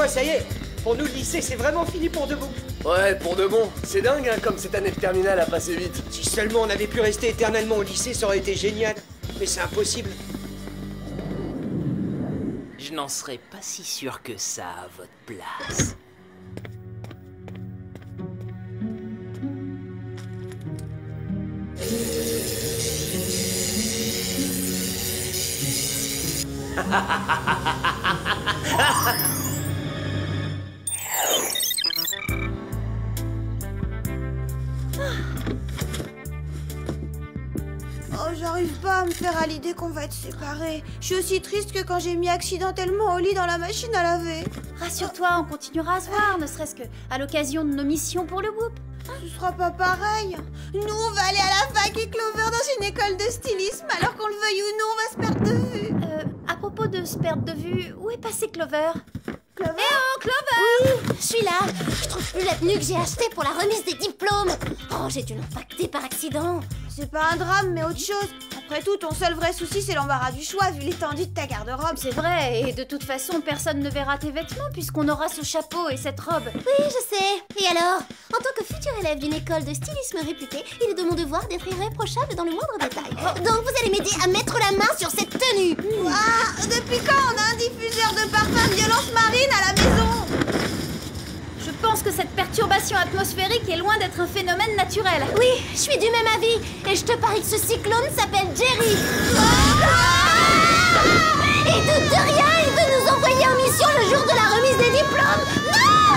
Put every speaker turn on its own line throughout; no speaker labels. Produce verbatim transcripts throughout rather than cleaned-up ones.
ça y est. Pour nous, le lycée, c'est vraiment fini pour de bon.
Ouais, pour de bon. C'est dingue, hein, comme cette année de terminale a passé vite.
Si seulement on avait pu rester éternellement au lycée, ça aurait été génial. Mais c'est impossible.
Je n'en serais pas si sûr que ça à votre place.
Oh, j'arrive pas à me faire à l'idée qu'on va être séparés. Je suis aussi triste que quand j'ai mis accidentellement Oli dans la machine à laver.
Rassure-toi, on continuera à se voir, ne serait-ce que à l'occasion de nos missions pour le Whoop.
Ce sera pas pareil. Nous, on va aller à la fac et Clover dans une école de stylisme, alors qu'on le veuille ou non, on va se perdre de vue.
Euh, à propos de se perdre de vue, où est passé Clover?
Clover?
Eh oh, Clover!
Oui, je suis là. Je trouve plus la tenue que j'ai achetée pour la remise des diplômes. Oh, j'ai dû l'impacter par accident.
C'est pas un drame, mais autre chose. Après tout, ton seul vrai souci, c'est l'embarras du choix, vu l'étendue de ta garde-robe.
C'est vrai, et de toute façon, personne ne verra tes vêtements puisqu'on aura ce chapeau et cette robe.
Oui, je sais. Et alors, en tant que futur élève d'une école de stylisme réputée, il est de mon devoir d'être irréprochable dans le moindre détail. Donc vous allez m'aider à mettre la main sur cette tenue.
Ah, depuis quand on a un diffuseur de parfum violence marine à la maison?
Je pense que cette perturbation atmosphérique est loin d'être un phénomène naturel.
Oui, je suis du même avis. Et je te parie que ce cyclone s'appelle Jerry. Et doute de rien, il veut nous envoyer en mission le jour de la remise des diplômes.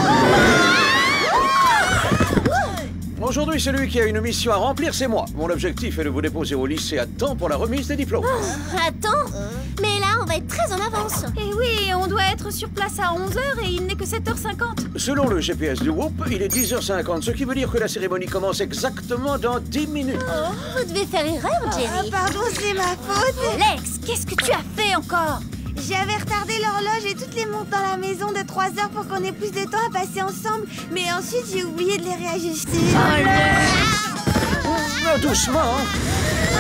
Non!
Aujourd'hui, celui qui a une mission à remplir, c'est moi. Mon objectif est de vous déposer au lycée à temps pour la remise des diplômes.
Oh, attends, mais là, on va être très en avance.
Et oui, on doit être sur place à onze heures et il n'est que sept heures cinquante.
Selon le G P S du Whoop, il est dix heures cinquante, ce qui veut dire que la cérémonie commence exactement dans dix minutes.
Oh, vous devez faire erreur, Jerry.
Ah, pardon, c'est ma faute.
Lex, qu'est-ce que tu as fait encore?
J'avais retardé l'horloge et toutes les montres dans la maison de trois heures pour qu'on ait plus de temps à passer ensemble. Mais ensuite, j'ai oublié de les réajuster.
Oh, doucement, hein.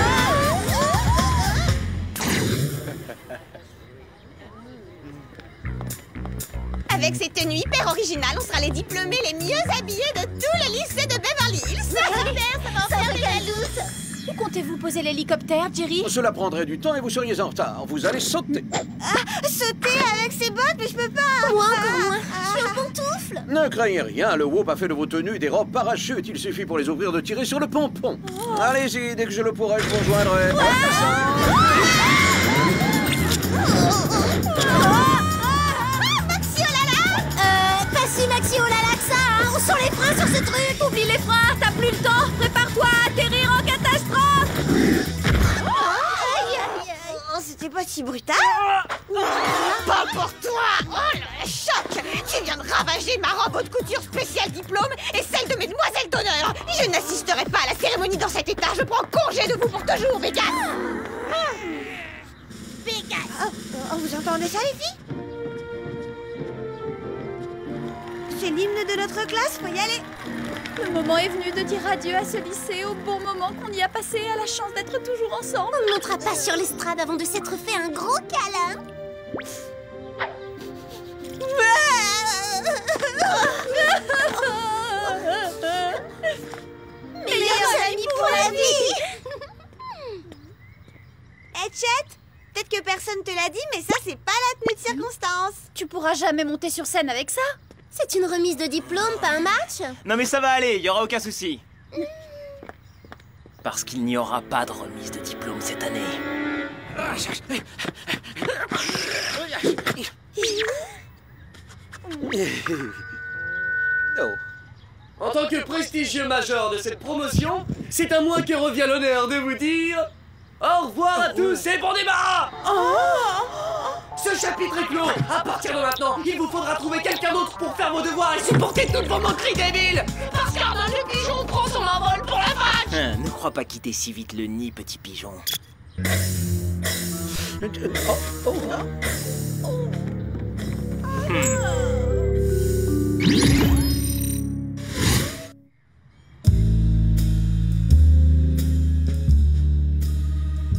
Avec ces tenues hyper originales, on sera les diplômés les mieux habillés de tout le lycée de Beverly Hills.
Super, ça va en faire la douce.
Où comptez-vous poser l'hélicoptère, Jerry?
Cela prendrait du temps et vous seriez en retard. Vous allez sauter.
Ah, sauter avec ses bottes, mais je peux pas.
Moi encore moins. Je suis en pantoufle.
Ne craignez rien, le Whoop a fait de vos tenues des robes parachutes. Il suffit pour les ouvrir de tirer sur le pompon. Oh. Allez-y, dès que je le pourrai, je vous rejoindrai.
Ouais. Maxi, oh là là. Euh, pas si Maxi, oh là là que ça, hein. Où sont les freins sur ce truc?
Oublie les freins, t'as plus le temps. Prépare-toi à atterrir en catastrophe.
Aïe, aïe, aïe. Oh, c'était pas si brutal.
Pas pour toi. Oh le choc. Tu viens de ravager ma robe haute couture spéciale diplôme et celle de mes demoiselles d'honneur. Je n'assisterai pas à la cérémonie dans cet état. Je prends congé de vous pour toujours, Vegas.
Vegas.
Oh, oh, vous entendez ça, les filles? C'est l'hymne de notre classe, faut y aller.
Le moment est venu de dire adieu à ce lycée au bon moment qu'on y a passé, à la chance d'être toujours ensemble.
On ne montera pas sur l'estrade avant de s'être fait un gros câlin. Meilleurs amis pour la vie.
Hey, Chet, peut-être que personne te l'a dit, mais ça, c'est pas la tenue de circonstance.
Tu pourras jamais monter sur scène avec ça.
C'est une remise de diplôme, pas un match.
Non mais ça va aller, il y aura aucun souci. Parce qu'il n'y aura pas de remise de diplôme cette année.
Oh. En tant que prestigieux major de cette promotion, c'est à moi que revient l'honneur de vous dire au revoir à tous et bon débat.
Oh.
Ce chapitre est clos. À partir de maintenant, il vous faudra trouver quelqu'un d'autre pour faire vos devoirs et supporter toutes vos moqueries débiles.
Parce qu'Arnaud le pigeon prend son envol pour la fac.
Hein, ne crois pas quitter si vite le nid, petit pigeon.
Oh, oh.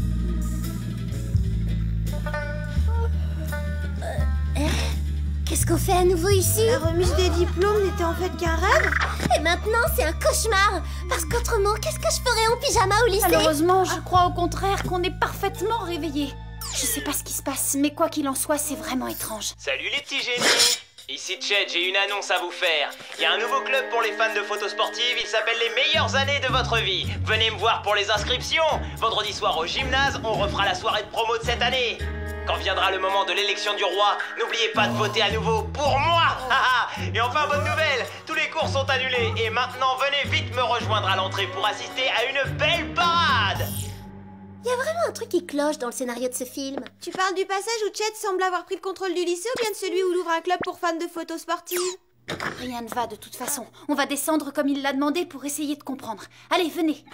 Qu'est-ce qu'on fait à nouveau ici?
La remise des diplômes n'était en fait qu'un rêve.
Et maintenant, c'est un cauchemar. Parce qu'autrement, qu'est-ce que je ferais en pyjama au lycée?
Malheureusement, je crois au contraire qu'on est parfaitement réveillés. Je sais pas ce qui se passe, mais quoi qu'il en soit, c'est vraiment étrange.
Salut les petits génies. Ici Chet, j'ai une annonce à vous faire. Il y a un nouveau club pour les fans de photos sportives, il s'appelle les meilleures années de votre vie. Venez me voir pour les inscriptions. Vendredi soir au gymnase, on refera la soirée de promo de cette année. Quand viendra le moment de l'élection du roi, n'oubliez pas de voter à nouveau pour moi. Et enfin, bonne nouvelle, tous les cours sont annulés. Et maintenant, venez vite me rejoindre à l'entrée pour assister à une belle parade.
Il y a vraiment un truc qui cloche dans le scénario de ce film.
Tu parles du passage où Chet semble avoir pris le contrôle du lycée ou bien de celui où il ouvre un club pour fans de photos sportives?
Rien ne va de toute façon. On va descendre comme il l'a demandé pour essayer de comprendre. Allez, venez.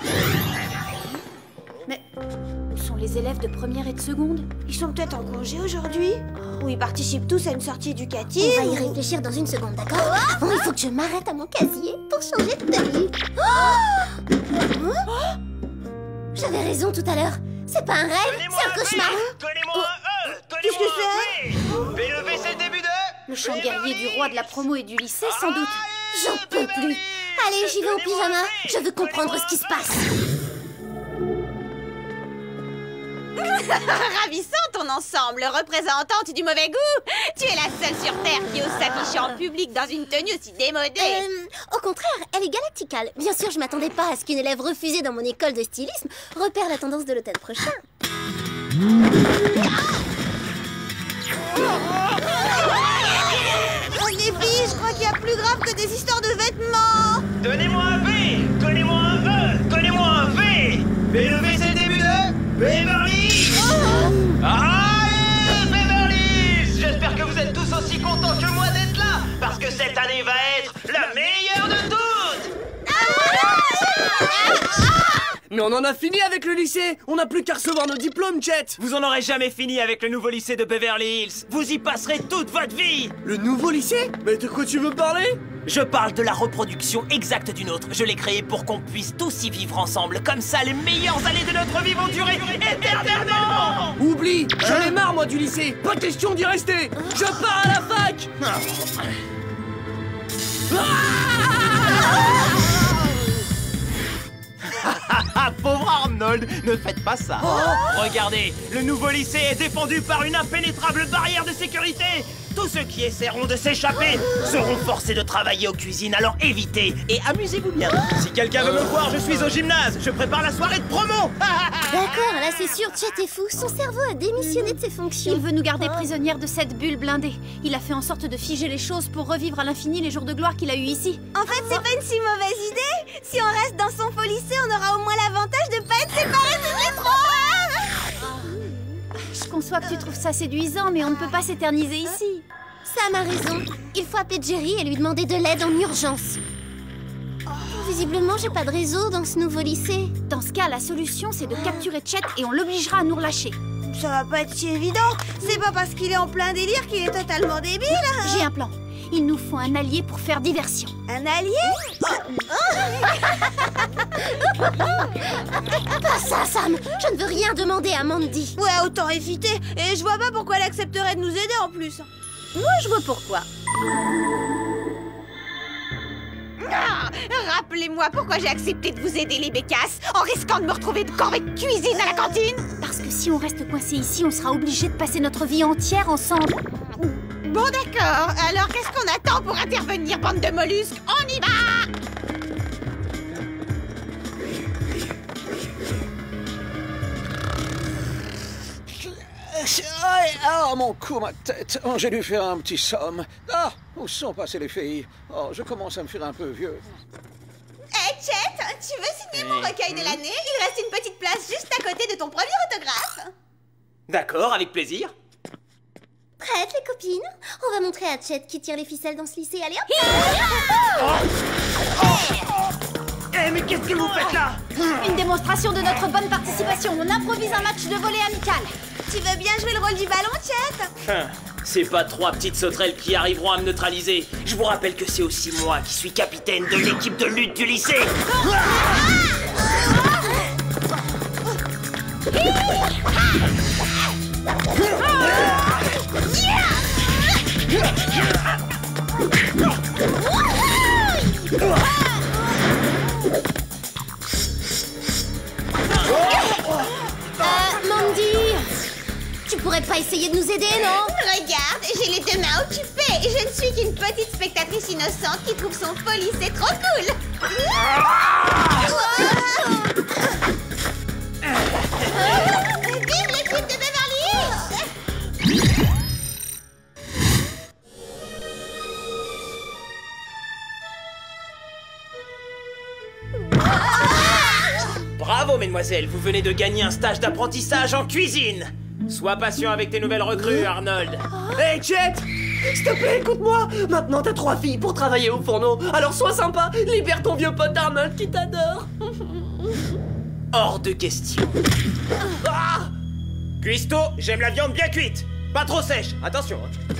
Mais où sont les élèves de première et de seconde?
Ils sont peut-être en congé aujourd'hui? Ou ils participent tous à une sortie éducative?
On va y réfléchir dans une seconde, d'accord? Bon, il faut que je m'arrête à mon casier pour changer de tenue. Oh oh J'avais raison tout à l'heure. C'est pas un rêve, c'est un cauchemar.
Donnez-moi un E.
Qu'est-ce que c'est?
V le V, c'est le début de...
Le chant guerrier du roi de la promo et du lycée, sans doute.
J'en peux plus. Allez, j'y vais au pyjama. Je veux comprendre ce qui se passe.
Ravissant ton ensemble, représentante du mauvais goût. Tu es la seule sur Terre qui ose s'afficher en public dans une tenue aussi démodée.
Euh, au contraire, elle est galacticale. Bien sûr, je m'attendais pas à ce qu'une élève refusée dans mon école de stylisme repère la tendance de l'automne prochain.
Oh les filles, je crois qu'il y a plus grave que des histoires de vêtements.
Donnez-moi un V. Donnez-moi un E. Donnez-moi un V. V le V, c'est le début de... Beverly. Allez, Beverly. J'espère que vous êtes tous aussi contents que moi d'être là, parce que cette année va être la meilleure de toutes.
Mais on en a fini avec le lycée. On n'a plus qu'à recevoir nos diplômes, Chet.
Vous en aurez jamais fini avec le nouveau lycée de Beverly Hills. Vous y passerez toute votre vie.
Le nouveau lycée? Mais de quoi tu veux parler?
Je parle de la reproduction exacte d'une autre. Je l'ai créée pour qu'on puisse tous y vivre ensemble. Comme ça, les meilleures années de notre vie vont durer éternellement.
Oublie, j'en ai marre moi du lycée. Pas question d'y rester. Je pars à la fac.
Ah, pauvre Arnold, ne faites pas ça. Oh, regardez, le nouveau lycée est défendu par une impénétrable barrière de sécurité. Tous ceux qui essaieront de s'échapper seront forcés de travailler aux cuisines, alors évitez et amusez-vous bien. Si quelqu'un veut me voir, je suis au gymnase, je prépare la soirée de promo.
D'accord, là c'est sûr, Chet est fou. Son cerveau a démissionné de ses fonctions.
Il veut nous garder prisonnières de cette bulle blindée. Il a fait en sorte de figer les choses pour revivre à l'infini les jours de gloire qu'il a eu ici.
En fait, c'est pas une si mauvaise idée. Si on reste dans son faux lycée, on aura au moins l'avantage de pas être séparés de métro.
Je conçois que tu trouves ça séduisant, mais on ne peut pas s'éterniser ici.
Sam a raison. Il faut appeler Jerry et lui demander de l'aide en urgence. Visiblement, j'ai pas de réseau dans ce nouveau lycée.
Dans ce cas, la solution, c'est de capturer Chet et on l'obligera à nous relâcher.
Ça va pas être si évident. C'est pas parce qu'il est en plein délire qu'il est totalement débile.
J'ai un plan. Il nous faut un allié pour faire diversion.
Un allié?
Pas ça, Sam. Je ne veux rien demander à Mandy.
Ouais, autant éviter. Et je vois pas pourquoi elle accepterait de nous aider en plus.
Moi, je vois pourquoi.
Ah, rappelez-moi pourquoi j'ai accepté de vous aider, les bécasses, en risquant de me retrouver de corvée de cuisine à la cantine.
Parce que si on reste coincé ici, on sera obligé de passer notre vie entière ensemble.
Bon, d'accord. Alors, qu'est-ce qu'on attend pour intervenir, bande de mollusques? On y va!
Ah, mon cou, ma tête. Oh, j'ai dû faire un petit somme. Ah, où sont passées les filles? Oh, je commence à me faire un peu vieux.
Hé, hey, Chet, tu veux signer mon recueil de l'année? Il reste une petite place juste à côté de ton premier autographe.
D'accord, avec plaisir.
Prête, les copines? On va montrer à Chet qui tire les ficelles dans ce lycée. Allez, hop!
Eh, mais qu'est-ce que vous faites là?
Une démonstration de notre bonne participation. On improvise un match de volley amical.
Tu veux bien jouer le rôle du ballon, Chet?
C'est pas trois petites sauterelles qui arriveront à me neutraliser. Je vous rappelle que c'est aussi moi qui suis capitaine de l'équipe de lutte du lycée.
Mandy, tu pourrais pas essayer de nous aider, non?
Regarde, j'ai les deux mains occupées et je ne suis qu'une petite spectatrice innocente qui trouve son folie, c'est trop cool. Vive l'équipe de Beverly Hills!
Bravo, mesdemoiselles, vous venez de gagner un stage d'apprentissage en cuisine. Sois patient avec tes nouvelles recrues, Arnold.
Hey, Jet! S'il te plaît, écoute-moi! Maintenant, t'as trois filles pour travailler au fourneau. Alors sois sympa, libère ton vieux pote Arnold qui t'adore.
Hors de question.
Ah!
Cuistot, j'aime la viande bien cuite. Pas trop sèche, attention. Hein.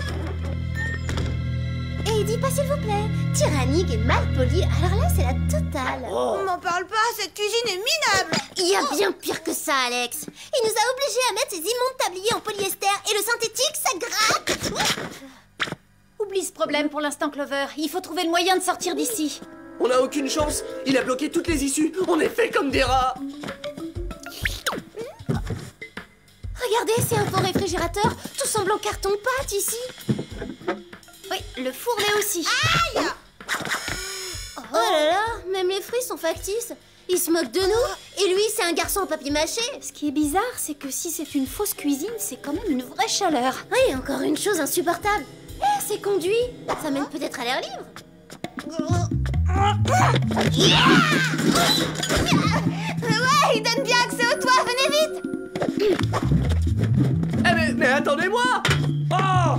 Et dis pas s'il vous plaît. Tyrannique et mal poli, alors là c'est la totale.
Oh. On m'en parle pas, cette cuisine est minable.
Il y a bien pire que ça, Alex. Il nous a obligés à mettre ces immondes tabliers en polyester et le synthétique, ça gratte.
Oublie ce problème pour l'instant, Clover. Il faut trouver le moyen de sortir d'ici.
On n'a aucune chance. Il a bloqué toutes les issues. On est fait comme des rats.
Regardez, c'est un faux réfrigérateur. Tout semble en carton-pâte ici.
Oui, le four l'est aussi.
Aïe!
Oh là là, même les fruits sont factices. Il se moque de nous. Et lui, c'est un garçon en papier-mâché.
Ce qui est bizarre, c'est que si c'est une fausse cuisine, c'est quand même une vraie chaleur.
Oui, encore une chose insupportable. Eh, c'est conduit. Ça mène peut-être à l'air libre.
Ouais, il donne bien accès au toit, venez vite.
Eh mais, mais attendez-moi. Oh!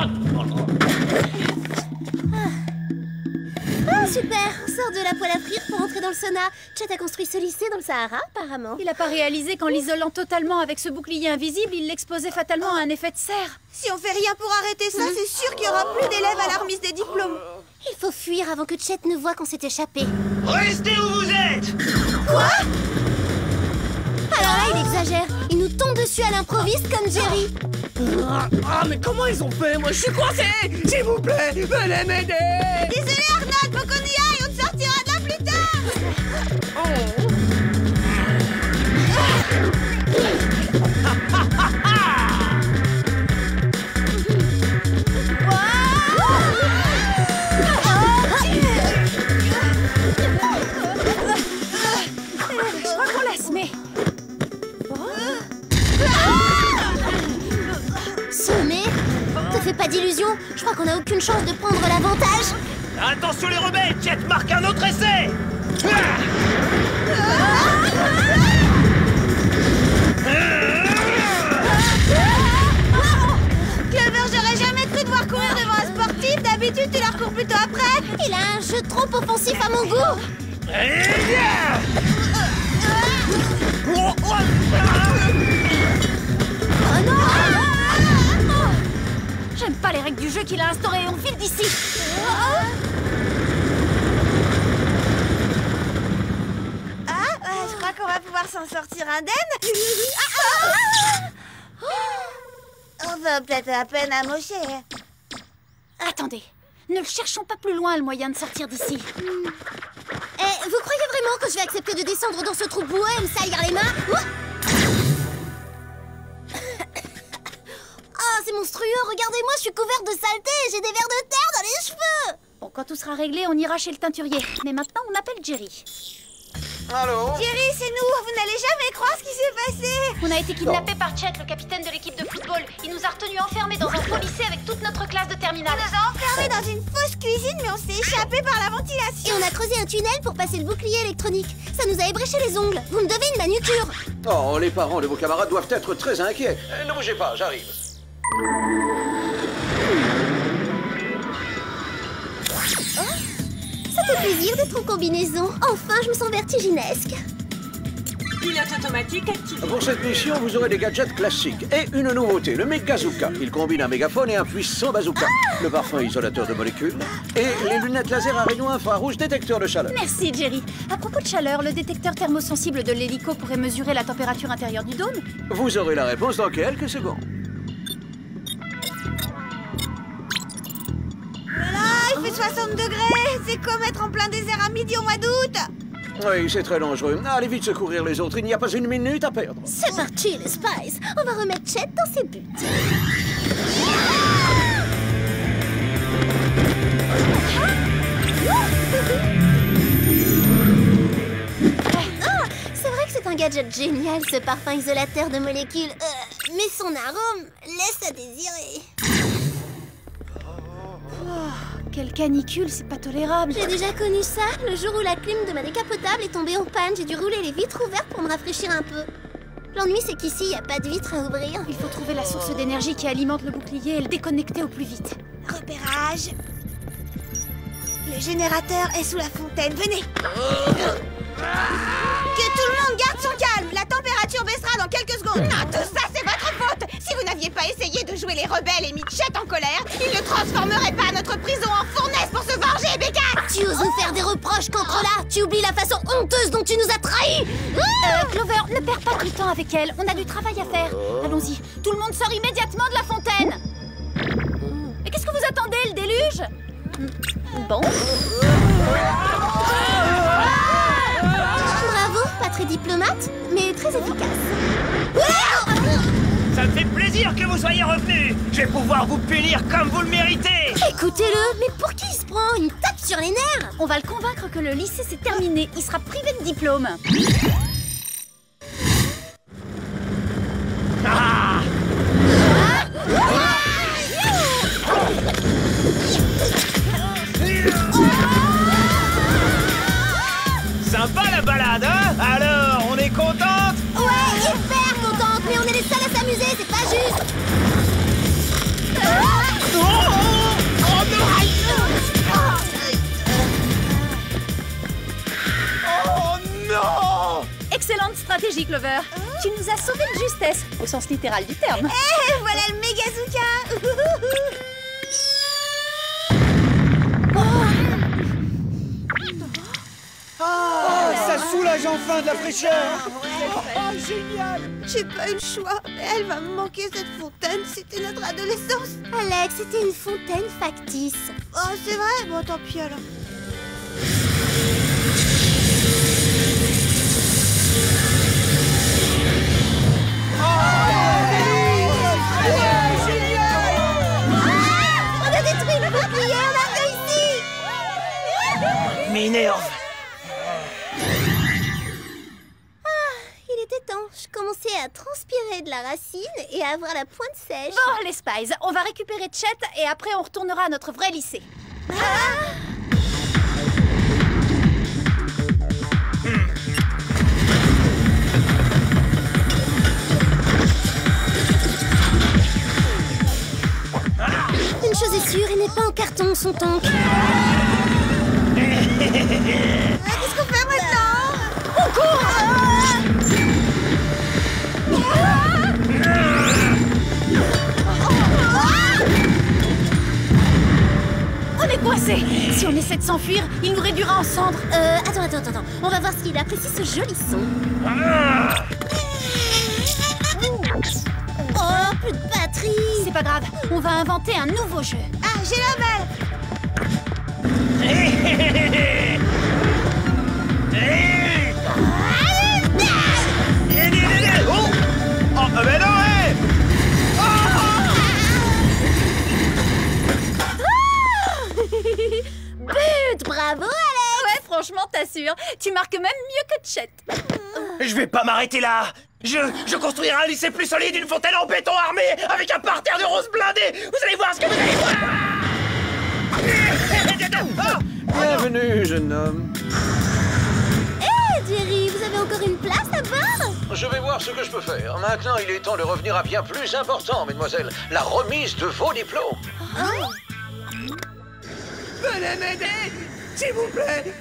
Ah, super. On sort de la poêle à frire pour entrer dans le sauna. Chet a construit ce lycée dans le Sahara, apparemment.
Il a pas réalisé qu'en l'isolant totalement avec ce bouclier invisible, il l'exposait fatalement à un effet de serre.
Si on fait rien pour arrêter ça, c'est sûr qu'il y aura plus d'élèves à la remise des diplômes.
Il faut fuir avant que Chet ne voie qu'on s'est échappé.
Restez où vous êtes!
Quoi? Alors là, il exagère. Il nous tombe dessus à l'improviste comme Jerry.
Ah, ah, mais comment ils ont fait? Moi, je suis coincé! S'il vous plaît, venez m'aider!
Désolé Arnold, faut qu'on y aille, on te sortira de là plus tard.
Oh.
Je crois qu'on laisse, mais...
Sommé, te fais pas d'illusions. Je crois qu'on a aucune chance de prendre l'avantage.
Attention les rebelles, Jet marque un autre essai!
Clover, j'aurais jamais cru devoir courir devant un sportif. D'habitude, tu leur cours plutôt après.
Il a un jeu trop offensif à mon goût.
Oh non! J'aime pas les règles du jeu qu'il a instaurées. On file d'ici.
Ah, euh, je crois qu'on va pouvoir s'en sortir indemne. On va peut-être à peine amocher.
Attendez, ne cherchons pas plus loin le moyen de sortir d'ici.
Eh, vous croyez vraiment que je vais accepter de descendre dans ce trou boueux et me salir les mains? Oh, c'est monstrueux. Regardez-moi, je suis couverte de saleté et j'ai des vers de terre dans les cheveux.
Bon, quand tout sera réglé, on ira chez le teinturier. Mais maintenant, on appelle Jerry.
Allô?
Jerry, c'est nous. Vous n'allez jamais croire ce qui s'est passé.
On a été kidnappés par Chet, le capitaine de l'équipe de football. Il nous a retenus enfermés dans un faux lycée avec toute notre classe de terminale.
On nous a enfermés dans une fausse cuisine, mais on s'est échappé par la
Et
ventilation.
on a creusé un tunnel pour passer le bouclier électronique. Ça nous a ébréché les ongles. Vous me devez une manucure.
Oh, les parents de vos camarades doivent être très inquiets. Euh, Ne bougez pas, j'arrive.
Ça fait plaisir d'être en combinaison. Enfin, je me sens vertiginesque.
Pilote automatique activé.
Pour cette mission, vous aurez des gadgets classiques et une nouveauté, le Megazooka. Il combine un mégaphone et un puissant bazooka. Le parfum isolateur de molécules et les lunettes laser à rayons infrarouges détecteurs de chaleur.
Merci, Jerry. À propos de chaleur, le détecteur thermosensible de l'hélico pourrait mesurer la température intérieure du dôme?
Vous aurez la réponse dans quelques secondes.
fait soixante degrés. C'est comme être en plein désert à midi au mois d'août.
Oui, c'est très dangereux. Allez vite secourir les autres, il n'y a pas une minute à perdre.
C'est parti, les Spies. On va remettre Chet dans ses buts. Ah, c'est vrai que c'est un gadget génial, ce parfum isolateur de molécules. Euh, mais son arôme laisse à désirer.
Quelle canicule, c'est pas tolérable.
J'ai déjà connu ça. Le jour où la clim de ma décapotable est tombée en panne, j'ai dû rouler les vitres ouvertes pour me rafraîchir un peu. L'ennui, c'est qu'ici, il n'y a pas de vitres à ouvrir.
Il faut trouver la source d'énergie qui alimente le bouclier et le déconnecter au plus vite.
Repérage. Le générateur est sous la fontaine. Venez. Que tout le monde garde son calme. La température baissera dans quelques secondes.
Non, tout ça, c'est votre faute. Si vous n'aviez pas essayé de jouer les rebelles et mis Chet en colère, il ne transformerait pas notre prison en fournaise pour se venger, Bécasse.
Tu oses nous faire des reproches contre là. Tu oublies la façon honteuse dont tu nous as trahis.
Euh, Clover, ne perds pas de temps avec elle. On a du travail à faire. Allons-y. Tout le monde sort immédiatement de la fontaine. Et qu'est-ce que vous attendez, le déluge? Bon.
Bravo, pas très diplomate, mais très efficace.
Ça me fait plaisir que vous soyez revenus. Je vais pouvoir vous punir comme vous le méritez.
Écoutez-le, mais pour qui il se prend? Une tape sur les nerfs.
On va le convaincre que le lycée c'est terminé. Il sera privé de diplôme.
Ah! Sympa la balade, hein? Alors, on est contente?
Ouais, hyper contente, mais on est les seuls à s'amuser, c'est pas juste.
Oh, oh, oh non! Oh non!
Excellente stratégie, Clover. Tu nous as sauvé de justesse, au sens littéral du terme.
Eh, voilà le Megazooka.
Oh, ça soulage enfin de la fraîcheur.
Oh, génial. J'ai pas eu le choix, mais elle va me manquer cette fontaine. C'était notre adolescence.
Alex, c'était une fontaine factice.
Oh, c'est vrai? Bon, tant pis alors.
On a détruit le bouclier, on a réussi.
Minerve.
Il était temps, je commençais à transpirer de la racine et à avoir la pointe sèche.
Bon, les Spies, on va récupérer Chet et après on retournera à notre vrai lycée.
Une chose est sûre, il n'est pas en carton, son tank.
Qu'est-ce qu'on fait maintenant?
On court! On est coincé. Si on essaie de s'enfuir, il nous réduira en cendres.
Euh, attends, attends, attends. On va voir s'il apprécie ce joli son. Oh, plus de batterie.
C'est pas grave, on va inventer un nouveau jeu.
Ah, j'ai la balle.
Oh, oh mais non, hé!
But!
Bravo, Alex.
Ouais, franchement, t'assures. Tu marques même mieux que Chet.
Je vais pas m'arrêter là. Je, je construirai un lycée plus solide, une fontaine en béton armé, avec un parterre de roses blindées. Vous allez voir ce que vous allez voir.
Bienvenue, jeune homme.
Hé, hey, Jerry, vous avez encore une place à bord?
Je vais voir ce que je peux faire. Maintenant, il est temps de revenir à bien plus important, mesdemoiselles. La remise de vos diplômes.
Oh.
Venez m'aider, s'il vous plaît.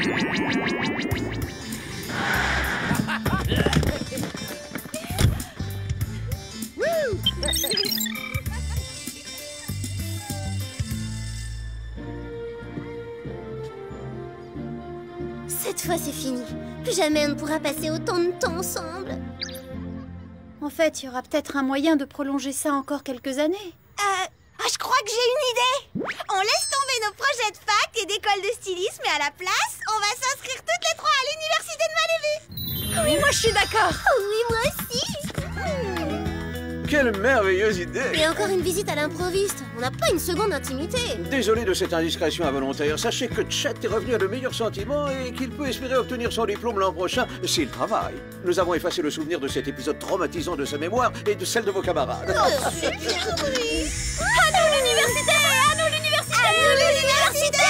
Cette fois, c'est fini. Plus jamais on ne pourra passer autant de temps ensemble.
En fait, il y aura peut-être un moyen de prolonger ça encore quelques années.
Euh, ah, je crois que j'ai une idée. On laisse tomber nos projets de fac et d'école de stylisme et à la place, on va s'inscrire toutes les trois à l'université de Malibu.
Oui, moi je suis d'accord.
Oui, moi aussi.
Quelle merveilleuse idée!
Et encore une visite à l'improviste. On n'a pas une seconde d'intimité.
Désolé de cette indiscrétion involontaire. Sachez que Chet est revenu à de meilleurs sentiments et qu'il peut espérer obtenir son diplôme l'an prochain s'il travaille. Nous avons effacé le souvenir de cet épisode traumatisant de sa mémoire et de celle de vos camarades.
Oh, super, oui.
À nous l'université! À nous l'université!
À nous l'université!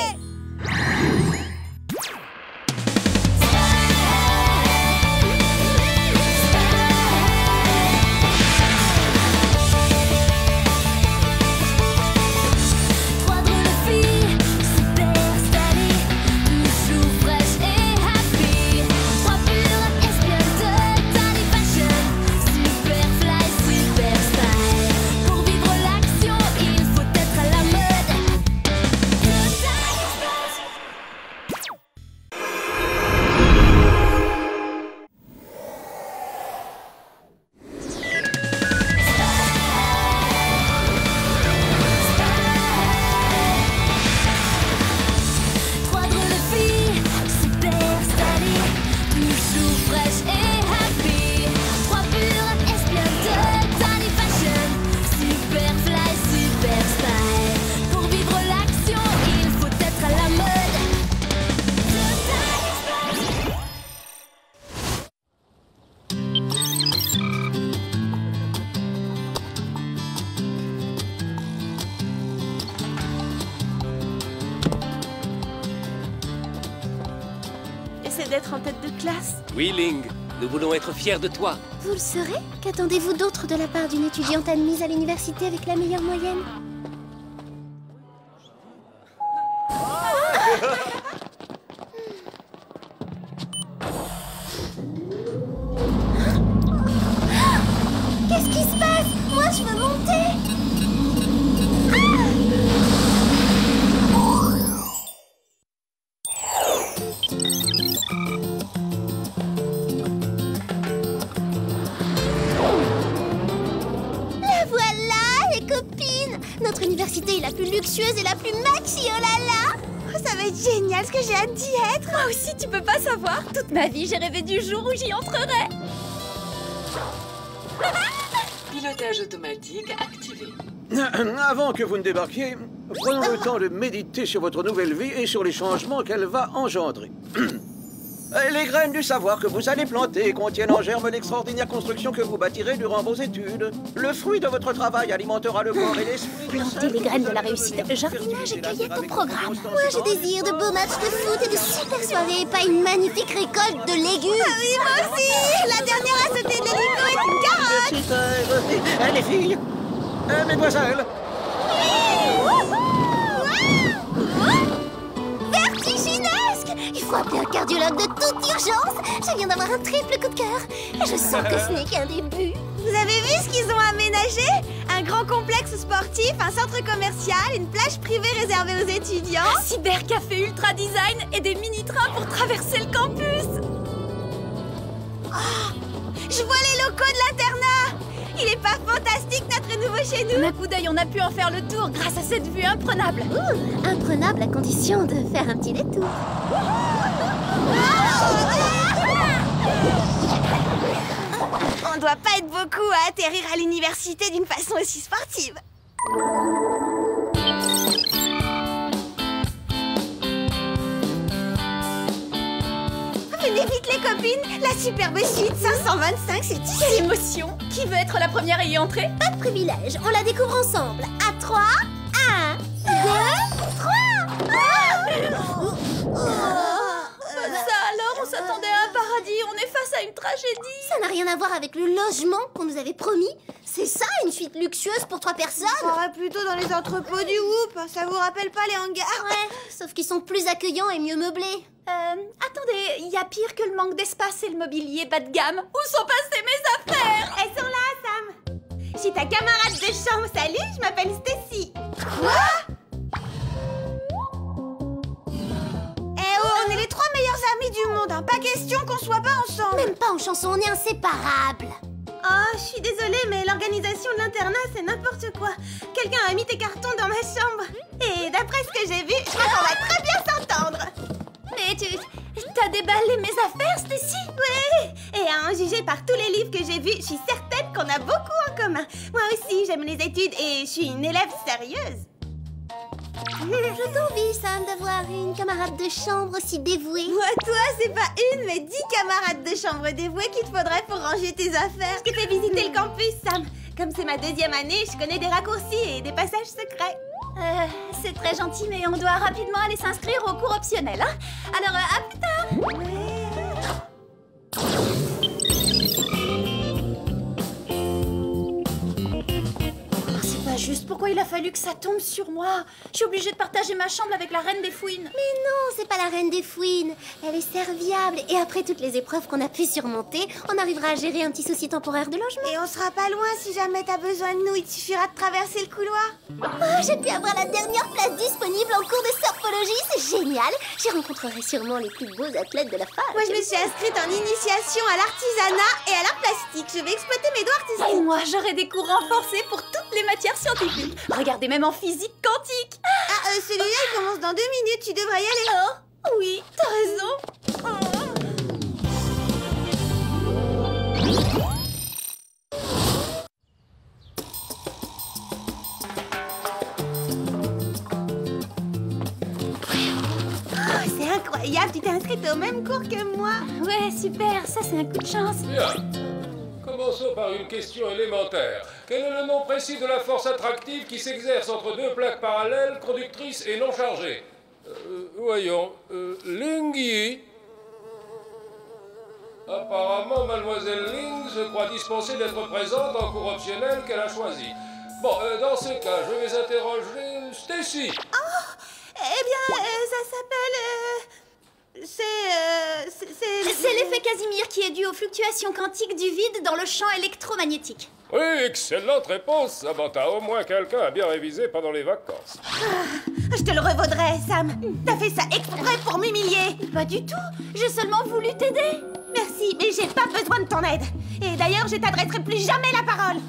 C'est d'être en tête de classe.
Oui, Ling, nous voulons être fiers de toi.
Vous le serez? Qu'attendez-vous d'autre de la part d'une étudiante admise à l'université avec la meilleure moyenne? Qu'est-ce qui se passe? Moi, je veux monter! Notre université est la plus luxueuse et la plus maxi, oh là là!
Oh, ça va être génial, ce que j'ai hâte d'y être!
Moi aussi, tu peux pas savoir. Toute ma vie, j'ai rêvé du jour où j'y entrerais.
Pilotage automatique activé.
Avant que vous ne débarquiez, prenons le temps de méditer sur votre nouvelle vie et sur les changements qu'elle va engendrer. Les graines du savoir que vous allez planter contiennent en germe l'extraordinaire construction que vous bâtirez durant vos études. Le fruit de votre travail alimentera le corps et l'esprit.
Planter les graines de la réussite. Jardinage et cueillette au programme. Moi, je désire de beaux matchs de foot et de super soirées, pas une magnifique récolte de légumes.
Ah oui, moi aussi! La dernière à sauter de l'hélico est une carotte!
Super. Les filles, euh, mesdemoiselles.
Vertiginesque! Il faut appeler un cardiologue de toute urgence. Je viens d'avoir un triple coup de cœur. Et je sens que ce n'est qu'un début.
Vous avez vu ce qu'ils ont aménagé? Un grand complexe sportif, un centre commercial, une plage privée réservée aux étudiants.
Un cybercafé ultra design et des mini-trains pour traverser le campus.
Oh, je vois les locaux de l'internat. Il est pas fantastique notre nouveau chez nous?
D'un coup d'œil, on a pu en faire le tour grâce à cette vue imprenable.
Ouh, imprenable à condition de faire un petit détour.
On doit pas être beaucoup à atterrir à l'université d'une façon aussi sportive. Venez vite les copines, la superbe suite cinq cent vingt-cinq, c'est ici.
Quelle émotion! Qui veut être la première à y entrer?
Pas de privilège, on la découvre ensemble. À trois, un, deux, trois.
Ça alors, on s'attendait à un paradis, on est face à une tragédie.
Ça n'a rien à voir avec le logement qu'on nous avait promis. C'est ça, une suite luxueuse pour trois personnes?
On va plutôt dans les entrepôts du Whoop, ça vous rappelle pas les hangars?
Ouais, sauf qu'ils sont plus accueillants et mieux meublés.
Euh, attendez, il y a pire que le manque d'espace et le mobilier bas de gamme. Où sont passées mes affaires?
Elles sont là, Sam. Je suis ta camarade de chambre, salut, je m'appelle Stacy. Quoi? Eh oh, on est les trois meilleurs amis du monde, hein. Pas question qu'on soit pas ensemble.
Même pas en chanson, on est inséparables.
Oh, je suis désolée, mais l'organisation de l'internat, c'est n'importe quoi. Quelqu'un a mis tes cartons dans ma chambre. Et d'après ce que j'ai vu, je crois qu'on va très bien s'entendre.
Mais tu... t'as déballé mes affaires, Stacy?
Oui. Et à en juger par tous les livres que j'ai vus, je suis certaine qu'on a beaucoup en commun. Moi aussi, j'aime les études et je suis une élève sérieuse.
Je t'envie, Sam, d'avoir une camarade de chambre aussi dévouée.
Moi, toi, c'est pas une, mais dix camarades de chambre dévouées qu'il te faudrait pour ranger tes affaires. Je t'ai fait visiter le campus, Sam. Comme c'est ma deuxième année, je connais des raccourcis et des passages secrets.
Euh, c'est très gentil, mais on doit rapidement aller s'inscrire au cours optionnel, hein? Alors, euh, à plus tard!
Ouais.
Juste pourquoi il a fallu que ça tombe sur moi. Je suis obligée de partager ma chambre avec la reine des fouines.
Mais non, c'est pas la reine des fouines. Elle est serviable. Et après toutes les épreuves qu'on a pu surmonter, on arrivera à gérer un petit souci temporaire de logement.
Et on sera pas loin si jamais t'as besoin de nous. Il te suffira de traverser le couloir.
Oh, j'ai pu avoir la dernière place disponible en cours de surfologie. C'est génial. J'y rencontrerai sûrement les plus beaux athlètes de la fac.
Moi, je me suis inscrite en initiation à l'artisanat et à l'art plastique. Je vais exploiter mes doigts artistiques.
Et moi, j'aurai des cours renforcés pour toutes les matières scientifiques. Regardez, même en physique quantique.
Ah, euh, celui-là, il commence dans deux minutes. Tu devrais y aller.
Oh, oui, t'as raison. Oh.
Oh, c'est incroyable. Tu t'es inscrite au même cours que moi.
Ouais, super. Ça, c'est un coup de chance.
Bien. Commençons par une question élémentaire. Quel est le nom précis de la force attractive qui s'exerce entre deux plaques parallèles, conductrices et non chargées? euh, Voyons. Euh, Ling Yi. Apparemment, mademoiselle Ling se croit dispensée d'être présente en cours optionnel qu'elle a choisi. Bon, euh, dans ce cas, je vais interroger Stacy.
Oh, eh bien, euh, ça s'appelle... Euh... C'est... Euh, c'est
c'est l'effet Casimir qui est dû aux fluctuations quantiques du vide dans le champ électromagnétique.
Oui, excellente réponse, Samantha. Au moins quelqu'un a bien révisé pendant les vacances.
Ah, je te le revaudrai, Sam. T'as fait ça exprès pour m'humilier.
Pas du tout. J'ai seulement voulu t'aider.
Merci, mais j'ai pas besoin de ton aide. Et d'ailleurs, je t'adresserai plus jamais la parole.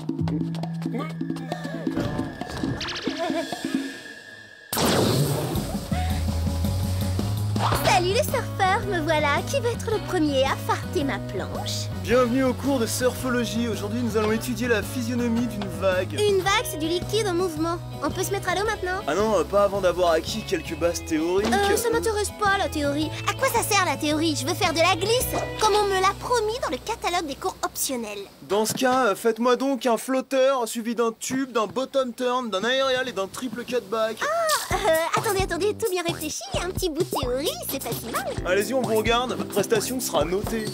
Salut les surfeurs, me voilà. Qui va être le premier à farter ma planche?
Bienvenue au cours de surfologie. Aujourd'hui, nous allons étudier la physionomie d'une vague.
Une vague, c'est du liquide en mouvement. On peut se mettre à l'eau maintenant?
Ah non, pas avant d'avoir acquis quelques bases théoriques.
Euh, ça m'intéresse pas, la théorie. À quoi ça sert, la théorie? Je veux faire de la glisse, comme on me l'a promis dans le catalogue des cours optionnels.
Dans ce cas, faites-moi donc un flotteur suivi d'un tube, d'un bottom turn, d'un aérial et d'un triple cutback.
Ah, euh, attendez, attendez, tout bien réfléchi. Un petit bout de théorie, c'est pas si mal.
Allez-y, on vous regarde. Votre prestation sera notée.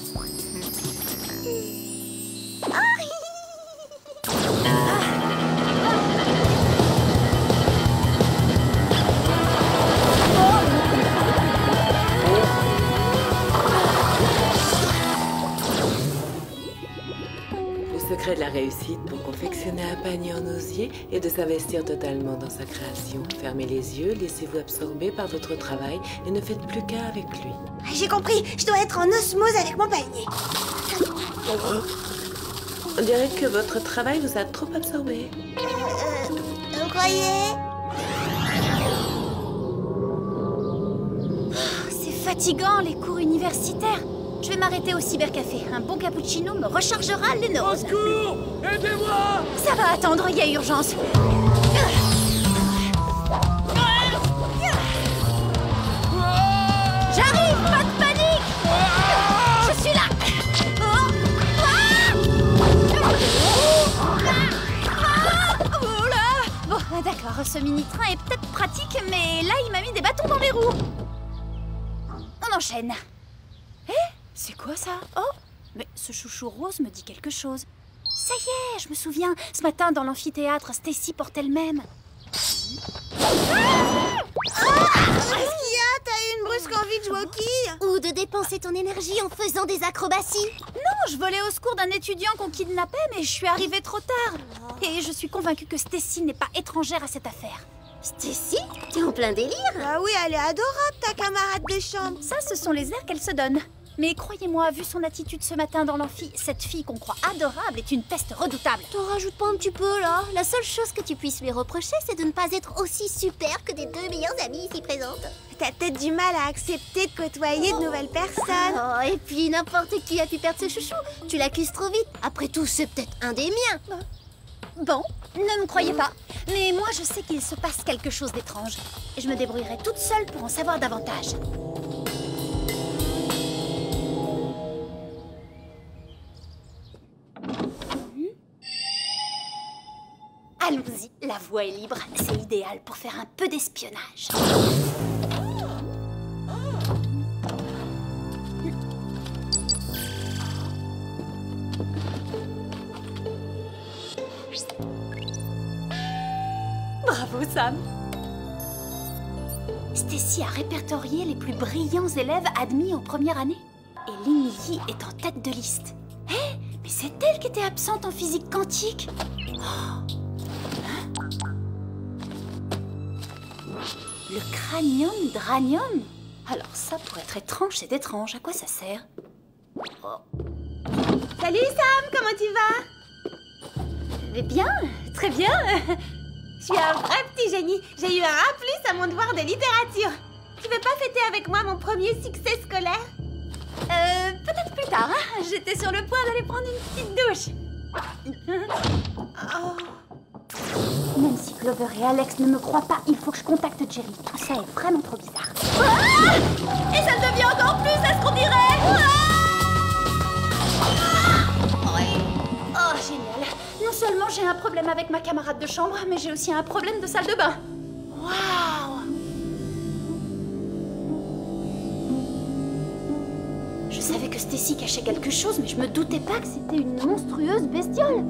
Le secret de la réussite pour confectionner un panier en osier est de s'investir totalement dans sa création. Fermez les yeux, laissez-vous absorber par votre travail et ne faites plus qu'un avec lui.
J'ai compris, je dois être en osmose avec mon panier.
On dirait que votre travail vous a trop absorbé.
Euh, vous croyez?
C'est fatigant, les cours universitaires. Je vais m'arrêter au cybercafé. Un bon cappuccino me rechargera les neurones.
Au secours! Aidez-moi!
Ça va attendre, il y a urgence. J'arrive, pas de panique! Je suis là! Oh là! Bon, d'accord, ce mini-train est peut-être pratique, mais là, il m'a mis des bâtons dans les roues. On enchaîne. Eh? C'est quoi ça? Oh! Mais ce chouchou rose me dit quelque chose. Ça y est, je me souviens. Ce matin, dans l'amphithéâtre, Stacy portait le même.
Ah! Qu'est-ce qu'il y a? T'as eu une brusque envie de jouer au quilles?
Ou de dépenser ton énergie en faisant des acrobaties?
Non, je volais au secours d'un étudiant qu'on kidnappait, mais je suis arrivée trop tard. Et je suis convaincue que Stacy n'est pas étrangère à cette affaire.
Stacy? T'es en plein délire?
Ah oui, elle est adorable, ta camarade de chambre.
Ça, ce sont les airs qu'elle se donne. Mais croyez-moi, vu son attitude ce matin dans l'amphi, cette fille qu'on croit adorable est une peste redoutable.
T'en rajoutes pas un petit peu, là? La seule chose que tu puisses lui reprocher, c'est de ne pas être aussi super que tes deux meilleures amies ici présentes.
T'as peut-être du mal à accepter de côtoyer de nouvelles personnes.
Oh, et puis n'importe qui a pu perdre ce chouchou. Tu l'accuses trop vite. Après tout, c'est peut-être un des miens.
Bon, ne me croyez pas. Mais moi, je sais qu'il se passe quelque chose d'étrange. Et je me débrouillerai toute seule pour en savoir davantage. Allons-y, la voie est libre. C'est idéal pour faire un peu d'espionnage. Bravo, Sam. Stacy a répertorié les plus brillants élèves admis en première année. Et Lin Yi est en tête de liste. Hé, hey, mais c'est elle qui était absente en physique quantique. Oh. Le cranium dranium? Alors ça, pour être étrange, c'est étrange. À quoi ça sert? Oh.
Salut Sam, comment tu vas?
Je vais bien, très bien.
Je suis un vrai petit génie. J'ai eu un A plus à mon devoir de littérature. Tu veux pas fêter avec moi mon premier succès scolaire?
Euh, peut-être plus tard. Hein. J'étais sur le point d'aller prendre une petite douche.
Oh.
Même si Clover et Alex ne me croient pas, il faut que je contacte Jerry. Tout ça est vraiment trop bizarre. Ah! Et ça devient encore plus, est-ce qu'on dirait? Ah! Oui. Oh, génial. Non seulement j'ai un problème avec ma camarade de chambre, mais j'ai aussi un problème de salle de bain. Waouh! Je savais que Stacy cachait quelque chose, mais je me doutais pas que c'était une monstrueuse bestiole.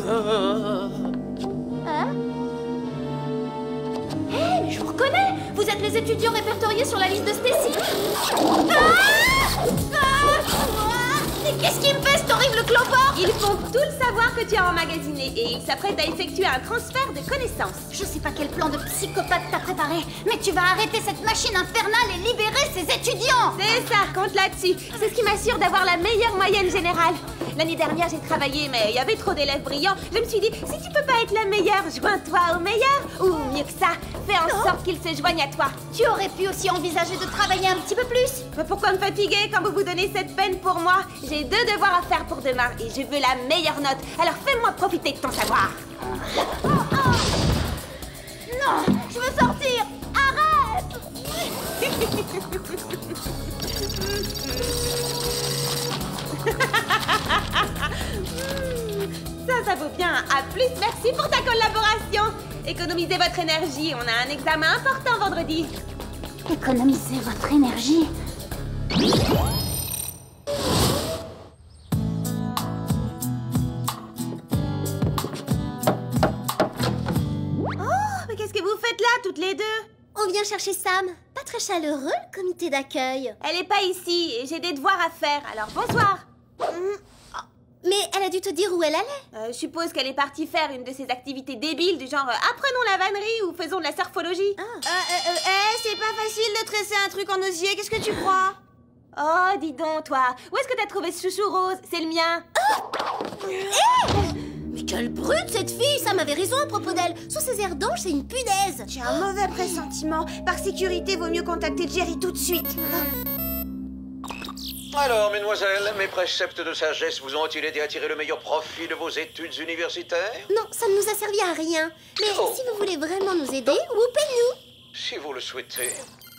Hein? Hé, hey, mais je vous reconnais! Vous êtes les étudiants répertoriés sur la liste de Stacy? Ah! Ah! Mais qu'est-ce qu'il me fait, cet horrible clopard?
Ils font tout le savoir que tu as emmagasiné et ils s'apprêtent à effectuer un transfert de connaissances.
Je sais pas quel plan de psychopathe t'as préparé, mais tu vas arrêter cette machine infernale et libérer ces étudiants!
C'est ça, compte là-dessus. C'est ce qui m'assure d'avoir la meilleure moyenne générale. L'année dernière, j'ai travaillé, mais il y avait trop d'élèves brillants. Je me suis dit, si tu peux pas être la meilleure, joins-toi au meilleur. Ou mieux que ça, fais en non. sorte qu'ils se joignent à toi.
Tu aurais pu aussi envisager de travailler un petit peu plus.
Mais pourquoi me fatiguer quand vous vous donnez cette peine pour moi? J'ai deux devoirs à faire pour demain et je veux la meilleure note. Alors fais-moi profiter de ton savoir.
Oh, oh. Non, je veux sortir. Arrête.
Ça, ça vaut bien un A plus. Merci pour ta collaboration. Économisez votre énergie. On a un examen important vendredi.
Économisez votre énergie.
Oh, mais qu'est-ce que vous faites là, toutes les deux?
On vient chercher Sam. Pas très chaleureux, le comité d'accueil.
Elle est pas ici et j'ai des devoirs à faire, alors bonsoir.
Mmh. Mais elle a dû te dire où elle allait.
euh, Je suppose qu'elle est partie faire une de ces activités débiles du genre euh, apprenons la vannerie ou faisons de la surfologie. Ah. Euh, euh, euh, hey, c'est pas facile de tresser un truc en osier, qu'est-ce que tu crois? Oh, dis donc, toi, où est-ce que t'as trouvé ce chouchou rose? C'est le mien.
Oh hey mais quelle brute cette fille! Sam avait raison à propos d'elle. Sous ses airs d'ange, c'est une punaise.
J'ai un mauvais pressentiment. Par sécurité, vaut mieux contacter Jerry tout de suite.
Alors, mesdemoiselles, mes préceptes de sagesse vous ont-ils aidé à tirer le meilleur profit de vos études universitaires?
Non, ça ne nous a servi à rien. Mais oh. si vous voulez vraiment nous aider, whoopez-nous.
Si vous le souhaitez.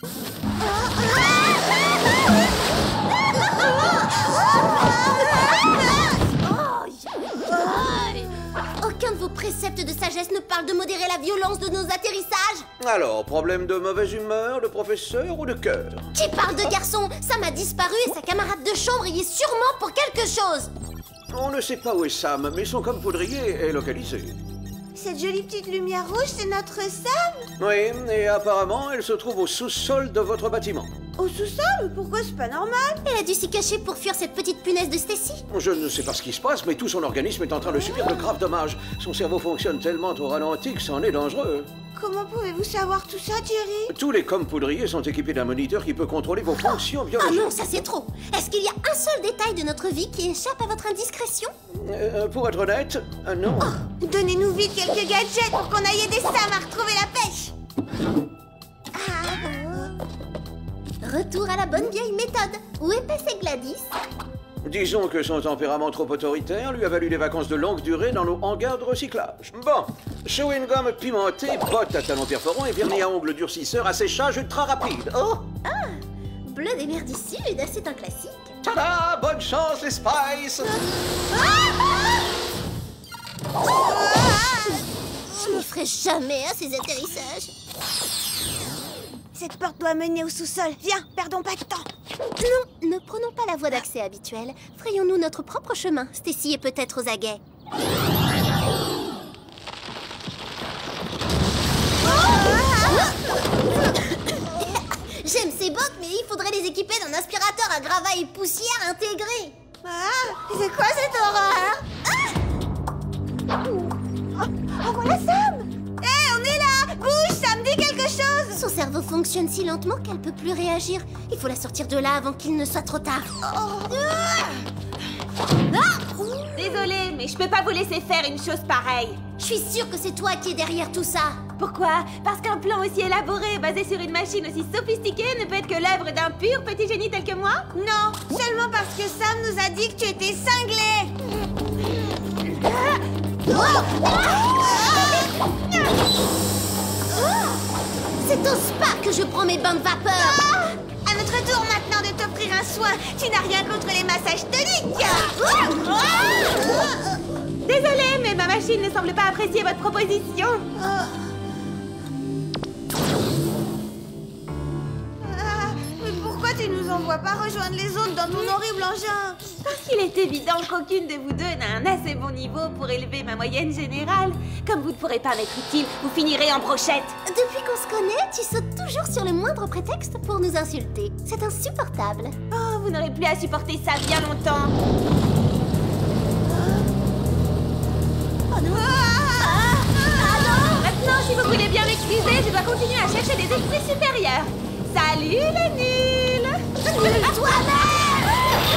Aucun de vos préceptes de sagesse ne parle de modérer la violence de nos atterrissages.
Alors, problème de mauvaise humeur, de professeur ou de cœur?
Qui parle de garçon? Sam a disparu et sa camarade de chambre y est sûrement pour quelque chose.
On ne sait pas où est Sam, mais son comme poudrier est localisé.
Cette jolie petite lumière rouge, c'est notre Sam?
Oui, et apparemment, elle se trouve au sous-sol de votre bâtiment.
Au sous-sol? Pourquoi c'est pas normal?
Elle a dû s'y cacher pour fuir cette petite punaise de Stacy.
Je ne sais pas ce qui se passe, mais tout son organisme est en train de subir de graves dommages. Son cerveau fonctionne tellement au ralenti que c'en est dangereux.
Comment pouvez-vous savoir tout ça, Thierry?
Tous les compoudriers sont équipés d'un moniteur qui peut contrôler vos fonctions
Oh
biologiques.
non, ça c'est trop. Est-ce qu'il y a un seul détail de notre vie qui échappe à votre indiscrétion?
Euh, pour être honnête, euh, non.
Oh, donnez-nous vite quelques gadgets pour qu'on aille aider Sam à retrouver la pêche.
Ah. Retour à la bonne vieille méthode. Où est Pesse et Gladys?
Disons que son tempérament trop autoritaire lui a valu des vacances de longue durée dans nos hangars de recyclage. Bon, chewing-gum pimenté, bottes à talons perforants et vernis à ongles durcisseurs à séchage ultra rapide. Oh!
Ah! Bleu des mers du Sud, c'est un classique.
Tada! Bonne chance, les Spice!
Je n'y ferai jamais à ces atterrissages.
Cette porte doit mener au sous-sol. Viens, perdons pas de temps.
Non, ne prenons pas la voie d'accès habituelle. Frayons-nous notre propre chemin. Stacy est peut-être aux aguets. J'aime ces bottes, mais il faudrait les équiper d'un aspirateur à gravats et poussière intégré.
Ah, c'est quoi cette horreur? Ah oh, oh, voilà Sam. Hé, hey, on est là. Bouge, Sam, dis quelque chose.
Son cerveau fonctionne si lentement qu'elle peut plus réagir. Il faut la sortir de là avant qu'il ne soit trop tard.
Oh. Ah. Désolée, mais je peux pas vous laisser faire une chose pareille.
Je suis sûre que c'est toi qui es derrière tout ça.
Pourquoi? Parce qu'un plan aussi élaboré, basé sur une machine aussi sophistiquée, ne peut être que l'œuvre d'un pur petit génie tel que moi? Non, seulement parce que Sam nous a dit que tu étais cinglé.
C'est au spa que je prends mes bains de vapeur.
Ah, à notre tour maintenant de t'offrir un soin. Tu n'as rien contre les massages toniques. Désolée, mais ma machine ne semble pas apprécier votre proposition. Ah, mais pourquoi tu nous envoies pas rejoindre les autres dans ton horrible engin? Parce qu'il est évident qu'aucune de vous deux n'a un assez bon niveau pour élever ma moyenne générale. Comme vous ne pourrez pas m'être utile, vous finirez en brochette.
Depuis qu'on se connaît, tu sautes toujours sur le moindre prétexte pour nous insulter. C'est insupportable.
Oh, vous n'aurez plus à supporter ça bien longtemps. Oh non. Ah, ah, ah non. Maintenant, si vous voulez bien m'excuser, je dois continuer à chercher des esprits supérieurs. Salut les nuls.
Nul toi-même.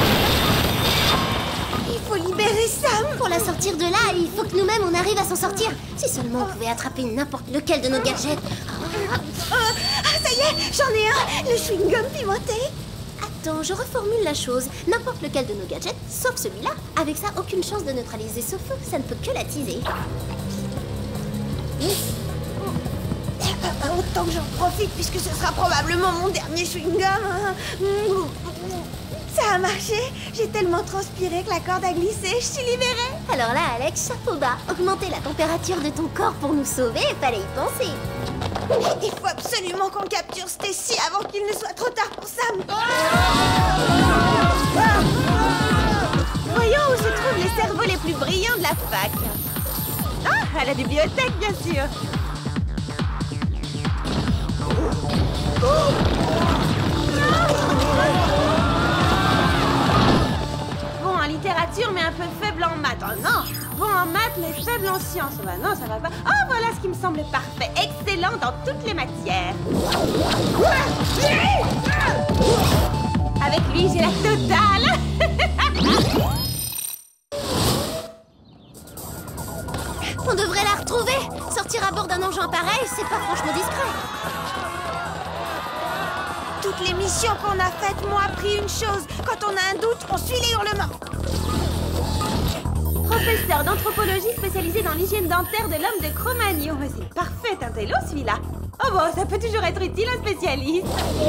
Il faut libérer Sam.
Pour la sortir de là, il faut que nous-mêmes on arrive à s'en sortir. Si seulement on pouvait attraper n'importe lequel de nos gadgets.
Oh, ah, ça y est, j'en ai un, le chewing-gum pimenté.
Attends, je reformule la chose. N'importe lequel de nos gadgets, sauf celui-là. Avec ça, aucune chance de neutraliser ce feu. Ça ne peut que l'attiser.
Autant que j'en profite, puisque ce sera probablement mon dernier chewing-gum. Ça a marché. J'ai tellement transpiré que la corde a glissé. Je suis libérée.
Alors là, Alex, chapeau bas. Augmenter la température de ton corps pour nous sauver, fallait y penser.
Il faut absolument qu'on capture Stacy avant qu'il ne soit trop tard pour Sam. Voyons où se trouvent les cerveaux les plus brillants de la fac. Ah, à la bibliothèque, bien sûr. Bon en littérature, mais un peu faible en maths. Oh non. Bon en maths, mais faible en sciences. Bah non, ça va pas. Oh, voilà ce qui me semble parfait. Excellent dans toutes les matières. Avec lui, j'ai la totale.
On devrait la retrouver. Sortir à bord d'un engin pareil, c'est pas franchement discret.
Toutes les missions qu'on a faites m'ont appris une chose. Quand on a un doute, on suit les hurlements. Professeur d'anthropologie spécialisé dans l'hygiène dentaire de l'homme de Cro-Magnon. Mais c'est parfait, un télo celui-là. Oh bon, ça peut toujours être utile, un spécialiste.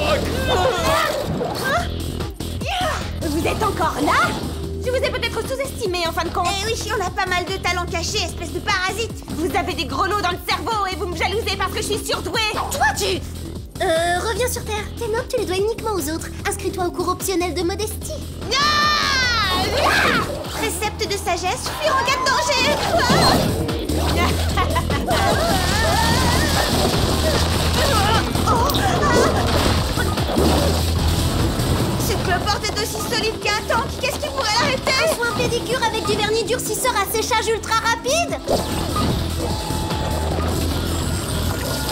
Hein? Vous êtes encore là? Je vous ai peut-être sous-estimé en fin de compte. Eh oui, on a pas mal de talents cachés, espèce de parasite. Vous avez des grelots dans le cerveau et vous me jalousez parce que je suis surdouée.
Toi, tu... Euh, reviens sur Terre. Tes notes, tu les dois uniquement aux autres. Inscris-toi au cours optionnel de modestie.
Ah ah Précepte de sagesse, fuir en cas de danger. Ce cloporte est aussi solide qu'un tank. Qu'est-ce qui pourrait l'arrêter?
Un soin pédicure avec du vernis durcisseur à séchage ultra rapide.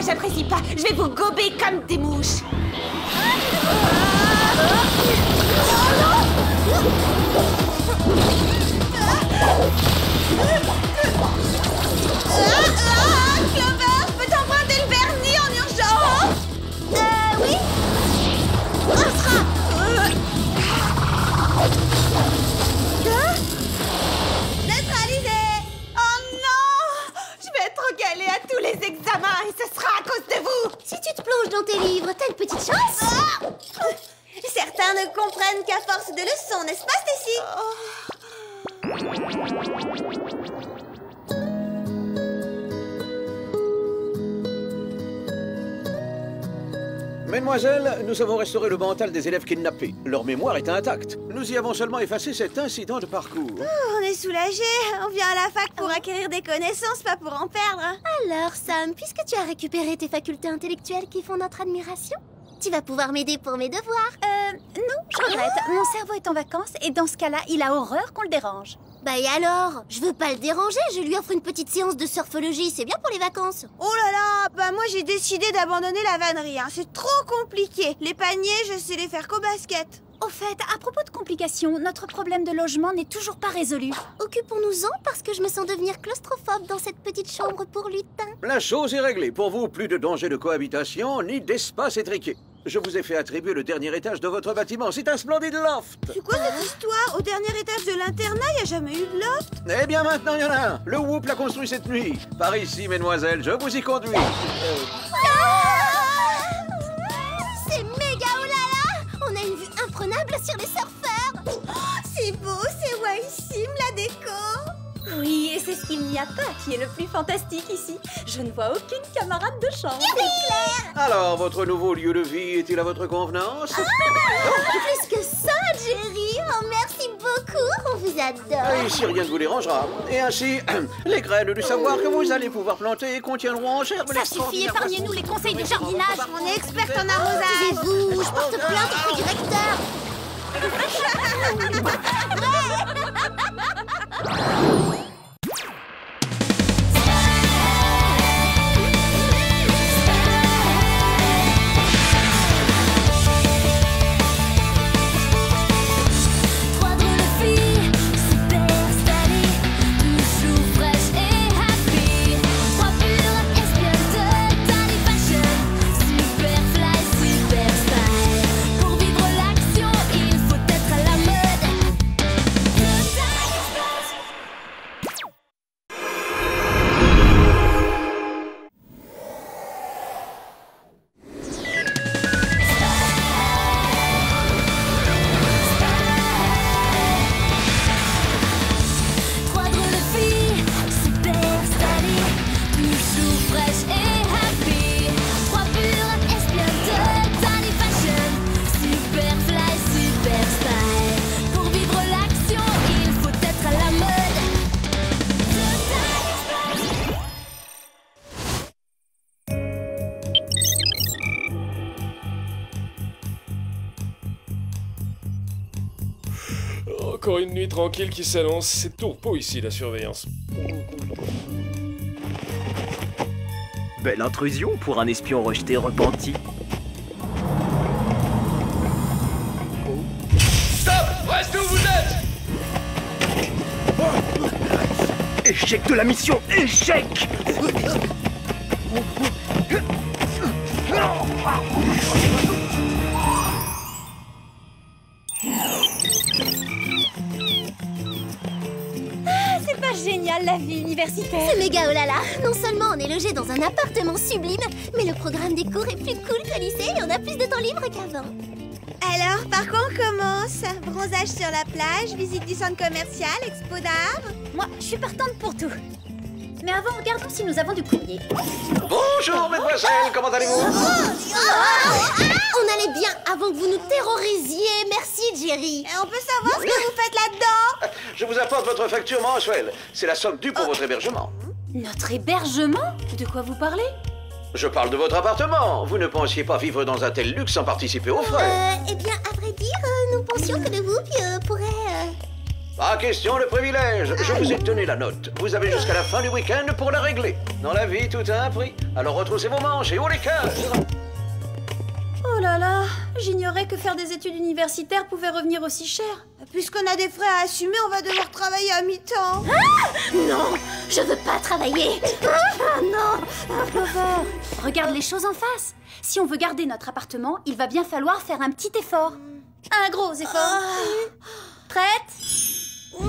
j'apprécie pas. Je vais vous gober comme des mouches. Ah, ah, Clover, peux t'emprunter le vernis en urgence?
Euh, oui. Astra.
Hein? Neutralisé. Oh non! Je vais être recalée à tous les examens et ce sera à cause de vous.
Si tu te plonges dans tes livres, t'as une petite chance.
Ah! Certains ne comprennent qu'à force de leçons, n'est-ce pas, Stacy?
Mesdemoiselles, nous avons restauré le mental des élèves kidnappés. Leur mémoire est intacte. Nous y avons seulement effacé cet incident de parcours.
Oh, on est soulagés. On vient à la fac pour acquérir des connaissances, pas pour en perdre.
Alors, Sam, puisque tu as récupéré tes facultés intellectuelles qui font notre admiration, tu vas pouvoir m'aider pour mes devoirs.
Euh, non, je regrette. Mon cerveau est en vacances et dans ce cas-là, il a horreur qu'on le dérange.
Bah et alors? Je veux pas le déranger, je lui offre une petite séance de surfologie, c'est bien pour les vacances.
Oh là là, bah moi j'ai décidé d'abandonner la vannerie, hein. C'est trop compliqué. Les paniers, je sais les faire qu'au basket.
Au fait, à propos de complications, notre problème de logement n'est toujours pas résolu.
Occupons-nous-en parce que je me sens devenir claustrophobe dans cette petite chambre pour lutin.
La chose est réglée. Pour vous, plus de danger de cohabitation, ni d'espace étriqué. Je vous ai fait attribuer le dernier étage de votre bâtiment. C'est un splendide loft.
C'est quoi cette histoire? Au dernier étage de l'internat, il n'y a jamais eu de loft?
Eh bien, maintenant, il y en a un. Le Whoop l'a construit cette nuit. Par ici, mesdemoiselles, je vous y conduis. Euh...
Ah, c'est méga oulala! On a une vue imprenable sur les surfeurs.
Oh, c'est beau, c'est wahissime la déco.
Oui, et c'est ce qu'il n'y a pas qui est le plus fantastique ici. Je ne vois aucune camarade de chambre.
C'est clair.
Alors, votre nouveau lieu de vie est-il à votre convenance?
Ah, oh, plus que ça, Jerry. Oh, merci beaucoup, on vous adore.
Ici, rien ne vous dérangera. Et ainsi, les graines du savoir que vous allez pouvoir planter contiendront en germe.
Ça suffit, épargnez-nous les conseils de jardinage.
On est experte en arrosage.
Taisez-vous, je porte plainte auprès du recteur.
Encore une nuit tranquille qui s'annonce. C'est tourpeau ici, la surveillance.
Belle intrusion pour un espion rejeté repenti.
Stop! Restez où vous êtes!
Échec de la mission! Échec!
C'est pas génial la vie universitaire.
C'est méga oh là là. Non seulement on est logé dans un appartement sublime, mais le programme des cours est plus cool qu'au lycée et on a plus de temps libre qu'avant.
Alors, par quoi on commence? Bronzage sur la plage, visite du centre commercial, expo d'art?
Moi, je suis partante pour tout. Mais avant, regardons si nous avons du courrier.
Bonjour, mesdemoiselles, comment allez-vous?
Oh, oh, oh, on allait bien avant que vous nous terrorisiez. Merci, Jerry.
Et on peut savoir ce que vous faites là-dedans?
Je vous apporte votre facture mensuelle. C'est la somme due pour oh. votre hébergement.
Notre hébergement? De quoi vous parlez?
Je parle de votre appartement. Vous ne pensiez pas vivre dans un tel luxe sans participer aux frais.
Euh, eh bien, à vrai dire, euh, nous pensions que le Whoop euh, pourrait... Euh...
Pas question de privilège. Je vous ai donné la note. Vous avez jusqu'à la fin du week-end pour la régler. Dans la vie, tout a un prix. Alors retroussez vos manches et haut les cœurs.
Oh là là, j'ignorais que faire des études universitaires pouvait revenir aussi cher.
Puisqu'on a des frais à assumer, on va devoir travailler à mi-temps.
Ah non, je veux pas travailler. Ah non.
Clover, regarde les choses en face. Si on veut garder notre appartement, il va bien falloir faire un petit effort. Un gros effort. Ah. Prête?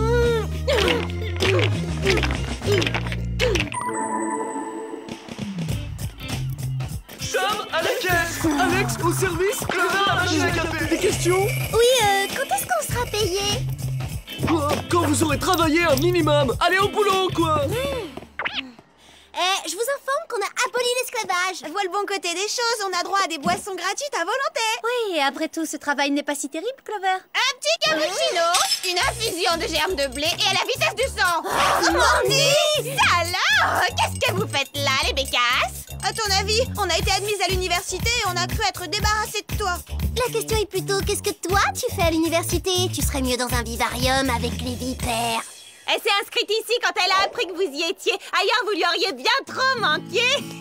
Sam, à la caisse! Alex, au service! Clover, à la machine à café! Des questions?
Oui, euh, quand est-ce qu'on sera payé?
Quoi? Quand vous aurez travaillé un minimum! Allez au boulot, quoi!
Eh, je vous informe qu'on a aboli l'esclavage.
Vois le bon côté des choses, on a droit à des boissons gratuites à volonté.
Oui, et après tout, ce travail n'est pas si terrible, Clover.
Un petit cappuccino, une infusion de germes de blé et à la vitesse du sang.
Oh, Mandy!
Ça alors? Qu'est-ce que vous faites là, les bécasses?
À ton avis, on a été admise à l'université et on a cru être débarrassé de toi.
La question est plutôt, qu'est-ce que toi tu fais à l'université? Tu serais mieux dans un vivarium avec les vipères.
Elle s'est inscrite ici quand elle a appris que vous y étiez. Ailleurs, vous lui auriez bien trop manqué.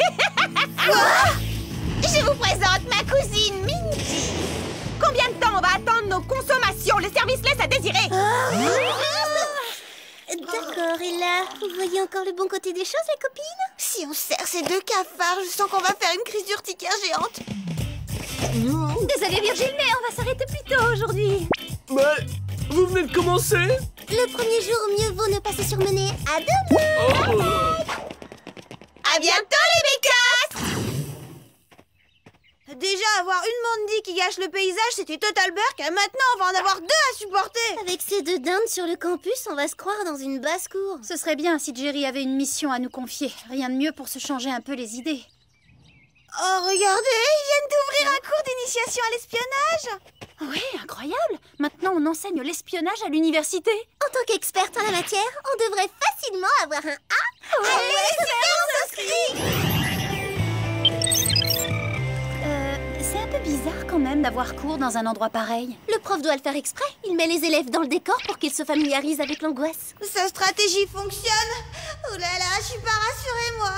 Je vous présente ma cousine Mindy. Combien de temps on va attendre nos consommations? Le service laisse à désirer.
D'accord, et là, vous voyez encore le bon côté des choses, les copines?
Si on serre ces deux cafards, je sens qu'on va faire une crise d'urticaire géante.
Désolée Virgile, mais on va s'arrêter plus tôt aujourd'hui.
Mais vous venez de commencer?
Le premier jour, mieux vaut ne pas se surmener. À demain.
Oh.
À bientôt, les bécasses.
Déjà, avoir une Mandy qui gâche le paysage, c'était total burk. Maintenant, on va en avoir deux à supporter.
Avec ces deux dindes sur le campus, on va se croire dans une basse-cour.
Ce serait bien si Jerry avait une mission à nous confier. Rien de mieux pour se changer un peu les idées.
Oh, regardez, ils viennent d'ouvrir un cours d'initiation à l'espionnage.
Oui, incroyable. Maintenant, on enseigne l'espionnage à l'université.
En tant qu'experte en la matière, on devrait facilement avoir un A.
Ouais, Allez, super, on s'inscrit.
Euh, c'est un peu bizarre quand même d'avoir cours dans un endroit pareil.
Le prof doit le faire exprès. Il met les élèves dans le décor pour qu'ils se familiarisent avec l'angoisse.
Sa stratégie fonctionne. Oh là là, je suis pas rassurée, moi.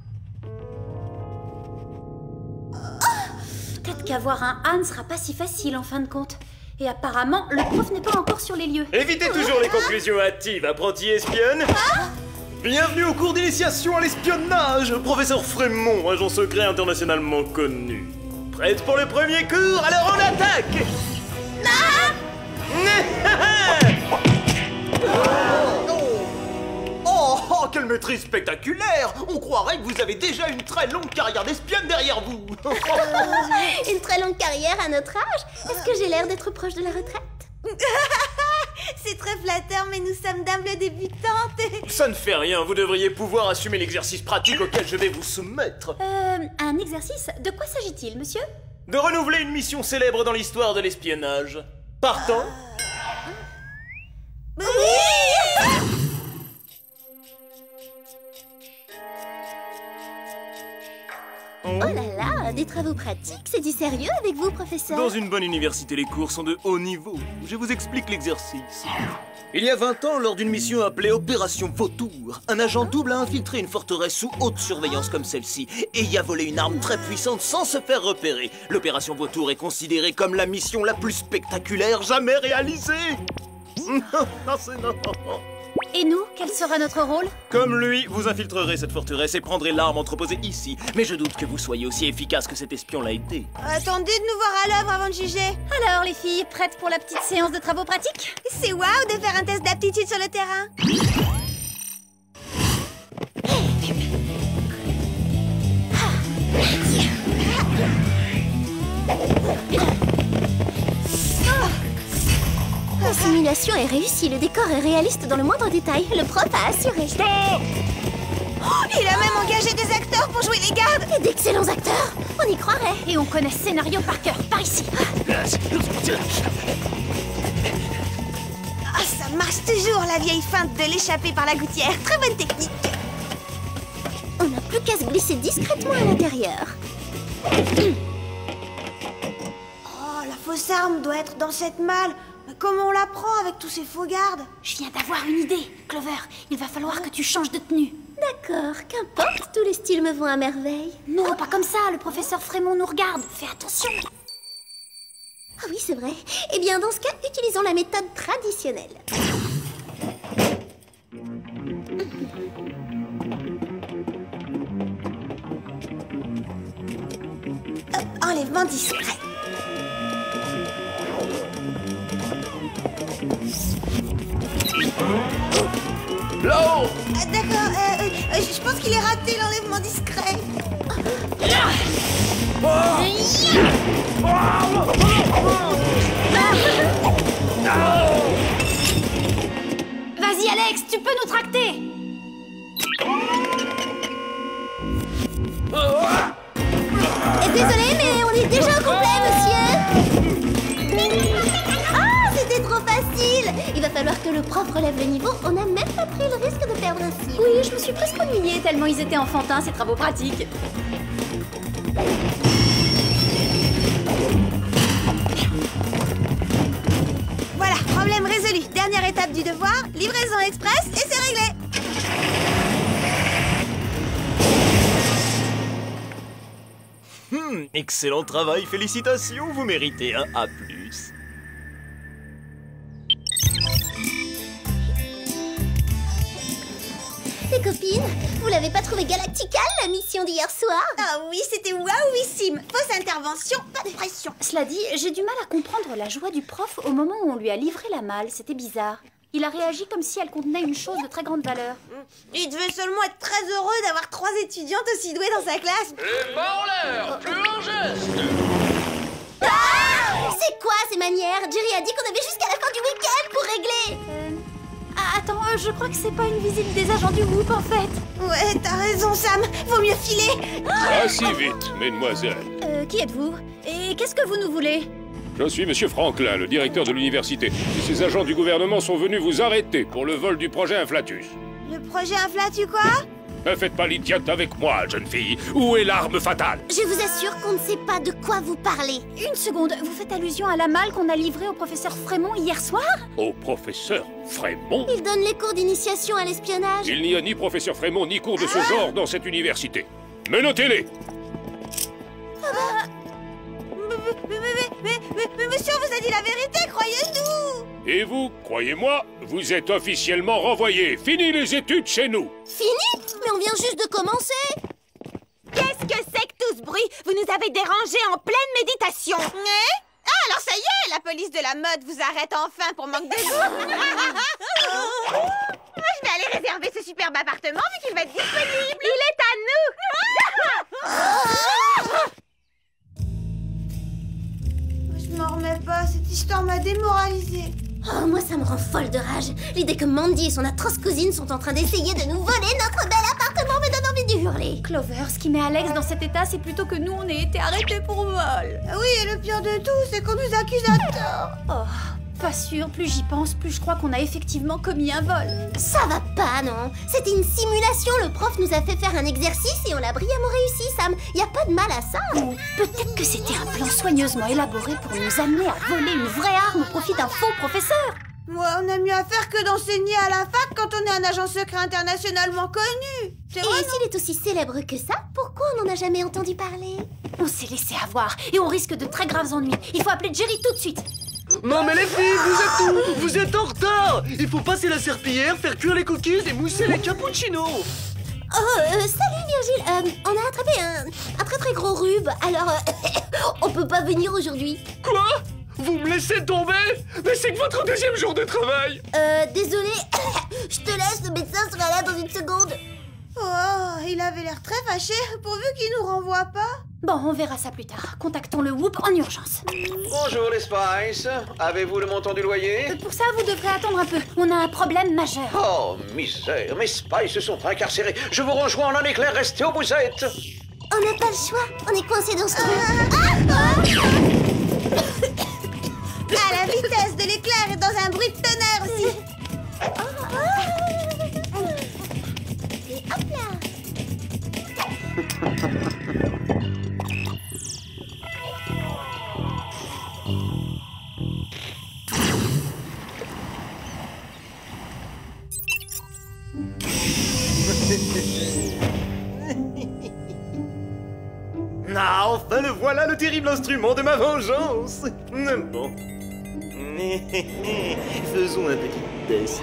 Peut-être qu'avoir un A ne sera pas si facile en fin de compte. Et apparemment, le prof n'est pas encore sur les lieux.
Évitez toujours les conclusions hâtives, apprenti espionne. Bienvenue au cours d'initiation à l'espionnage, professeur Frémont, agent secret internationalement connu. Prête pour le premier cours? Alors on attaque!
Ah
Oh, oh, quelle maîtrise spectaculaire! On croirait que vous avez déjà une très longue carrière d'espionne derrière vous.
Une très longue carrière à notre âge? Est-ce que j'ai l'air d'être proche de la retraite?
C'est très flatteur, mais nous sommes d'humbles débutantes.
Ça ne fait rien, vous devriez pouvoir assumer l'exercice pratique auquel je vais vous soumettre.
Euh, un exercice? De quoi s'agit-il, monsieur?
De renouveler une mission célèbre dans l'histoire de l'espionnage. Partant?
Oui.
Oh là là, des travaux pratiques, c'est du sérieux avec vous, professeur?
Dans une bonne université, les cours sont de haut niveau. Je vous explique l'exercice.
Il y a vingt ans, lors d'une mission appelée Opération Vautour, un agent double a infiltré une forteresse sous haute surveillance comme celle-ci et y a volé une arme très puissante sans se faire repérer. L'Opération Vautour est considérée comme la mission la plus spectaculaire jamais réalisée. Non, c'est non.
Et nous, quel sera notre rôle?
Comme lui, vous infiltrerez cette forteresse et prendrez l'arme entreposée ici. Mais je doute que vous soyez aussi efficace que cet espion l'a été.
Attendez de nous voir à l'œuvre avant de juger.
Alors, les filles, prêtes pour la petite séance de travaux pratiques?
C'est waouh de faire un test d'aptitude sur le terrain.
La simulation est réussie, le décor est réaliste dans le moindre détail. Le prof a assuré.
Stop!
Oh, il a même engagé des acteurs pour jouer les gardes.
Et d'excellents acteurs, on y croirait.
Et on connaît ce scénario par cœur, par ici.
Ah, ça marche toujours, la vieille feinte de l'échapper par la gouttière. Très bonne technique.
On n'a plus qu'à se glisser discrètement à l'intérieur.
Oh, la fausse arme doit être dans cette malle. Comment on la prend avec tous ces faux gardes?
Je viens d'avoir une idée, Clover. Il va falloir que tu changes de tenue.
D'accord, qu'importe, tous les styles me vont à merveille.
Non, pas comme ça, le professeur Frémont nous regarde. Fais attention.
Ah oui, c'est vrai. Eh bien, dans ce cas, utilisons la méthode traditionnelle.
Euh, enlèvement discret.
Là-haut!
Ah, d'accord, euh, euh, je pense qu'il est raté l'enlèvement discret.
Vas-y, Alex, tu peux nous tracter.
Désolé, mais on est déjà au complet, monsieur. Ah, c'était trop facile. Il va falloir que le prof relève le niveau. On n'a même pas pris le risque de perdre un cil.
Oui, je me suis presque ennuyée tellement ils étaient enfantins, ces travaux pratiques.
Voilà, problème résolu. Dernière étape du devoir, livraison express et c'est réglé.
Hmm, excellent travail, félicitations, vous méritez un A plus.
Les copines, vous l'avez pas trouvé galacticale, la mission d'hier soir?
Ah oui, c'était waouissime. Fausse intervention, pas de pression.
Cela dit, j'ai du mal à comprendre la joie du prof au moment où on lui a livré la malle. C'était bizarre. Il a réagi comme si elle contenait une chose de très grande valeur.
Il devait seulement être très heureux d'avoir trois étudiantes aussi douées dans sa classe.
Les mains en l'air, plus en geste.
Ah, c'est quoi ces manières? Jerry a dit qu'on avait jusqu'à la fin du week-end pour régler.
Euh... Ah, attends, euh, je crois que c'est pas une visite des agents du Whoop en fait.
Ouais, t'as raison, Sam. Vaut mieux filer.
Pas si vite, mesdemoiselles.
Euh, qui êtes-vous? Et qu'est-ce que vous nous voulez?
Je suis Monsieur Franklin, le directeur de l'université. Et ces agents du gouvernement sont venus vous arrêter pour le vol du projet Inflatus.
Le projet Inflatus quoi?
Ne faites pas l'idiote avec moi, jeune fille. Où est l'arme fatale?
Je vous assure qu'on ne sait pas de quoi vous parlez.
Une seconde, vous faites allusion à la malle qu'on a livrée au professeur Frémont hier soir?
Au professeur Frémont?
Il donne les cours d'initiation à l'espionnage.
Il n'y a ni professeur Frémont ni cours de ce genre dans cette université. Menotez-les!
Ah. Mais, mais, mais, mais, mais, mais monsieur vous a dit la vérité, croyez-nous!
Et vous, croyez-moi, vous êtes officiellement renvoyés. Fini les études chez nous.
Fini? Mais on vient juste de commencer.
Qu'est-ce que c'est que tout ce bruit? Vous nous avez dérangés en pleine méditation.
Hein? Ah, alors ça y est, la police de la mode vous arrête enfin pour manque de goût.
Moi, je vais aller réserver ce superbe appartement vu qu'il va être disponible. Il est à nous.
Je m'en remets pas, cette histoire m'a démoralisée.
Oh, moi ça me rend folle de rage. L'idée que Mandy et son atroce cousine sont en train d'essayer de nous voler notre bel appartement me donne envie de hurler.
Clover, ce qui met Alex dans cet état, c'est plutôt que nous, on ait été arrêtés pour vol.
Oui, et le pire de tout, c'est qu'on nous accuse à tort.
Oh, pas sûr, plus j'y pense, plus je crois qu'on a effectivement commis un vol.
Ça va pas, non? C'était une simulation, le prof nous a fait faire un exercice et on a brillamment réussi, Sam. Y a pas de mal à ça.
Ou peut-être que c'était un plan soigneusement élaboré pour nous amener à voler une vraie arme au profit d'un faux professeur.
Ouais, on a mieux à faire que d'enseigner à la fac quand on est un agent secret internationalement connu.
Et s'il est aussi célèbre que ça, pourquoi on n'en a jamais entendu parler?
On s'est laissé avoir et on risque de très graves ennuis. Il faut appeler Jerry tout de suite.
Non mais les filles, vous êtes où? Vous êtes en retard. Il faut passer la serpillière, faire cuire les cookies et mousser les cappuccinos.
Oh, euh, salut Virgile, euh, on a attrapé un, un très très gros rhume, alors euh, on peut pas venir aujourd'hui.
Quoi? Vous me laissez tomber? Mais c'est que votre deuxième jour de travail.
Euh, désolé, je te laisse, le médecin sera là dans une seconde.
Oh, il avait l'air très fâché, pourvu qu'il nous renvoie pas.
Bon, on verra ça plus tard. Contactons le Whoop en urgence.
Bonjour les Spice. Avez-vous le montant du loyer?
Pour ça, vous devrez attendre un peu. On a un problème majeur.
Oh, misère, mes Spice se sont incarcérés. Je vous rejoins en un éclair, restez où vous êtes.
On n'a pas le choix, on est coincés dans ce trou. Ah, ah,
à la vitesse de l'éclair et dans un bruit de tonnerre aussi.
Et hop là.
Ah, enfin le voilà, le terrible instrument de ma vengeance. Bon. Faisons un petit test.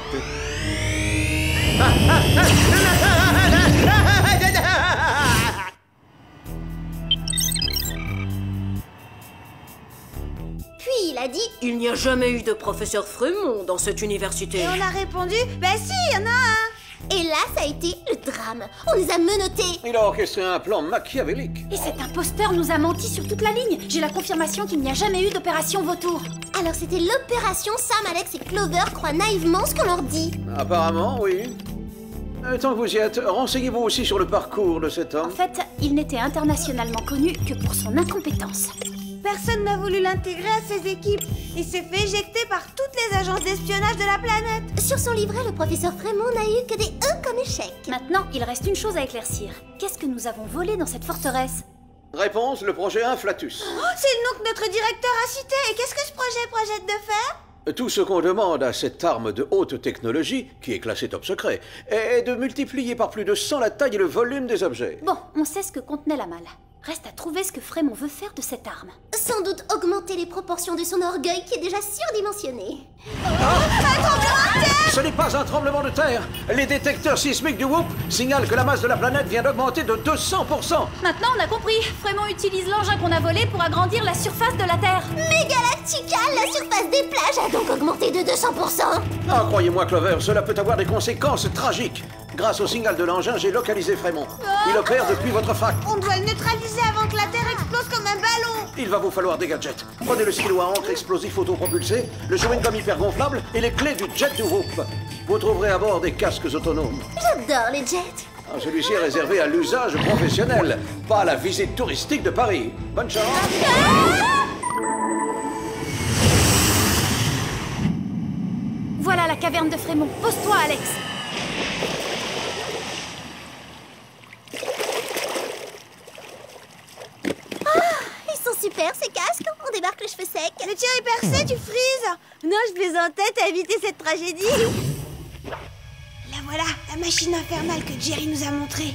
Puis il a dit...
Il n'y a jamais eu de professeur Frémont dans cette université.
Et on a répondu, bah si, il y en a un.
Et là, ça a été le drame. On les a menottés.
Il a orchestré un plan machiavélique.
Et cet imposteur nous a menti sur toute la ligne. J'ai la confirmation qu'il n'y a jamais eu d'opération Vautour.
Alors c'était l'opération Sam, Alex et Clover croient naïvement ce qu'on leur dit.
Apparemment, oui. Euh, tant que vous y êtes, renseignez-vous aussi sur le parcours de cet homme.
En fait, il n'était internationalement connu que pour son incompétence.
Personne n'a voulu l'intégrer à ses équipes. Il s'est fait éjecter par toutes les agences d'espionnage de la planète.
Sur son livret, le professeur Frémont n'a eu que des E comme échec.
Maintenant, il reste une chose à éclaircir. Qu'est-ce que nous avons volé dans cette forteresse?
Réponse, le projet Inflatus.
Oh, c'est le nom que notre directeur a cité. Et qu'est-ce que ce projet projette de faire?
Tout ce qu'on demande à cette arme de haute technologie, qui est classée top secret, est de multiplier par plus de cent la taille et le volume des objets.
Bon, on sait ce que contenait la malle. Reste à trouver ce que Frémont veut faire de cette arme.
Sans doute augmenter les proportions de son orgueil qui est déjà surdimensionné.
Oh, un tremblement de terre! Ce n'est pas un tremblement de terre. Les détecteurs sismiques du Whoop signalent que la masse de la planète vient d'augmenter de deux cents pour cent.
Maintenant, on a compris. Frémont utilise l'engin qu'on a volé pour agrandir la surface de la Terre.
Mais Galactical, la surface des plages a donc augmenté de deux cents pour cent.
Ah, croyez-moi, Clover, cela peut avoir des conséquences tragiques. Grâce au signal de l'engin, j'ai localisé Frémont. Il opère depuis votre fac.
On doit le neutraliser avant que la Terre explose comme un ballon.
Il va vous falloir des gadgets. Prenez le stylo à encre explosif autopropulsé, le chewing-gum hyper gonflable et les clés du jet du Whoop. Vous trouverez à bord des casques autonomes.
J'adore les jets.
Ah, celui-ci est réservé à l'usage professionnel, pas à la visite touristique de Paris. Bonne chance.
Voilà la caverne de Frémont. Pose-toi, Alex.
Super, ces casques. On débarque les cheveux secs.
Le tien est percé, tu frises. Non, je plaisantais, t'as évité cette tragédie. La voilà, la machine infernale que Jerry nous a montrée.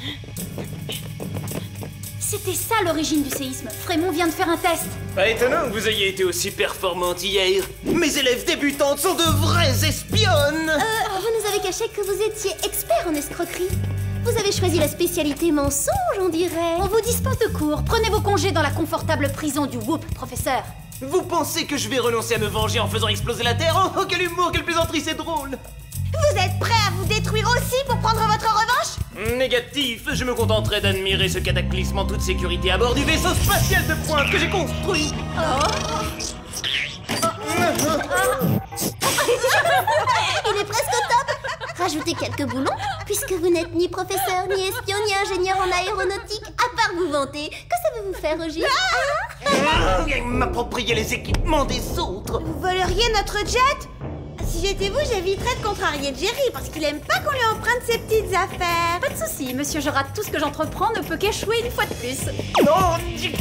C'était ça l'origine du séisme. Frémont vient de faire un test.
Pas étonnant que vous ayez été aussi performante hier. Mes élèves débutantes sont de vraies espionnes.
Euh, vous nous avez caché que vous étiez expert en escroquerie. Vous avez choisi la spécialité mensonge, on dirait.
On vous dispose de cours. Prenez vos congés dans la confortable prison du Whoop, professeur.
Vous pensez que je vais renoncer à me venger en faisant exploser la Terre? Oh, quel humour, quelle plaisanterie, c'est drôle.
Vous êtes prêts à vous détruire aussi pour prendre votre revanche?
Négatif, je me contenterai d'admirer ce cataclysme en toute sécurité à bord du vaisseau spatial de pointe que j'ai construit.
Oh. Il est presque au top. Rajoutez quelques boulons, puisque vous n'êtes ni professeur, ni espion, ni ingénieur en aéronautique, à part vous vanter. Que savez-vous faire, Roger?
Ah, m'approprier les équipements des autres.
Vous voleriez notre jet? Si j'étais vous, j'éviterais de contrarier Jerry, parce qu'il aime pas qu'on lui emprunte ses petites affaires.
Pas de soucis, monsieur, je rate tout ce que j'entreprends ne peut qu'échouer une fois de plus.
Non.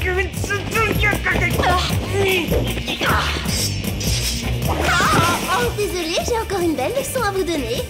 Oh, désolé, j'ai encore une belle leçon à vous donner.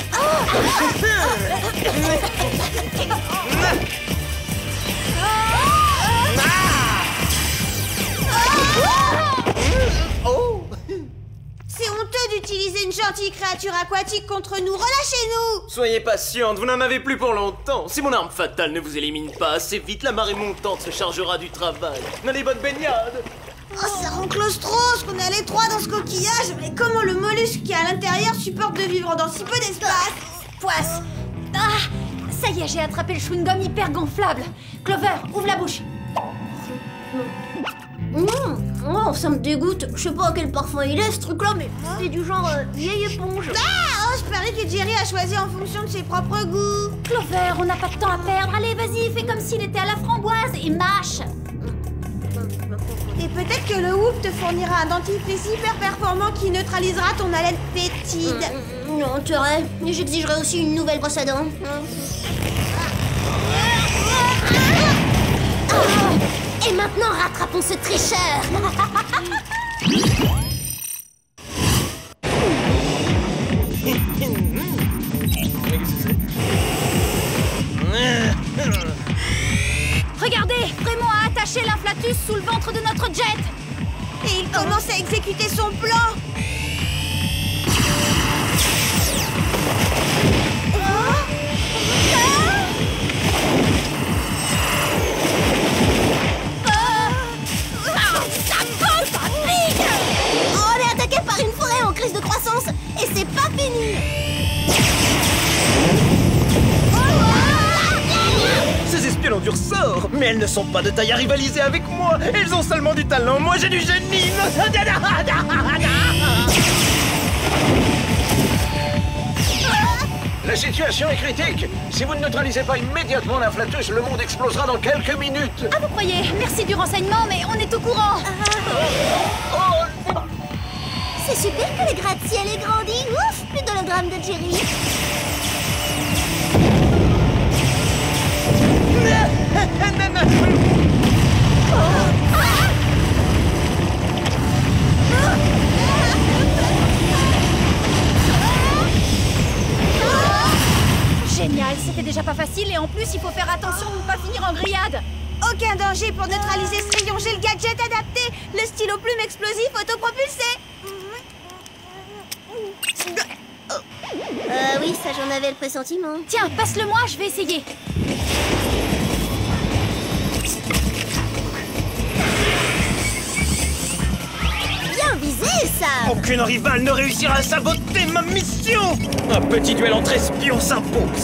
Oh!
C'est honteux d'utiliser une gentille créature aquatique contre nous. Relâchez-nous!
Soyez patiente, vous n'en avez plus pour longtemps. Si mon arme fatale ne vous élimine pas assez vite, la marée montante se chargera du travail. N'allez, bonne baignade!
Oh, ça rend claustro, ce qu'on est à l'étroit dans ce coquillage. Mais comment le mollusque qui est à l'intérieur supporte de vivre dans si peu d'espace?
Poisse! Ah! Ça y est, j'ai attrapé le chewing-gum hyper gonflable. Clover, ouvre la bouche.
Mmh. Oh, ça me dégoûte. Je sais pas quel parfum il est, ce truc-là, mais c'est du genre euh, vieille éponge.
Ah! Oh, je parie que Jerry a choisi en fonction de ses propres goûts.
Clover, on n'a pas de temps à perdre. Allez, vas-y, fais comme s'il était à la framboise et mâche.
Et peut-être que le Whoop te fournira un dentifrice hyper performant qui neutralisera ton haleine fétide.
Mmh, non, intérêt. Mais j'exigerai aussi une nouvelle brosse à dents. Et maintenant, rattrapons ce tricheur.
Regardez, Allez, Frémont a attaché l'inflatus sous le ventre de notre jet.
Et il commence à exécuter son plan.
Oh, on est attaqué par une forêt en crise de croissance. Et c'est pas fini.
Ces espionnes ont du ressort, mais elles ne sont pas de taille à rivaliser avec moi. Elles ont seulement du talent, moi j'ai du génie.
La situation est critique. Si vous ne neutralisez pas immédiatement l'inflatus, le monde explosera dans quelques minutes.
Ah, vous croyez? Merci du renseignement, mais on est au courant.
C'est super que le gratte-ciel ait grandi. Ouf, plus d'hologramme de Jerry.
Génial, c'était déjà pas facile et en plus il faut faire attention de ne pas finir en grillade.
Aucun danger pour neutraliser ce rayon. J'ai le gadget adapté. Le stylo plume explosif autopropulsé.
Euh, oui, ça j'en avais le pressentiment.
Tiens, passe-le-moi, je vais essayer.
Bien visé, ça.
Aucune rivale ne réussira à saboter ma mission. Un petit duel entre espions s'impose.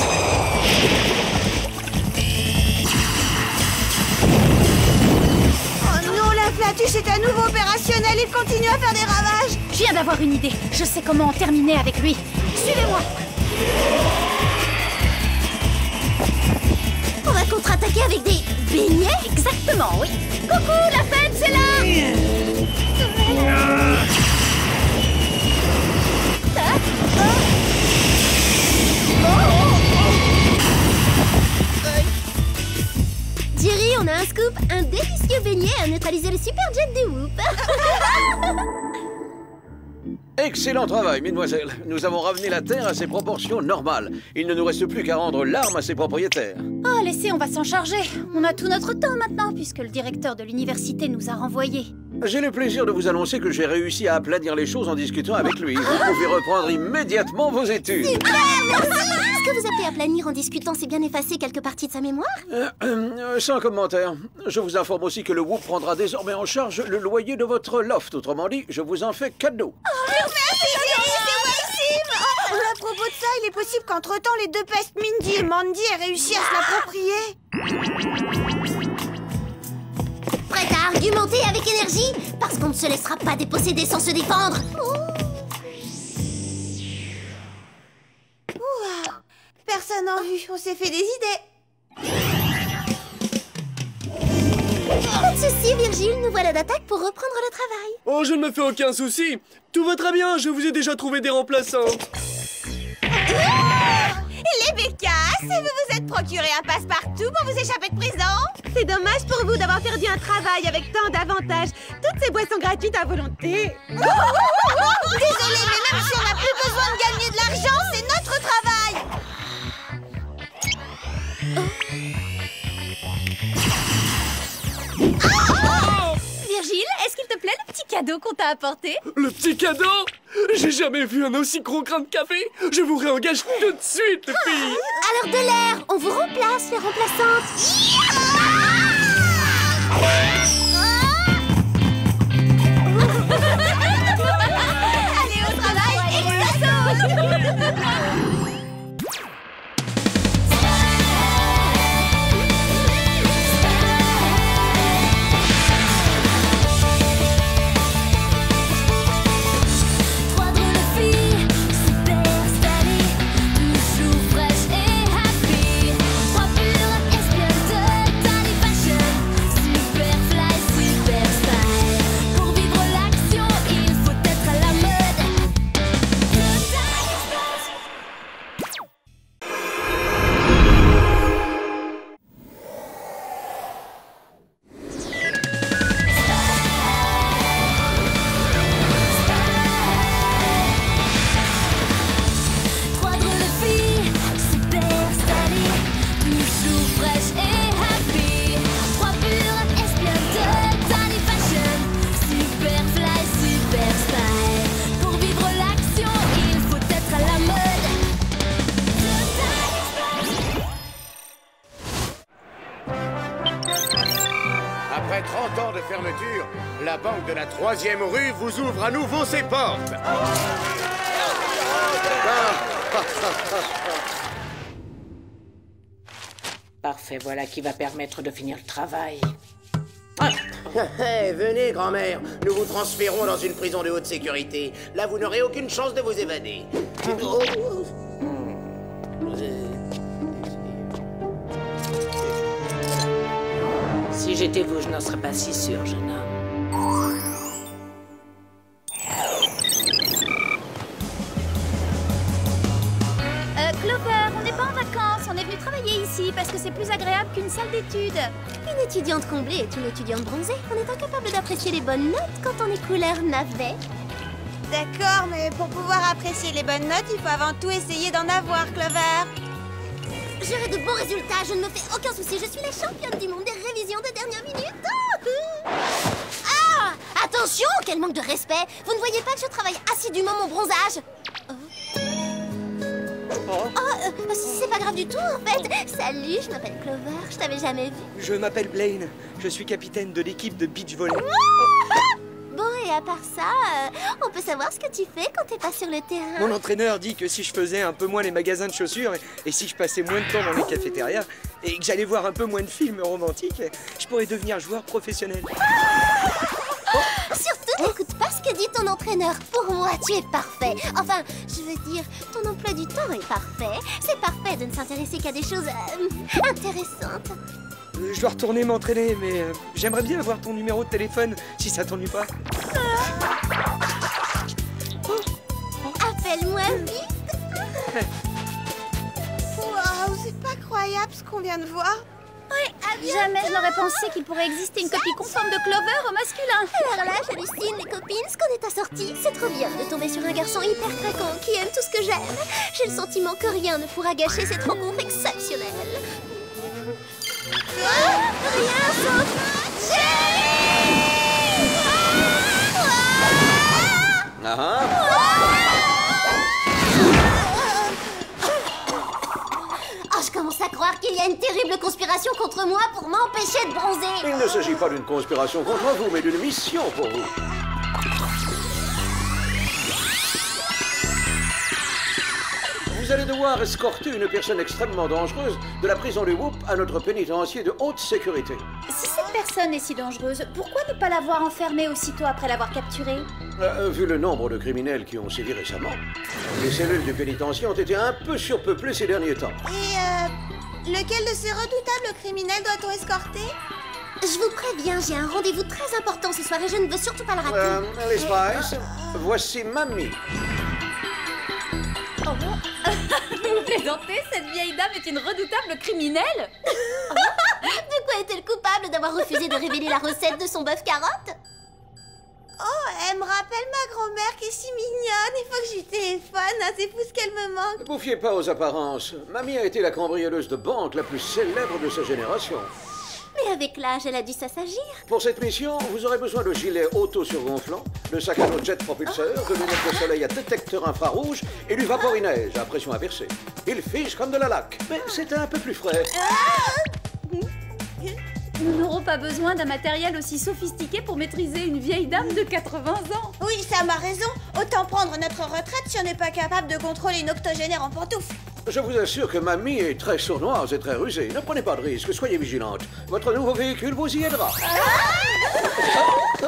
Oh non, l'inflatus est à nouveau opérationnel. Il continue à faire des ravages.
Je viens d'avoir une idée. Je sais comment en terminer avec lui. Suivez-moi.
On va contre-attaquer avec des beignets?
Exactement, oui. Coucou, la fête, c'est là.
Jerry, on a un scoop. Un délicieux beignet à neutraliser le super jet du Whoop.
Excellent travail, mesdemoiselles. Nous avons ramené la Terre à ses proportions normales. Il ne nous reste plus qu'à rendre l'arme à ses propriétaires.
Oh, laissez, on va s'en charger. On a tout notre temps maintenant, puisque le directeur de l'université nous a renvoyés.
J'ai le plaisir de vous annoncer que j'ai réussi à aplanir les choses en discutant avec lui. Vous pouvez reprendre immédiatement vos études.
Super, merci. Ce que vous appelez aplanir en discutant, c'est bien effacer quelques parties de sa mémoire?
euh, euh, Sans commentaire. Je vous informe aussi que le Whoop prendra désormais en charge le loyer de votre loft. Autrement dit, je vous en fais cadeau.
Oh, merci, Jerry, c'est Wassim. Oh, à propos de ça, il est possible qu'entre-temps, les deux pestes Mindy et Mandy aient réussi à se l'approprier.
Prête à argumenter avec énergie? Parce qu'on ne se laissera pas déposséder sans se défendre.
Ouah, personne en vue, on s'est fait des idées.
Pas de soucis, Virgile, nous voilà d'attaque pour reprendre le travail.
Oh, je ne me fais aucun souci. Tout va très bien, je vous ai déjà trouvé des remplaçantes.
Les bécasses, vous vous êtes procuré un passe-partout pour vous échapper de prison? C'est dommage pour vous d'avoir perdu un travail avec tant d'avantages. Toutes ces boissons gratuites à volonté. Désolé, mais même si on n'a plus besoin de gagner de l'argent, c'est notre travail.
Oh Virgile, est-ce qu'il te plaît le petit cadeau qu'on t'a apporté?
Le petit cadeau? J'ai jamais vu un aussi gros grain de café. Je vous réengage tout de suite, fille.
Alors de l'air, on vous remplace les remplaçantes.
Allez au travail, expresso.
Toujours fraîche et happy. Trois pures espionnes de Après trente ans de fermeture, la banque de la troisième rue vous ouvre à nouveau ses portes.
Parfait, voilà qui va permettre de finir le travail.
Hey, venez, grand-mère. Nous vous transférons dans une prison de haute sécurité. Là, vous n'aurez aucune chance de vous évader. Oh.
Si j'étais vous, je n'en serais pas si sûr, jeune homme.
Euh, Clover, on n'est pas en vacances, on est venu travailler ici parce que c'est plus agréable qu'une salle d'études.
Une étudiante comblée est une étudiante bronzée. On est incapable d'apprécier les bonnes notes quand on est couleur navet.
D'accord, mais pour pouvoir apprécier les bonnes notes, il faut avant tout essayer d'en avoir, Clover.
J'aurai de bons résultats, je ne me fais aucun souci. Je suis la championne du monde des révisions de dernière minute. Ah! Attention, quel manque de respect. Vous ne voyez pas que je travaille assidûment mon bronzage? Oh, oh euh, c'est pas grave du tout, en fait. Salut, je m'appelle Clover, je t'avais jamais vu.
Je m'appelle Blaine, je suis capitaine de l'équipe de beach volley.
Bon, et à part ça, euh, on peut savoir ce que tu fais quand t'es pas sur le terrain?
Mon entraîneur dit que si je faisais un peu moins les magasins de chaussures et, et si je passais moins de temps dans les cafétérias et que j'allais voir un peu moins de films romantiques, je pourrais devenir joueur professionnel.
Oh, surtout, n'écoute pas ce que dit ton entraîneur. Pour moi, tu es parfait. Enfin, je veux dire, ton emploi du temps est parfait. C'est parfait de ne s'intéresser qu'à des choses euh, intéressantes.
Je dois retourner m'entraîner, mais euh, j'aimerais bien avoir ton numéro de téléphone, si ça t'ennuie pas.
Appelle-moi vite.
Waouh, c'est pas croyable ce qu'on vient de voir.
Ouais, jamais je n'aurais pensé qu'il pourrait exister une copie conforme de Clover au masculin.
Alors là, j'hallucine, les copines, ce qu'on est assorties. C'est trop bien de tomber sur un garçon hyper craquant qui aime tout ce que j'aime. J'ai le sentiment que rien ne pourra gâcher cette rencontre exceptionnelle. Ah, rien sauf Jerry!
Ah ah.
Oh, je commence à croire qu'il y a une terrible conspiration contre moi pour m'empêcher de bronzer.
Il ne s'agit pas d'une conspiration contre vous, mais d'une mission pour vous. Vous allez devoir escorter une personne extrêmement dangereuse de la prison de Whoop à notre pénitencier de haute sécurité.
Si cette personne est si dangereuse, pourquoi ne pas l'avoir enfermée aussitôt après l'avoir capturée?
Euh, vu le nombre de criminels qui ont sévi récemment, les cellules du pénitencier ont été un peu surpeuplées ces derniers temps.
Et euh, lequel de ces redoutables criminels doit-on escorter?
Je vous préviens, j'ai un rendez-vous très important ce soir et je ne veux surtout pas le rater.
Euh, les Spice, voici Mamie.
Oh. Vous plaisantez? Cette vieille dame est une redoutable criminelle?
De quoi est-elle coupable d'avoir refusé de révéler la recette de son bœuf carotte?
Oh, elle me rappelle ma grand-mère qui est si mignonne. Il faut que je lui téléphone, hein, c'est fou ce qu'elle me manque.
Ne vous fiez pas aux apparences. Mamie a été la cambrioleuse de banque la plus célèbre de sa génération.
Mais avec l'âge, elle a dû s'assagir.
Pour cette mission, vous aurez besoin de gilets auto-surgonflants, de sac à dos jet propulseur, de lunettes de soleil à détecteur infrarouge et du vaporinège à pression inversée. Il fiche comme de la laque, mais c'est un peu plus frais.
Nous n'aurons pas besoin d'un matériel aussi sophistiqué pour maîtriser une vieille dame de quatre-vingts ans.
Oui, Sam a raison. Autant prendre notre retraite si on n'est pas capable de contrôler une octogénaire en pantoufles.
Je vous assure que Mamie est très sournoise et très rusée. Ne prenez pas de risques, soyez vigilante. Votre nouveau véhicule vous y aidera.
Ah oh,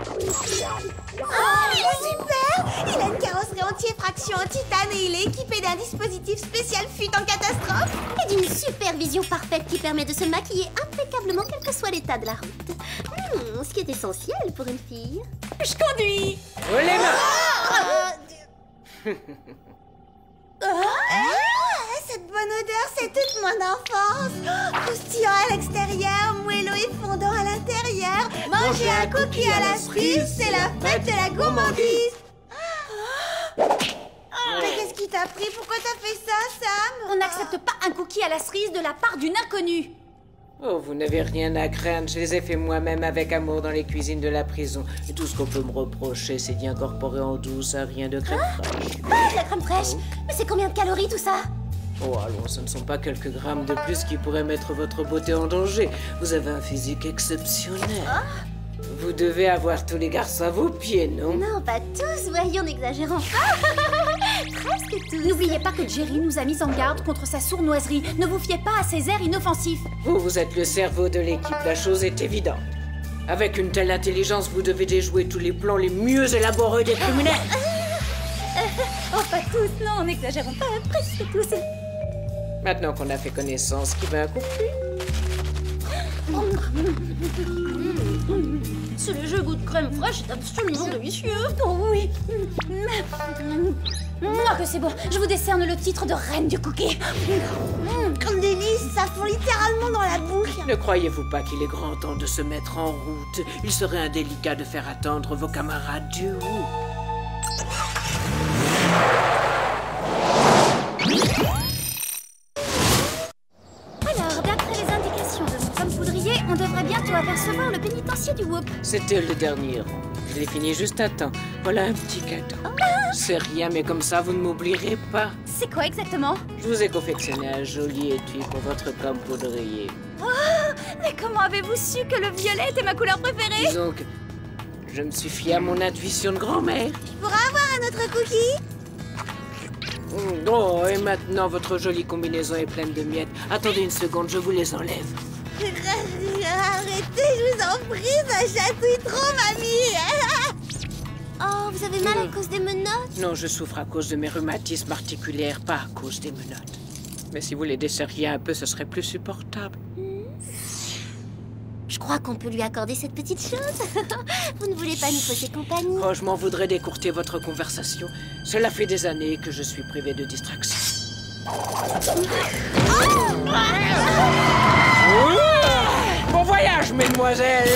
il est super! Il a une carrosserie entière fraction en titane et il est équipé d'un dispositif spécial fuite en catastrophe.
Et d'une supervision parfaite qui permet de se maquiller impeccablement quel que soit l'état de la route. Hmm, ce qui est essentiel pour une fille.
Je conduis!
Oh, les mains!
Oh, ah, cette bonne odeur, c'est toute mon enfance. Oh, croustillant à l'extérieur, moelleux et fondant à l'intérieur. Manger un cookie à la cerise, c'est la fête de la gourmandise. Oh. Mais qu'est-ce qui t'a pris? Pourquoi t'as fait ça, Sam?
On n'accepte pas un cookie à la cerise de la part d'une inconnue.
Oh, vous n'avez rien à craindre. Je les ai fait moi-même avec amour dans les cuisines de la prison. Et tout ce qu'on peut me reprocher, c'est d'y incorporer en douce un rien de crème fraîche.
Ah, de la crème fraîche? Mais c'est combien de calories tout ça?
Oh, allons, ce ne sont pas quelques grammes de plus qui pourraient mettre votre beauté en danger. Vous avez un physique exceptionnel. Vous devez avoir tous les garçons à vos pieds, non?
Non, pas tous, voyons, n'exagérons pas. Presque tous.
N'oubliez pas que Jerry nous a mis en garde contre sa sournoiserie. Ne vous fiez pas à ses airs inoffensifs.
Vous, vous êtes le cerveau de l'équipe, la chose est évidente. Avec une telle intelligence, vous devez déjouer tous les plans les mieux élaborés des criminels.
Oh, pas tous, non, n'exagérons pas, presque tous.
Maintenant qu'on a fait connaissance, qui veut un coup?
Ce léger goût de crème fraîche est absolument délicieux. Oh oui. Moi que c'est bon, je vous décerne le titre de reine du cookie.
Comme délice, ça fond littéralement dans la bouche.
Ne croyez-vous pas qu'il est grand temps de se mettre en route? Il serait indélicat de faire attendre vos camarades du haut.
Alors, d'après les indications de mon femme poudrier, on devrait bientôt apercevoir le pénitencier du Whoop.
C'était le dernier rang. Je l'ai fini juste à temps. Voilà un petit cadeau. C'est rien, mais comme ça, vous ne m'oublierez pas.
C'est quoi exactement?
Je vous ai confectionné un joli étui pour votre femme poudrier.
Oh, mais comment avez-vous su que le violet était ma couleur préférée?
Disons que je me suis fié à mon intuition de grand-mère.
Je pourrais avoir un autre cookie?
Oh, et maintenant, votre jolie combinaison est pleine de miettes. Attendez une seconde, je vous les enlève.
Arrêtez, je vous en prie, ça chatouille trop, mamie.
Oh, vous avez mal à cause des menottes?
Non, je souffre à cause de mes rhumatismes articulaires, pas à cause des menottes. Mais si vous les desserriez un peu, ce serait plus supportable.
Je crois qu'on peut lui accorder cette petite chose. Vous ne voulez pas nous fausser compagnie?
Oh, je m'en voudrais d'écourter votre conversation. Cela fait des années que je suis privée de distraction. Oh bon voyage, mesdemoiselles.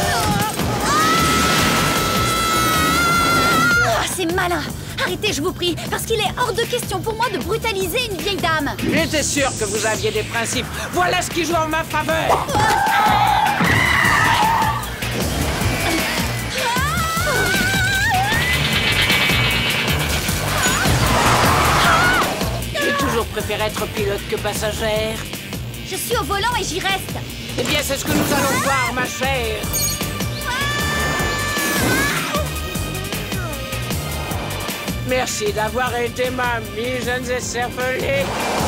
Ah, c'est malin. Arrêtez, je vous prie, parce qu'il est hors de question pour moi de brutaliser une vieille dame.
J'étais sûr que vous aviez des principes. Voilà ce qui joue en ma faveur. J'ai toujours préféré être pilote que passagère.
Je suis au volant et j'y reste.
Eh bien, c'est ce que nous allons voir, ma chère. Merci d'avoir été mamie, jeunes écervelés.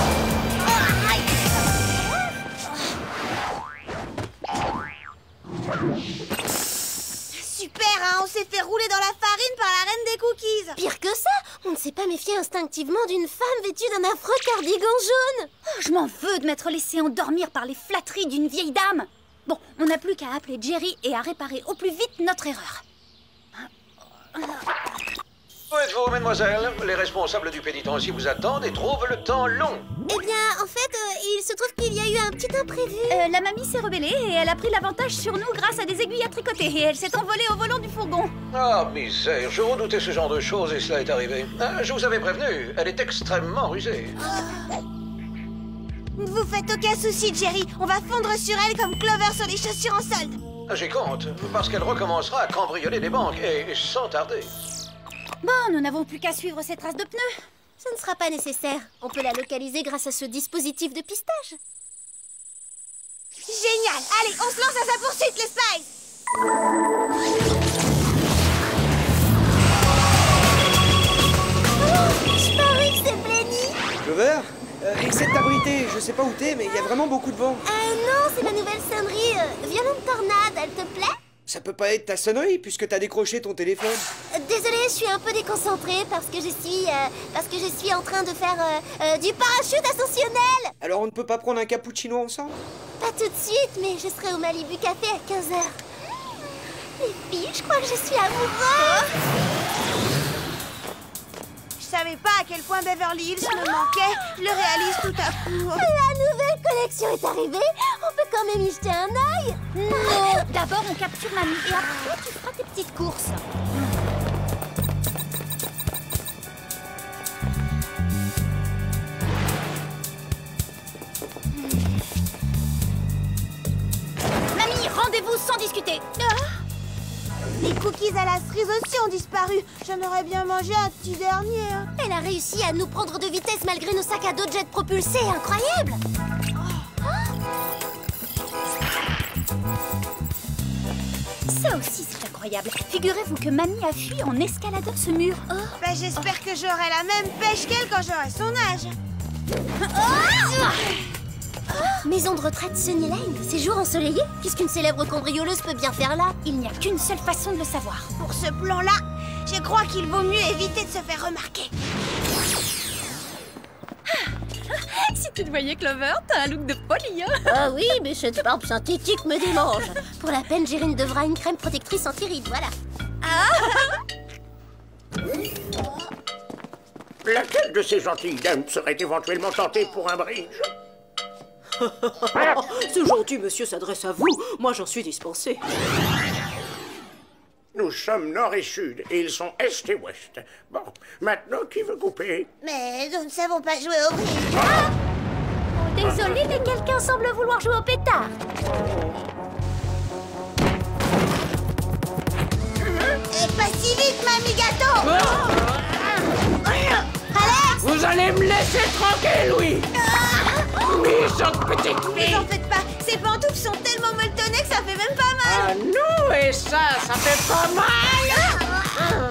Super, hein, on s'est fait rouler dans la farine par la reine des cookies.
Pire que ça, on ne s'est pas méfié instinctivement d'une femme vêtue d'un affreux cardigan jaune.
Oh, je m'en veux de m'être laissé endormir par les flatteries d'une vieille dame. Bon, on n'a plus qu'à appeler Jerry et à réparer au plus vite notre erreur.
Où êtes-vous, mesdemoiselles? Les responsables du pénitencier vous attendent et trouvent le temps long.
Eh bien, en fait, euh, il se trouve qu'il y a eu un petit imprévu.
Euh, la mamie s'est rebellée et elle a pris l'avantage sur nous grâce à des aiguilles à tricoter. Et elle s'est envolée au volant du fourgon.
Ah, misère, je redoutais ce genre de choses et cela est arrivé. Ah, je vous avais prévenu, elle est extrêmement rusée.
Ne vous faites aucun souci, Jerry. On va fondre sur elle comme Clover sur les chaussures en solde.
J'y compte, parce qu'elle recommencera à cambrioler des banques, et sans tarder.
Bon, nous n'avons plus qu'à suivre ces traces de pneus.
Ça ne sera pas nécessaire. On peut la localiser grâce à ce dispositif de pistage.
Génial. Allez, on se lance à sa poursuite, les Spies.
Oh, je parie que c'est Blenny.
Clover, euh, essaie de t'abriter. Je sais pas où t'es, mais il y a vraiment beaucoup de vent.
Euh, non, c'est ma nouvelle sonnerie. Euh, violente tornade, elle te plaît?
Ça peut pas être ta sonnerie puisque t'as décroché ton téléphone.
Euh, désolée, je suis un peu déconcentrée parce que je suis euh, parce que je suis en train de faire euh, euh, du parachute ascensionnel.
Alors on ne peut pas prendre un cappuccino ensemble?
Pas tout de suite, mais je serai au Malibu Café à quinze heures. Les filles, je crois que je suis amoureuse.
Je savais pas à quel point Beverly Hills me manquait. Je le réalise tout à coup.
La nouvelle collection est arrivée. On peut quand même y jeter un œil.
Non. D'abord, on capture mamie et après, tu feras tes petites courses. Mamie, rendez-vous sans discuter. Ah.
Les
cookies à la cerise aussi ont disparu. J'en aurais bien mangé un petit dernier. Hein.
Elle a réussi à nous prendre de vitesse malgré nos sacs à dos de jet propulsés. Incroyable!
Ça aussi, c'est incroyable. Figurez-vous que Mamie a fui en escaladant ce mur. Oh.
Bah, j'espère que j'aurai la même pêche qu'elle quand j'aurai son âge.
Oh, maison de retraite Sunny Lane, séjour ensoleillé, puisqu'une célèbre cambrioleuse peut bien faire là.
Il n'y a qu'une seule façon de le savoir.
Pour ce plan-là, je crois qu'il vaut mieux éviter de se faire remarquer.
Si tu te voyais, Clover, t'as un look de folie, hein?
Ah oui, mais cette barbe synthétique me démange. Pour la peine, Gérine devra une crème protectrice anti-rides, voilà.
Ah. Laquelle de ces gentilles dames serait éventuellement tentée pour un bridge?
Ce gentil monsieur s'adresse à vous. Moi, j'en suis dispensée.
Nous sommes nord et sud, et ils sont est et ouest. Bon, maintenant, qui veut couper?
Mais nous ne savons pas jouer au bridge.
Ah oh, désolé, mais quelqu'un semble vouloir jouer au pétard.
Et pas si vite, mamie gâteau.
Oh
Alex!
Vous allez me laisser tranquille, oui. Méchante petite fille.
Ne t'en faites pas, ces pantoufles sont tellement molletonnées que ça fait même pas mal.
Ah non, et ça, ça fait pas mal.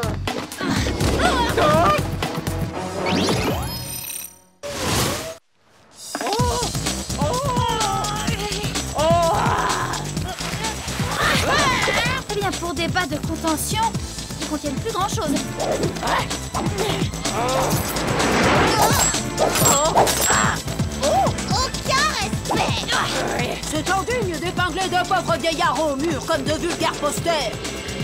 Eh bien, pour des bas de contention, ils contiennent plus grand-chose.
Aucun respect.
C'est indigne d'épingler de pauvres vieillards au mur comme de vulgaires posters.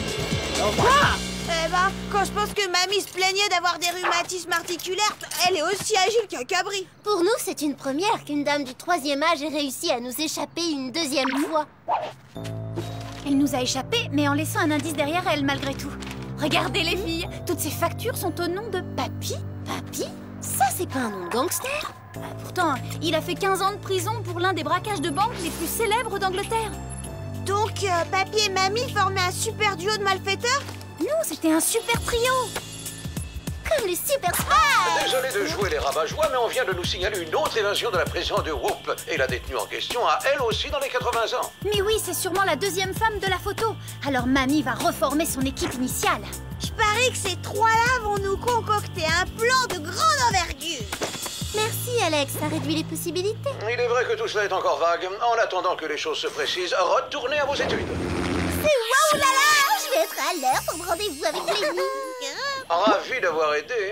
Eh ben, quand je pense que mamie se plaignait d'avoir des rhumatismes articulaires, elle est aussi agile qu'un cabri.
Pour nous, c'est une première qu'une dame du troisième âge ait réussi à nous échapper une deuxième fois.
Elle nous a échappé, mais en laissant un indice derrière elle, malgré tout. Regardez, les filles, toutes ces factures sont au nom de Papy.
Papy? Ça, c'est pas un nom de gangster?
Pourtant, il a fait quinze ans de prison pour l'un des braquages de banque les plus célèbres d'Angleterre.
Donc, euh, Papy et Mamie formaient un super duo de malfaiteurs?
Non, c'était un super trio.
Comme les super spies.
Désolé de jouer les rabat-joie, mais on vient de nous signaler une autre évasion de la prison de Whoop. Et la détenue en question a elle aussi dans les quatre-vingts ans.
Mais oui, c'est sûrement la deuxième femme de la photo. Alors Mamie va reformer son équipe initiale.
Je parie que ces trois-là vont nous concocter un plan de grande envergure.
Merci Alex, ça réduit les possibilités.
Il est vrai que tout cela est encore vague. En attendant que les choses se précisent, retournez à vos études.
C'est waouh là là. Je vais être à l'heure pour le rendez-vous avec les
Ravi d'avoir aidé.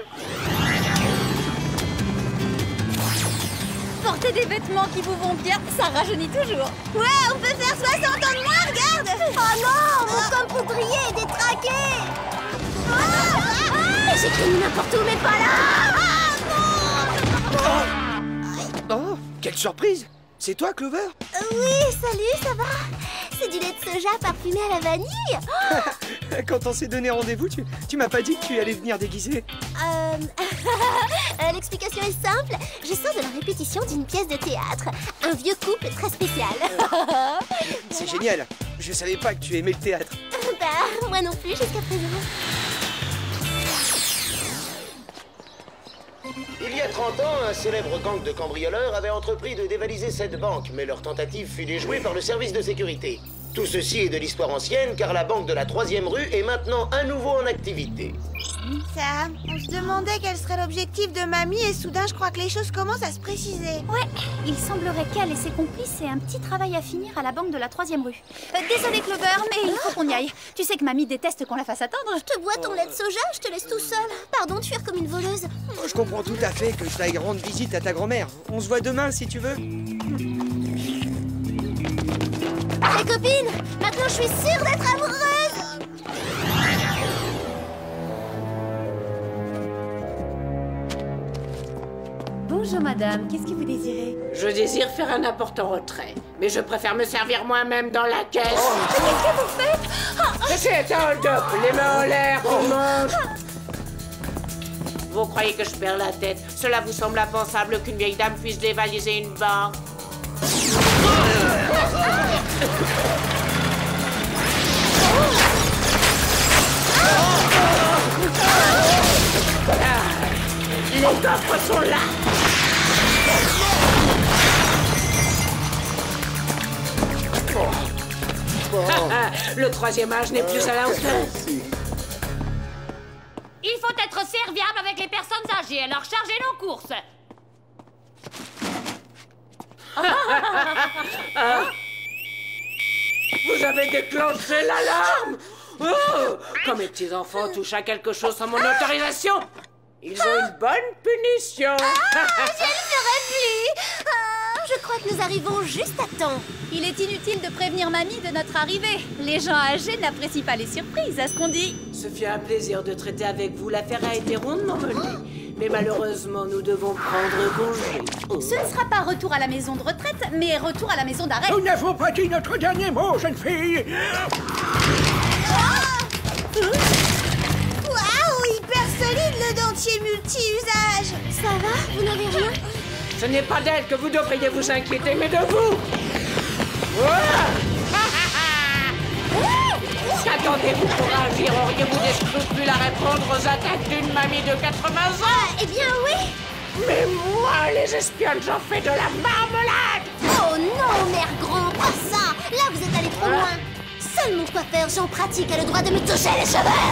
Porter des vêtements qui vous vont bien, ça rajeunit toujours.
Ouais, on peut faire soixante ans de moins, regarde.
Oh non, mon comme poudrier est détraqué. Ah, ah, ah. J'ai connu n'importe où, mais pas là. Ah non.
Oh, quelle surprise! C'est toi, Clover?
euh, Oui, salut, ça va? C'est du lait de soja parfumé à la vanille. Oh.
Quand on s'est donné rendez-vous, tu, tu m'as pas dit que tu allais venir déguisée.
Euh... euh, L'explication est simple. Je sors de la répétition d'une pièce de théâtre. Un vieux couple très spécial.
C'est génial. Je savais pas que tu aimais le théâtre.
Bah, moi non plus jusqu'à présent.
Il y a trente ans, un célèbre gang de cambrioleurs avait entrepris de dévaliser cette banque, mais leur tentative fut déjouée par le service de sécurité. Tout ceci est de l'histoire ancienne, car la banque de la troisième rue est maintenant à nouveau en activité.
Ça, on se demandait quel serait l'objectif de Mamie, et soudain, je crois que les choses commencent à se préciser.
Ouais, il semblerait qu'elle et ses complices aient un petit travail à finir à la banque de la troisième rue. Euh, désolée, Clover, mais il faut qu'on y aille. Tu sais que Mamie déteste qu'on la fasse attendre.
Je te bois ton lait de soja, je te laisse tout seul. Pardon de fuir comme une voleuse.
Je comprends tout à fait que je t'aille rendre visite à ta grand-mère. On se voit demain, si tu veux.
Les copines, maintenant je suis sûre d'être amoureuse.
Bonjour madame, qu'est-ce que vous désirez?
Je désire faire un important retrait, mais je préfère me servir moi-même dans la caisse.
Oh, qu'est-ce que vous faites? Oh,
c'est un hold-up, les mains en l'air, tout le monde. Vous croyez que je perds la tête? Cela vous semble impensable qu'une vieille dame puisse dévaliser une banque? Vos coffres sont là. Le troisième âge n'est plus à la hauteur.
Il faut être serviable avec les personnes âgées, alors chargez nos courses.
Ah. Vous avez déclenché l'alarme. Oh, quand mes petits-enfants touchent à quelque chose sans mon autorisation, ils ont une bonne punition.
Ah, je ne ferai plus. Ah, je crois que nous arrivons juste à temps.
Il est inutile de prévenir mamie de notre arrivée. Les gens âgés n'apprécient pas les surprises, à ce qu'on dit.
Ce fut un plaisir de traiter avec vous. L'affaire a été rondement menée. Mais malheureusement, nous devons prendre congé. Oh.
Ce ne sera pas retour à la maison de retraite, mais retour à la maison d'arrêt.
Nous n'avons pas dit notre dernier mot, jeune fille.
Waouh, hyper solide le dentier multi-usage.
Ça va? Vous n'avez rien?
Ce n'est pas d'elle que vous devriez vous inquiéter, mais de vous. Qu'attendez-vous pour agir? Auriez-vous des scrupules à répondre aux attaques d'une mamie de quatre-vingts ans?
Ah, eh bien oui.
Mais moi, les espionnes, j'en fais de la marmelade.
Oh non, mère grand, pas ça. Là, vous êtes allé trop loin. Seul mon coiffeur Jean Pratique a le droit de me toucher les cheveux.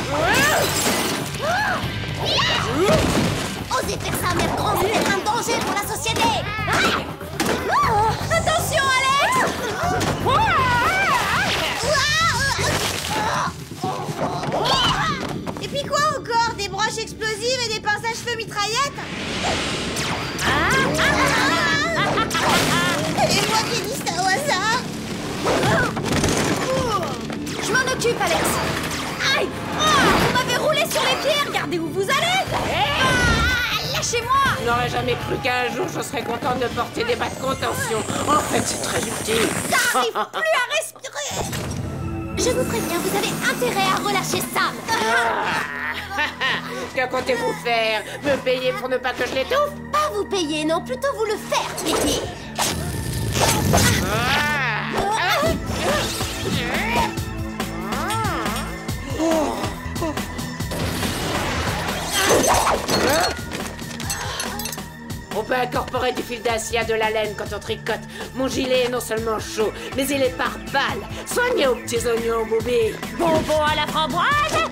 Osez faire ça, mère grand, c'est être un danger pour la société.
Attention, Alex.
Et puis quoi encore? Des broches explosives et des pinces à cheveux mitraillettes? Et moi qui dis ça au hasard?
Je m'en occupe, Alex. Aïe! Oh, vous m'avez roulé sur les pieds. Regardez où vous allez. Ah, lâchez-moi.
Je n'aurais jamais cru qu'un jour je serais contente de porter des bas de contention. En fait, c'est très utile.
J'arrive plus à respirer.
Je vous préviens, vous avez intérêt à relâcher Sam.
Que comptez-vous faire? Me payer pour ne pas que je l'étouffe?
Pas vous payer, non, plutôt vous le faire péter.
On peut incorporer du fil d'acier à de la laine quand on tricote. Mon gilet est non seulement chaud, mais il est par balles. Soignez aux petits oignons, Boubi.
Bonbon à la framboise.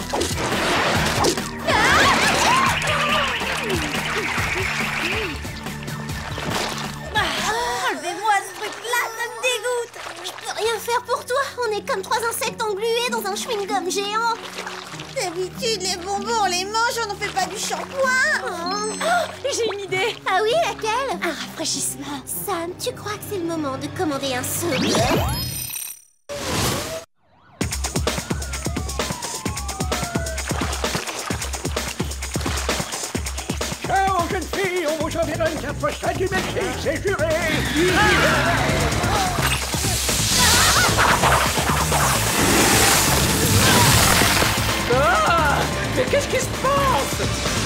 Enlevez-moi ce truc-là, ça me dégoûte. Je peux rien faire pour toi. On est comme trois insectes englués dans un chewing-gum géant.
D'habitude, les bonbons, on les mange, on n'en fait pas du shampoing.
Oh, j'ai une idée.
Ah oui, laquelle?
Un rafraîchissement.
Sam, tu crois que c'est le moment de commander un sourire?
Ciao, jeune fille, on vous enverra une carte postale du Mexique, c'est juré.
Ah! Mais qu'est-ce qui se passe?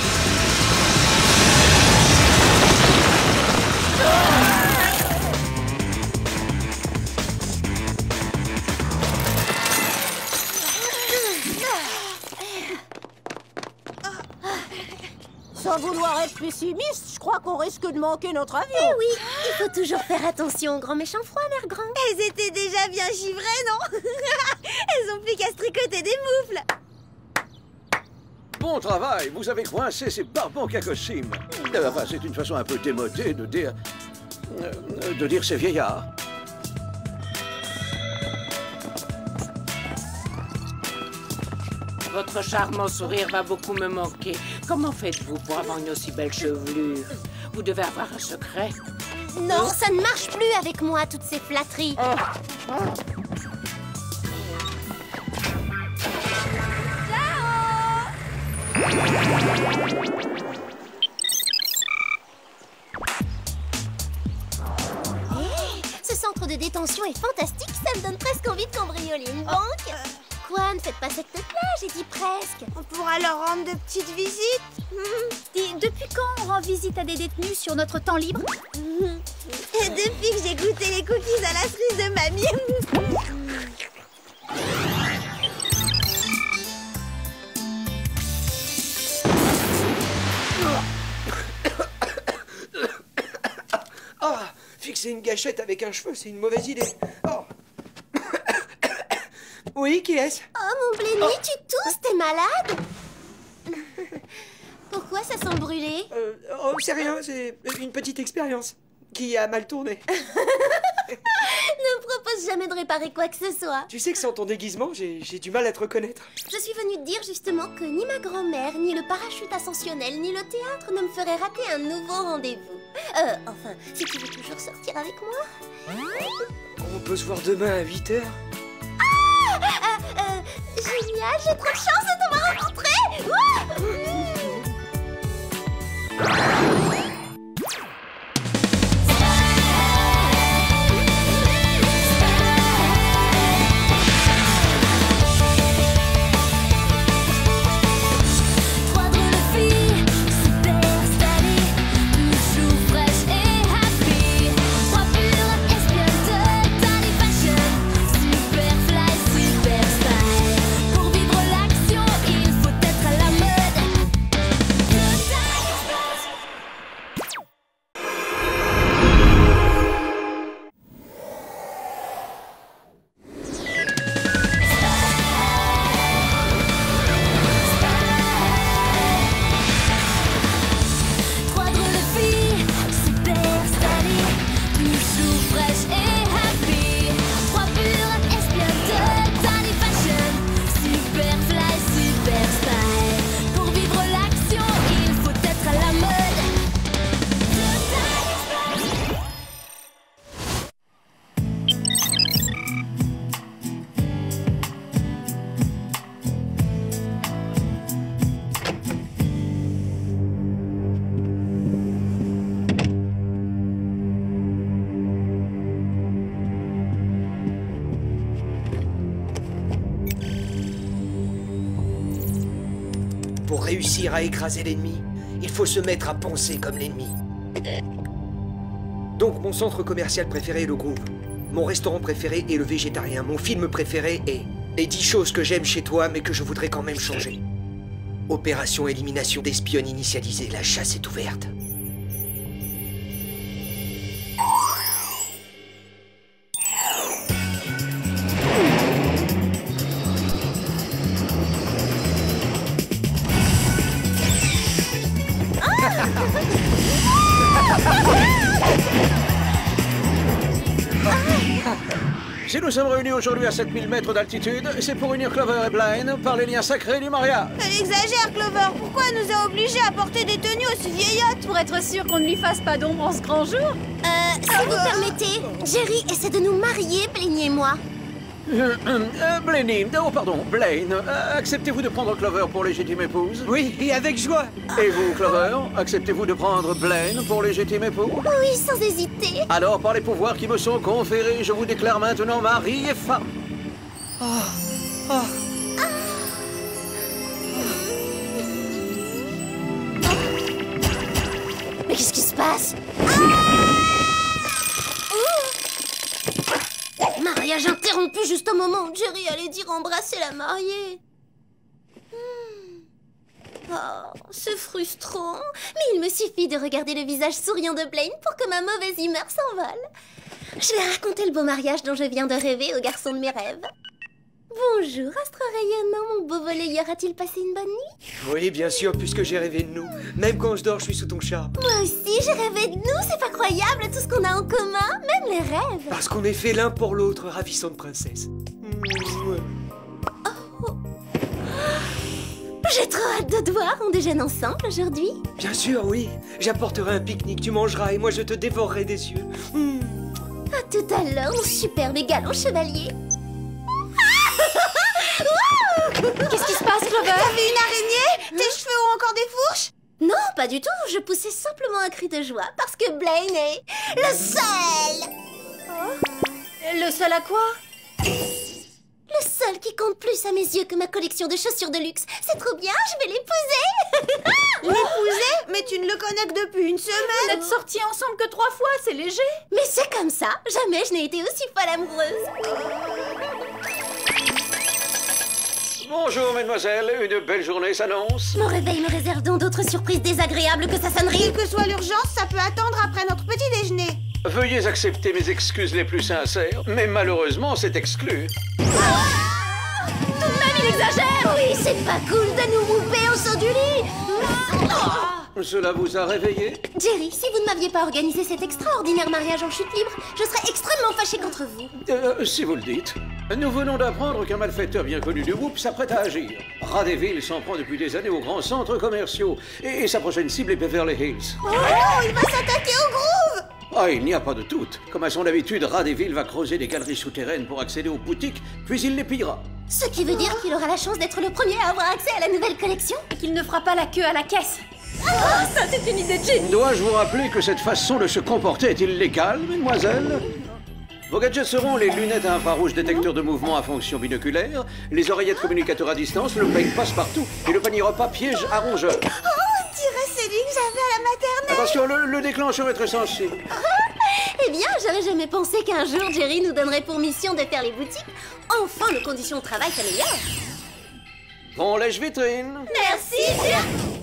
Sans vouloir être pessimiste, je crois qu'on risque de manquer notre avion.
Eh oui, il faut toujours faire attention au grand méchant froid, mère grand.
Elles étaient déjà bien givrées, non? Elles ont plus qu'à se tricoter des moufles.
Bon travail, vous avez coincé ces barbons cacossimes. Euh, Enfin, c'est une façon un peu démodée de dire... euh, de dire ces vieillards.
Votre charmant sourire va beaucoup me manquer. Comment faites-vous pour avoir une aussi belle chevelure? Vous devez avoir un secret.
Non, ça ne marche plus avec moi, toutes ces flatteries. Hey, ce centre de détention est fantastique, ça me donne presque envie de cambrioler une banque. Quoi, ne faites pas cette tête-là, j'ai dit presque.
On pourra leur rendre de petites visites.
Dis, depuis quand on rend visite à des détenus sur notre temps libre?
Et depuis que j'ai goûté les cookies à la cerise de mamie.
c'est une gâchette avec un cheveu, c'est une mauvaise idée. Oh. Oui, qui est-ce?
Oh, mon Blenny, oh. Tu tousses, t'es malade? Pourquoi ça sent brûlé?
euh, Oh, c'est rien, c'est une petite expérience qui a mal tourné.
Ne propose jamais de réparer quoi que ce soit.
Tu sais que sans ton déguisement, j'ai du mal à te reconnaître.
Je suis venue te dire justement que ni ma grand-mère, ni le parachute ascensionnel, ni le théâtre ne me feraient rater un nouveau rendez-vous. Euh, enfin, si tu veux toujours sortir avec moi.
On peut se voir demain à huit heures.
Ah euh, euh, génial, j'ai trop de chance de t'avoir rencontré.
Pour réussir à écraser l'ennemi, il faut se mettre à penser comme l'ennemi. Donc mon centre commercial préféré est le Groove. Mon restaurant préféré est le végétarien. Mon film préféré est les dix choses que j'aime chez toi mais que je voudrais quand même changer. Opération élimination d'espionnes initialisée. La chasse est ouverte.
Si nous sommes réunis aujourd'hui à sept mille mètres d'altitude, c'est pour unir Clover et Blaine par les liens sacrés du mariage.
Elle exagère, Clover. Pourquoi elle nous a obligés à porter des tenues aussi vieillottes?
Pour être sûr qu'on ne lui fasse pas d'ombre en ce grand jour.
Euh, si vous permettez, Jerry essaie de nous marier, Blenny et moi.
Euh, euh, Blenny, oh pardon, Blaine, euh, acceptez-vous de prendre Clover pour légitime épouse?
Oui, et avec joie.
Et vous, Clover, acceptez-vous de prendre Blaine pour légitime épouse?
Oui, sans hésiter.
Alors, par les pouvoirs qui me sont conférés, je vous déclare maintenant mari et femme.
Oh, oh.
Mais qu'est-ce qui se passe? Mariage interrompu juste au moment où Jerry allait dire embrasser la mariée. Hmm. Oh, c'est frustrant. Mais il me suffit de regarder le visage souriant de Blaine pour que ma mauvaise humeur s'envole. Je vais raconter le beau mariage dont je viens de rêver au garçon de mes rêves. Bonjour, astre rayonnant, mon beau volleyeur. A-t-il passé une bonne nuit?
Oui, bien sûr, puisque j'ai rêvé de nous. Même quand je dors, je suis sous ton charme.
Moi aussi, j'ai rêvé de nous. C'est pas croyable, tout ce qu'on a en commun, même les rêves.
Parce qu'on est fait l'un pour l'autre, ravissante princesse. Mmh, ouais.
Oh. J'ai trop hâte de te voir. On déjeune ensemble aujourd'hui?
Bien sûr, oui. J'apporterai un pique-nique, tu mangeras et moi je te dévorerai des yeux. Mmh.
À tout à l'heure, mon superbe et galant chevalier.
Qu'est-ce qui se passe, Clover?
T'as vu une araignée? Tes cheveux ont encore des fourches?
Non, pas du tout. Je poussais simplement un cri de joie parce que Blaine est le seul.
Oh. Le seul à quoi?
Le seul qui compte plus à mes yeux que ma collection de chaussures de luxe. C'est trop bien, je vais l'épouser.
L'épouser? Mais tu ne le connais que depuis une semaine.
Vous êtes sortis ensemble que trois fois, c'est léger.
Mais c'est comme ça. Jamais je n'ai été aussi folle amoureuse.
Bonjour, mademoiselle. Une belle journée s'annonce.
Mon réveil me réserve donc d'autres surprises désagréables que sa sonnerie.
Quelle que soit l'urgence, ça peut attendre après notre petit déjeuner.
Veuillez accepter mes excuses les plus sincères, mais malheureusement, c'est exclu.
Tout de même, il exagère! Oui, c'est pas cool de nous mouper au saut du lit!
Cela vous a réveillé?
Jerry, si vous ne m'aviez pas organisé cet extraordinaire mariage en chute libre, je serais extrêmement fâchée contre vous.
Euh, si vous le dites. Nous venons d'apprendre qu'un malfaiteur bien connu du Whoop s'apprête à agir. Radeville s'en prend depuis des années aux grands centres commerciaux. Et sa prochaine cible est Beverly Hills.
Oh, il va s'attaquer au Groove!
Ah, il n'y a pas de doute. Comme à son habitude, Radeville va creuser des galeries souterraines pour accéder aux boutiques, puis il les pillera.
Ce qui veut dire qu'il aura la chance d'être le premier à avoir accès à la nouvelle collection
et qu'il ne fera pas la queue à la caisse.
Oh, ça c'est une idée de génie!
Dois-je vous rappeler que cette façon de se comporter est illégale, mesdemoiselles? Vos gadgets seront les lunettes à infrarouge détecteurs de mouvement à fonction binoculaire, les oreillettes communicateurs à distance, le bec passe-partout et le panier repas piège à rongeur.
Oh, on dirait celui que j'avais à la maternelle!
Attention, le, le déclencheur est très sensible.
Eh bien, j'aurais jamais pensé qu'un jour Jerry nous donnerait pour mission de faire les boutiques. Enfin, nos conditions de travail s'améliorent.
Bon lèche-vitrine.
Merci, Jerry.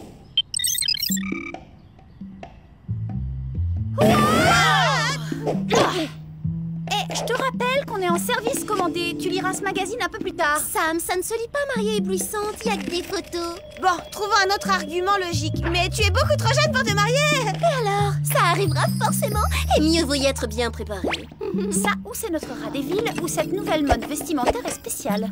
Eh, je te rappelle qu'on est en service commandé. Tu liras ce magazine un peu plus tard.
Sam, ça ne se lit pas, mariée éblouissante. Il y a que des photos.
Bon, trouvons un autre argument logique. Mais tu es beaucoup trop jeune pour te marier.
Et alors? Ça arrivera forcément. Et mieux vaut y être bien préparé.
Ça, ou c'est notre Radeville, ou cette nouvelle mode vestimentaire est spéciale.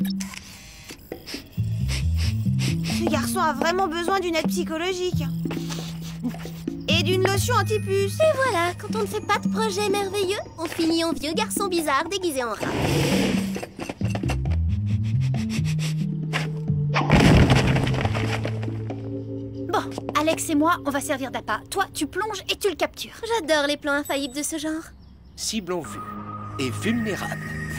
Ce garçon a vraiment besoin d'une aide psychologique. Et d'une lotion anti-puce.
Et voilà, quand on ne fait pas de projet merveilleux, on finit en vieux garçon bizarre déguisé en rat.
Bon, Alex et moi, on va servir d'appât. Toi, tu plonges et tu le captures.
J'adore les plans infaillibles de ce genre.
Cible en vue et vulnérable.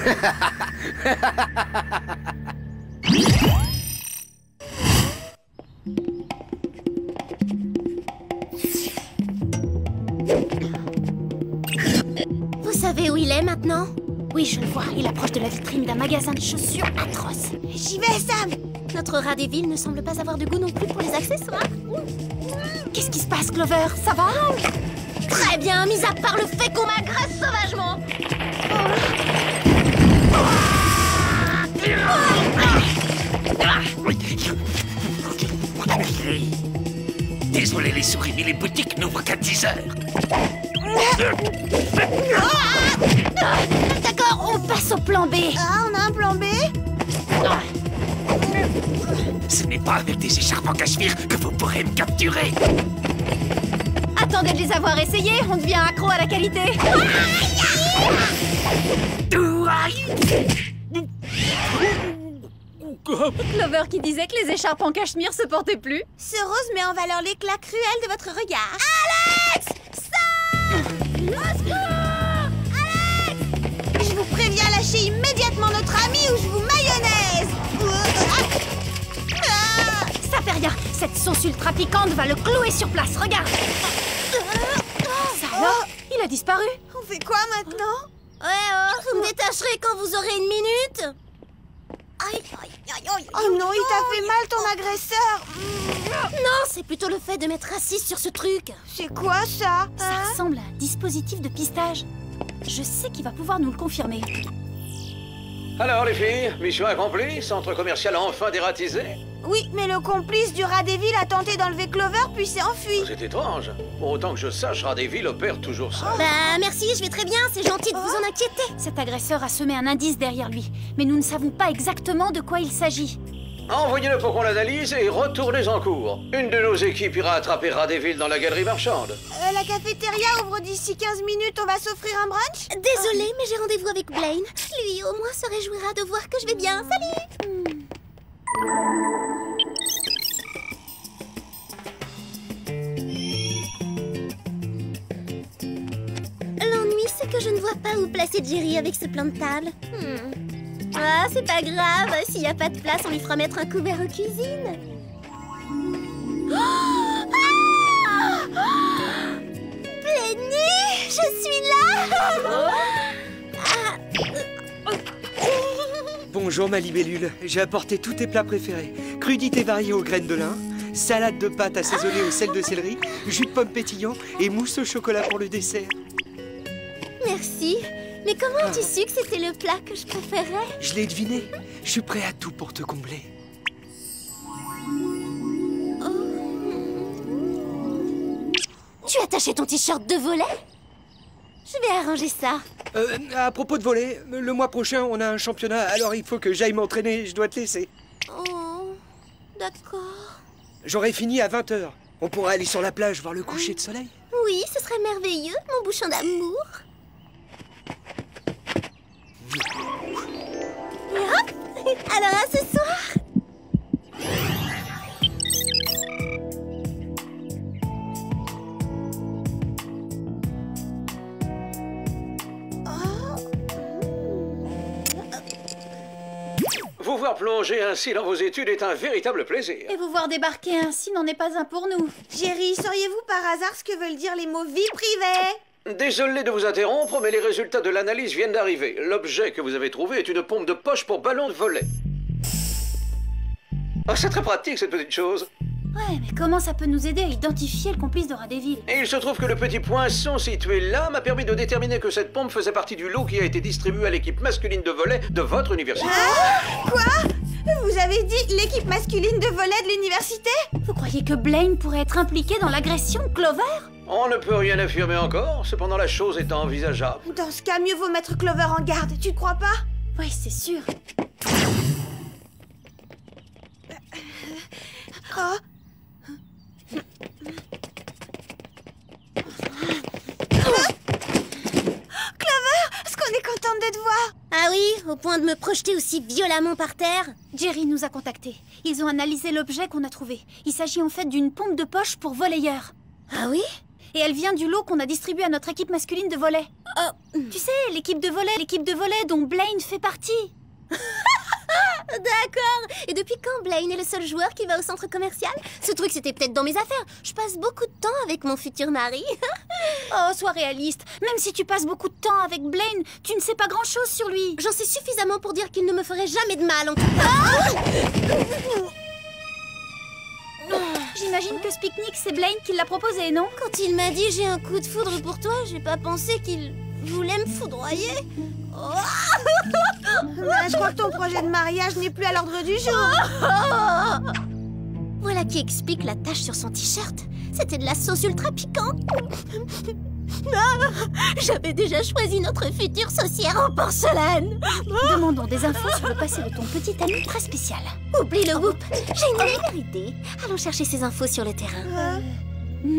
Vous savez où il est maintenant?
Oui, je le vois. Il approche de la vitrine d'un magasin de chaussures atroce.
J'y vais, Sam!
Notre Radeville ne semble pas avoir de goût non plus pour les accessoires.
Qu'est-ce qui se passe, Clover? Ça va?
Très bien, mis à part le fait qu'on m'agresse sauvagement.
Désolé les souris, mais les boutiques n'ouvrent qu'à dix heures.
D'accord, on passe au plan B.
Ah, on a un plan B?
Ce n'est pas avec des écharpes en cachemire que vous pourrez me capturer.
Attendez de les avoir essayés, on devient accro à la qualité. Clover qui disait que les écharpes en cachemire se portaient plus.
Ce rose met en valeur l'éclat cruel de votre regard.
Alex! Sam! Au secours! Alex!
Je vous préviens, lâchez immédiatement notre ami ou je vous mayonnaise!
Ça fait rien, cette sauce ultra piquante va le clouer sur place, regarde! Ça alors? Il a disparu.
On fait quoi maintenant?
Ouais, oh, vous me détacherez quand vous aurez une minute.
Aïe, aïe, aïe, aïe. Oh non, il t'a fait mal ton agresseur.
Non, c'est plutôt le fait de m'être assise sur ce truc.
C'est quoi ça?
Ça
hein?
ressemble à un dispositif de pistage. Je sais qu'il va pouvoir nous le confirmer.
Alors les filles, mission accomplie, centre commercial enfin dératisé.
Oui, mais le complice du Radeville a tenté d'enlever Clover puis s'est enfui.
C'est étrange. Bon, autant que je sache, Radeville opère toujours ça.
Bah merci, je vais très bien, c'est gentil de vous en inquiéter.
Cet agresseur a semé un indice derrière lui, mais nous ne savons pas exactement de quoi il s'agit.
Envoyez-le pour qu'on l'analyse et retournez en cours. Une de nos équipes ira attraper Radeville dans la galerie marchande.
Euh, la cafétéria ouvre d'ici quinze minutes, on va s'offrir un brunch?
Désolée, mais j'ai rendez-vous avec Blaine. Lui, au moins, se réjouira de voir que je vais bien. Salut! hmm. L'ennui, c'est que je ne vois pas où placer Jerry avec ce plan de table. Hmm. Ah, c'est pas grave. S'il n'y a pas de place, on lui fera mettre un couvert en cuisine. Oh ah Blenny, je suis là. ah.
Bonjour ma libellule, j'ai apporté tous tes plats préférés. Crudités variées aux graines de lin, salade de pâtes assaisonnée au sel de céleri, jus de pomme pétillant et mousse au chocolat pour le dessert.
Merci. Mais comment as-tu su que c'était le plat que je préférais?
Je l'ai deviné. Je suis prêt à tout pour te combler.
Tu as taché ton t-shirt de volet? Je vais arranger ça.
Euh, à propos de volley, le mois prochain, on a un championnat, alors il faut que j'aille m'entraîner. Je dois te laisser.
Oh, d'accord.
J'aurai fini à vingt heures. On pourra aller sur la plage voir le coucher de soleil.
Oui, ce serait merveilleux, mon bouchon d'amour. Et hop! Alors à ce soir!
Vous voir plonger ainsi dans vos études est un véritable plaisir.
Et vous voir débarquer ainsi n'en est pas un pour nous.
Jerry, sauriez-vous par hasard ce que veulent dire les mots vie privée?
Désolé de vous interrompre, mais les résultats de l'analyse viennent d'arriver. L'objet que vous avez trouvé est une pompe de poche pour ballon de volley. Ah, c'est très pratique, cette petite chose.
Ouais, mais comment ça peut nous aider à identifier le complice de Radéville?
Et il se trouve que le petit poinçon situé là m'a permis de déterminer que cette pompe faisait partie du lot qui a été distribué à l'équipe masculine de volley de votre université.
Ah, quoi? Vous avez dit l'équipe masculine de volley de l'université?
Vous croyez que Blaine pourrait être impliqué dans l'agression de Clover?
On ne peut rien affirmer encore, cependant la chose est envisageable.
Dans ce cas, mieux vaut mettre Clover en garde, tu ne crois pas?
Oui, c'est sûr.
Oh. Clover, est-ce qu'on est contente de te voir?
Ah oui, au point de me projeter aussi violemment par terre.
Jerry nous a contactés. Ils ont analysé l'objet qu'on a trouvé. Il s'agit en fait d'une pompe de poche pour volleyeurs.
Ah oui?
Et elle vient du lot qu'on a distribué à notre équipe masculine de volley. Oh, tu sais, l'équipe de volley, l'équipe de volley dont Blaine fait partie.
D'accord. Et depuis quand Blaine est le seul joueur qui va au centre commercial? Ce truc, c'était peut-être dans mes affaires. Je passe beaucoup de temps avec mon futur mari.
Oh, sois réaliste. Même si tu passes beaucoup de temps avec Blaine, tu ne sais pas grand-chose sur lui.
J'en sais suffisamment pour dire qu'il ne me ferait jamais de mal, en tout cas.
J'imagine que ce pique-nique, c'est Blaine qui l'a proposé, non?
Quand il m'a dit « j'ai un coup de foudre pour toi », j'ai pas pensé qu'il voulait me foudroyer. Oh.
Je crois que ton projet de mariage n'est plus à l'ordre du jour.
Voilà qui explique la tache sur son t-shirt. C'était de la sauce ultra piquante. J'avais déjà choisi notre future saucière en porcelaine.
Demandons des infos sur le passé de ton petit ami très spécial.
Oublie le whoop. J'ai une meilleure idée. Allons chercher ces infos sur le terrain.
Euh...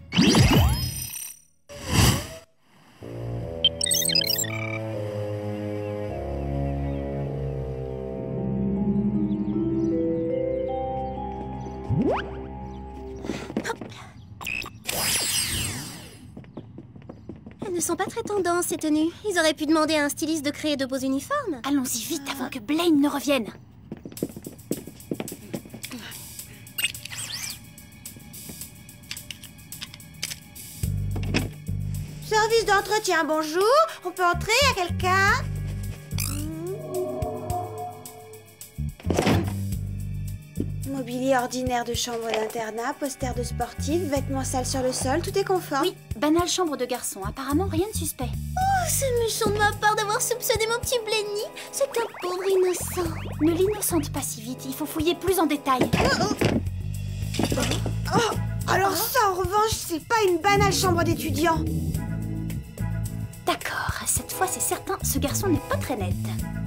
Elles ne sont pas très tendances, ces tenues. Ils auraient pu demander à un styliste de créer de beaux uniformes.
Allons-y vite avant que Blaine ne revienne.
Service d'entretien, bonjour. On peut entrer, à quelqu'un? Mobilier ordinaire de chambre d'internat, poster de sportif, vêtements sales sur le sol, tout est conforme.
Oui, banale chambre de garçon, apparemment rien de suspect.
Oh, c'est méchant de ma part d'avoir soupçonné mon petit Blenny. C'est qu'un pauvre innocent.
Ne l'innocente pas si vite, il faut fouiller plus en détail.
Oh, oh. Oh, alors ça, en revanche, c'est pas une banale chambre d'étudiant.
D'accord, cette fois c'est certain, ce garçon n'est pas très net.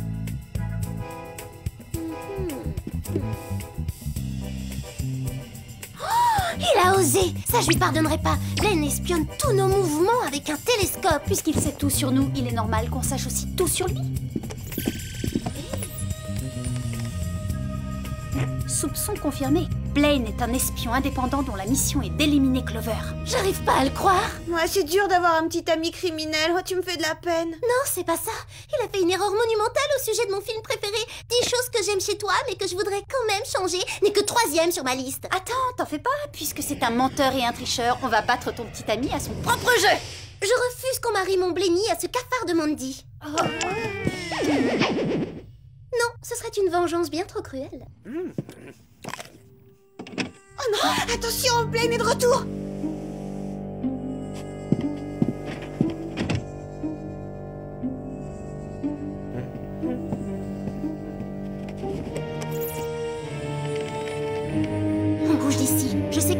Il a osé. Ça, je lui pardonnerai pas. Blaine espionne tous nos mouvements avec un télescope.
Puisqu'il sait tout sur nous, il est normal qu'on sache aussi tout sur lui. Soupçon confirmé. Blaine est un espion indépendant dont la mission est d'éliminer Clover.
J'arrive pas à le croire.
Ouais, c'est dur d'avoir un petit ami criminel. Oh, tu me fais de la peine.
Non, c'est pas ça. Il a fait une erreur monumentale au sujet de mon film préféré. Dix choses que j'aime chez toi, mais que je voudrais quand même changer. N'est que troisième sur ma liste.
Attends, t'en fais pas. Puisque c'est un menteur et un tricheur, on va battre ton petit ami à son propre jeu.
Je refuse qu'on marie mon Blenny à ce cafard de Mandy. Oh. Non, ce serait une vengeance bien trop cruelle.
Mm. Oh non! Attention, Blaine est de retour!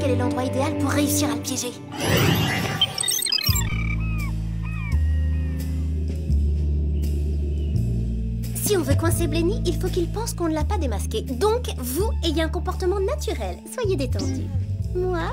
quel est l'endroit idéal pour réussir à le piéger. Si on veut coincer Blenny, il faut qu'il pense qu'on ne l'a pas démasqué. Donc, vous ayez un comportement naturel. Soyez détendu. Moi,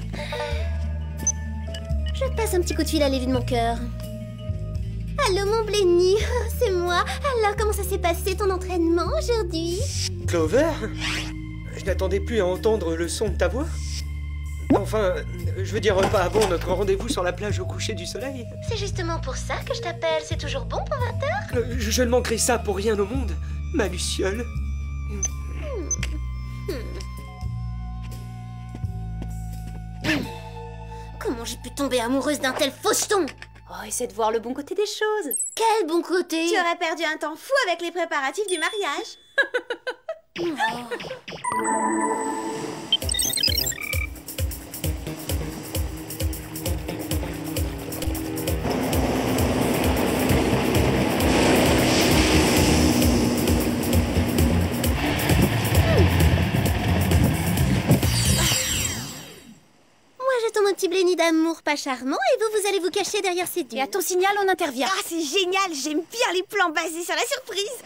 je passe un petit coup de fil à l'élu de mon cœur. Allô, mon Blenny, c'est moi. Alors, comment ça s'est passé ton entraînement aujourd'hui?
Clover? Je n'attendais plus à entendre le son de ta voix. Enfin, je veux dire, pas avant notre rendez-vous sur la plage au coucher du soleil.
C'est justement pour ça que je t'appelle. C'est toujours bon pour vingt heures?
Euh, je, je ne manquerai ça pour rien au monde, ma Luciole.
Hmm. Hmm. Comment j'ai pu tomber amoureuse d'un tel faucheton?
Oh, essaie de voir le bon côté des choses.
Quel bon côté?
Tu aurais perdu un temps fou avec les préparatifs du mariage.
Oh. J'attends un petit Blenny d'amour pas charmant et vous, vous allez vous cacher derrière ces dunes.
Et à ton signal, on intervient.
Ah, c'est génial, j'aime bien les plans basés sur la surprise.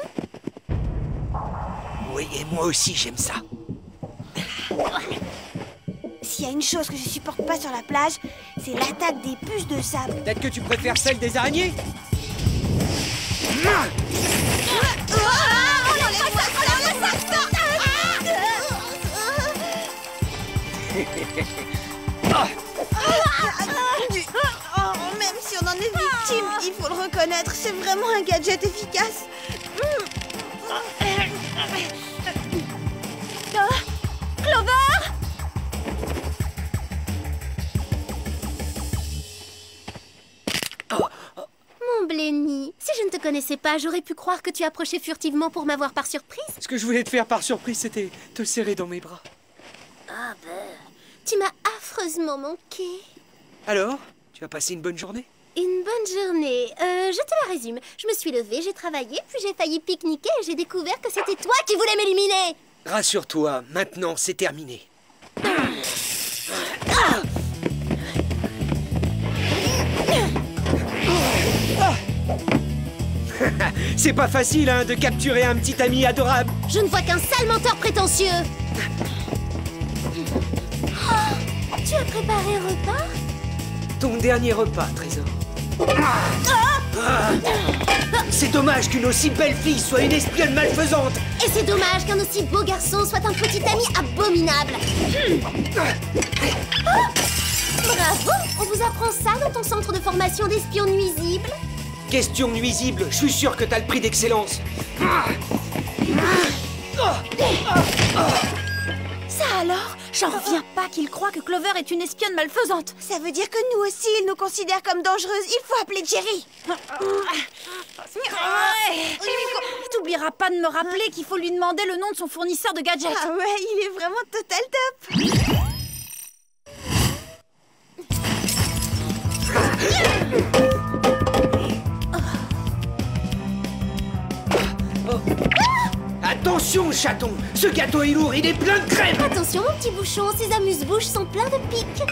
Oui, et moi aussi, j'aime ça.
S'il y a une chose que je supporte pas sur la plage, c'est l'attaque des puces de sable.
Peut-être que tu préfères celle des araignées?
Ah, on enlève ça, on enlève ça, stop. Oh, même si on en est victime, il faut le reconnaître, c'est vraiment un gadget efficace.
Clover!
Mon Blenny, si je ne te connaissais pas, j'aurais pu croire que tu approchais furtivement pour m'avoir par surprise.
Ce que je voulais te faire par surprise, c'était te serrer dans mes bras.
Ah ben, tu m'as affreusement manqué.
Alors, tu as passé une bonne journée?
Une bonne journée. Euh, je te la résume. Je me suis levée, j'ai travaillé, puis j'ai failli pique-niquer et j'ai découvert que c'était toi qui voulais m'éliminer.
Rassure-toi, maintenant c'est terminé. C'est pas facile, hein, de capturer un petit ami adorable.
Je ne vois qu'un sale menteur prétentieux. Oh, tu as préparé un repas?
Ton dernier repas, Trésor. C'est dommage qu'une aussi belle fille soit une espionne malfaisante.
Et c'est dommage qu'un aussi beau garçon soit un petit ami abominable. Oh, bravo! On vous apprend ça dans ton centre de formation d'espions nuisibles?
Question nuisible, je suis sûr que t'as le prix d'excellence.
Ça alors? J'en reviens pas qu'il croit que Clover est une espionne malfaisante.
Ça veut dire que nous aussi, il nous considère comme dangereuses. Il faut appeler Jerry.
T'oublieras pas de me rappeler qu'il faut lui demander le nom de son fournisseur de gadgets.
Ah ouais, il est vraiment total top.
Attention, chaton! Ce gâteau est lourd, il est plein de crème!
Attention, mon petit bouchon, ces amuse-bouches sont pleins de pics.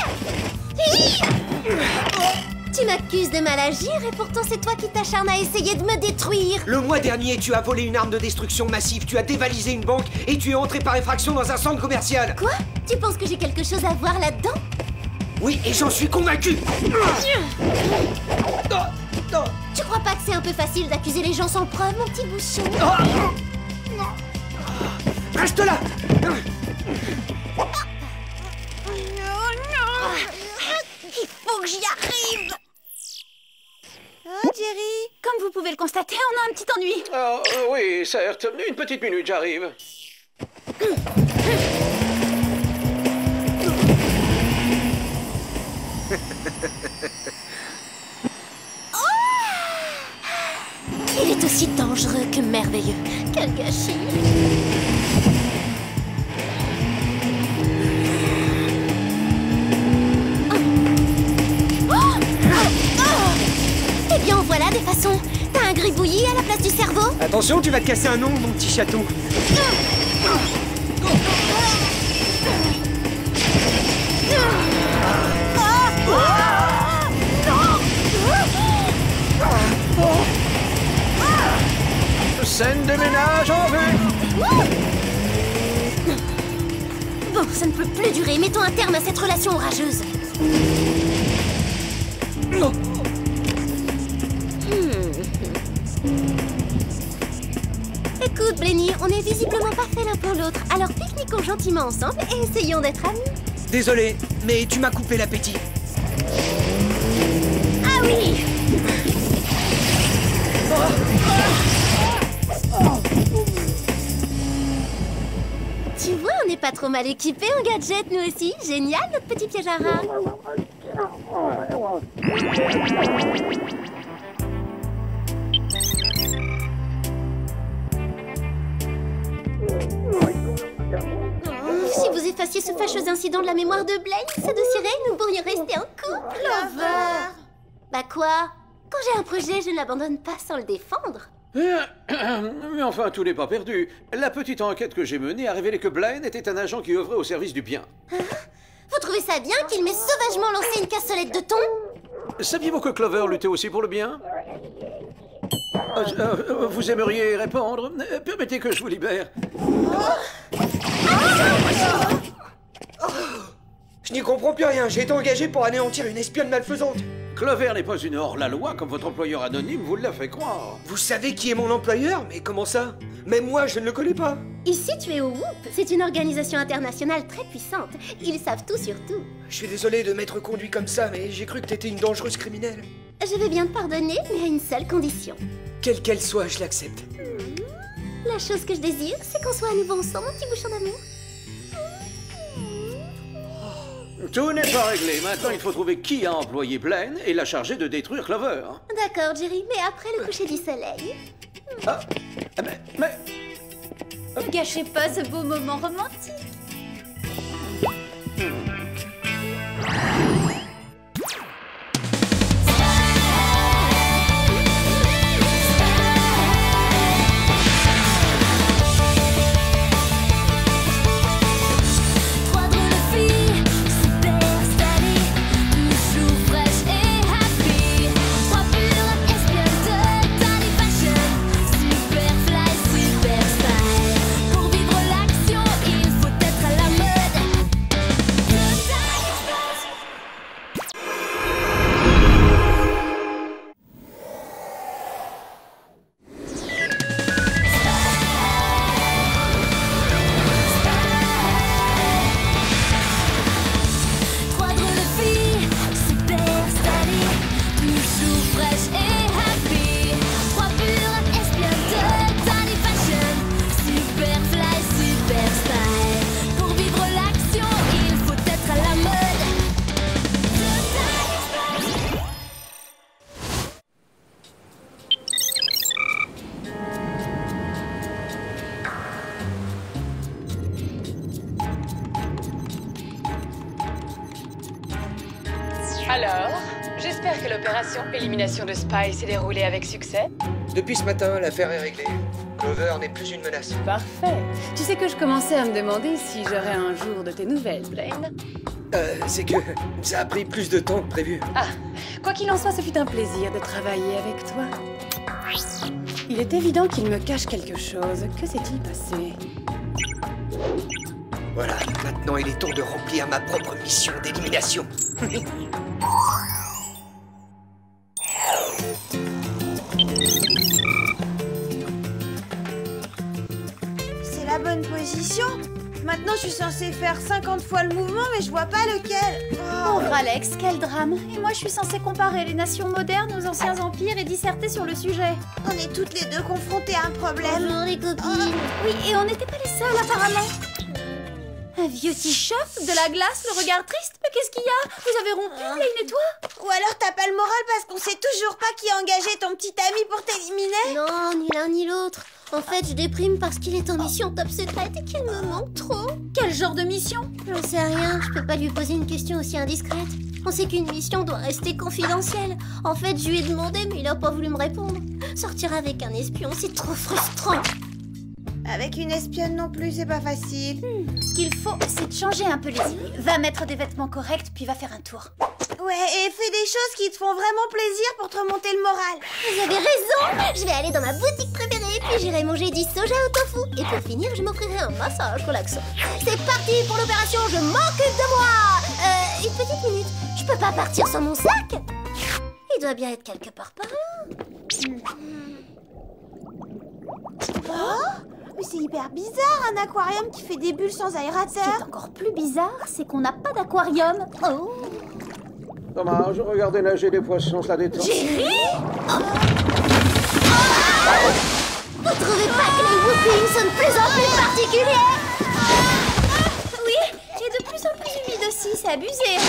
Tu m'accuses de mal agir et pourtant c'est toi qui t'acharnes à essayer de me détruire.
Le mois dernier, tu as volé une arme de destruction massive, tu as dévalisé une banque et tu es entré par effraction dans un centre commercial.
Quoi? Tu penses que j'ai quelque chose à voir là-dedans?
Oui, et j'en suis convaincu.
Tu crois pas que c'est un peu facile d'accuser les gens sans preuve, mon petit bouchon?
Reste là!
Il faut que j'y arrive. Oh, Jerry.
Comme vous pouvez le constater, on a un petit ennui.
Oh, oui, certes. Une petite minute, j'arrive.
Il est aussi dangereux que merveilleux. Quel gâchis. Oh. Oh. Oh. Eh bien, voilà des façons. T'as un gribouillis à la place du cerveau?
Attention, tu vas te casser un ongle, mon petit chaton.
Scène de ménage en vue.
Bon, ça ne peut plus durer. Mettons un terme à cette relation orageuse.
Non.
Hmm. Écoute, Blenny, on est visiblement pas fait l'un pour l'autre. Alors pique-niquons gentiment ensemble et essayons d'être amis.
Désolé, mais tu m'as coupé l'appétit.
Ah oui. Tu vois, on n'est pas trop mal équipés en gadgets, nous aussi. Génial, notre petit piège à rats. Si vous effaciez ce fâcheux incident de la mémoire de Blaine, ça dossierait, nous pourrions rester en couple. Clover. Bah quoi? Quand j'ai un projet, je ne l'abandonne pas sans le défendre.
Mais enfin, tout n'est pas perdu. La petite enquête que j'ai menée a révélé que Blaine était un agent qui œuvrait au service du bien.
Hein? Vous trouvez ça bien qu'il m'ait sauvagement lancé une cassolette de thon?
Saviez-vous que Clover luttait aussi pour le bien? euh, euh, Vous aimeriez répondre? Permettez que je vous libère.
Oh. Oh. Je n'y comprends plus rien. J'ai été engagé pour anéantir une espionne malfaisante.
Clover n'est pas une hors-la-loi comme votre employeur anonyme vous l'a fait croire.
Vous savez qui est mon employeur? Mais comment ça? Même moi, je ne le connais pas.
Ici, tu es au Whoop. C'est une organisation internationale très puissante. Ils savent tout sur tout.
Je suis désolé de m'être conduit comme ça, mais j'ai cru que t'étais une dangereuse criminelle.
Je vais bien te pardonner, mais à une seule condition.
Quelle qu'elle soit, je l'accepte.
Mmh. La chose que je désire, c'est qu'on soit à nouveau ensemble, mon petit bouchon d'amour.
Tout n'est pas réglé. Maintenant, il faut trouver qui a employé Blaine et l'a chargé de détruire Clover.
D'accord, Jerry, mais après le coucher du soleil.
Ah, mais... mais...
Gâchez pas ce beau moment romantique.
Alors, j'espère que l'opération élimination de Spy s'est déroulée avec succès.
Depuis ce matin, l'affaire est réglée. Clover n'est plus une menace.
Parfait. Tu sais que je commençais à me demander si j'aurais un jour de tes nouvelles, Blaine.
Euh, c'est que ça a pris plus de temps que prévu.
Ah, quoi qu'il en soit, ce fut un plaisir de travailler avec toi. Il est évident qu'il me cache quelque chose. Que s'est-il passé?
Voilà, maintenant il est temps de remplir ma propre mission d'élimination.
C'est la bonne position. Maintenant, je suis censée faire cinquante fois le mouvement, mais je vois pas lequel. Oh.
Pauvre Alex, quel drame. Et moi, je suis censée comparer les nations modernes aux anciens empires et disserter sur le sujet.
On est toutes les deux confrontées à un problème.
Bonjour les copines.
Oh. Oui, et on n'était pas les seuls, apparemment. Un vieux t-shirt, de la glace, le regard triste. Mais qu'est-ce qu'il y a? Vous avez rompu, Blaine et toi?
Ou alors t'as pas le moral parce qu'on sait toujours pas qui a engagé ton petit ami pour t'éliminer?
Non, ni l'un ni l'autre. En fait, je déprime parce qu'il est en mission top secrète et qu'il me manque trop.
Quel genre de mission?
J'en sais rien, je peux pas lui poser une question aussi indiscrète. On sait qu'une mission doit rester confidentielle. En fait, je lui ai demandé, mais il a pas voulu me répondre. Sortir avec un espion, c'est trop frustrant.
Avec une espionne non plus, c'est pas facile.
Hmm, ce qu'il faut, c'est de changer un peu les idées. Va mettre des vêtements corrects, puis va faire un tour.
Ouais, et fais des choses qui te font vraiment plaisir pour te remonter le moral.
Vous avez raison. Je vais aller dans ma boutique préférée puis j'irai manger du soja au tofu. Et pour finir, je m'offrirai un massage relaxant. C'est parti pour l'opération, je m'occupe de moi. Euh, une petite minute, je peux pas partir sans mon sac? Il doit bien être quelque part par là.
Oh, mais c'est hyper bizarre, un aquarium qui fait des bulles sans aérateur.
Ce qui est encore plus bizarre, c'est qu'on n'a pas d'aquarium. Oh.
Dommage, regarder nager des poissons, ça détend.
Jerry? Oh. Oh. Vous trouvez pas que les whoopings sont de plus en plus particuliers?
Oui, et de plus en plus humides aussi, c'est abusé.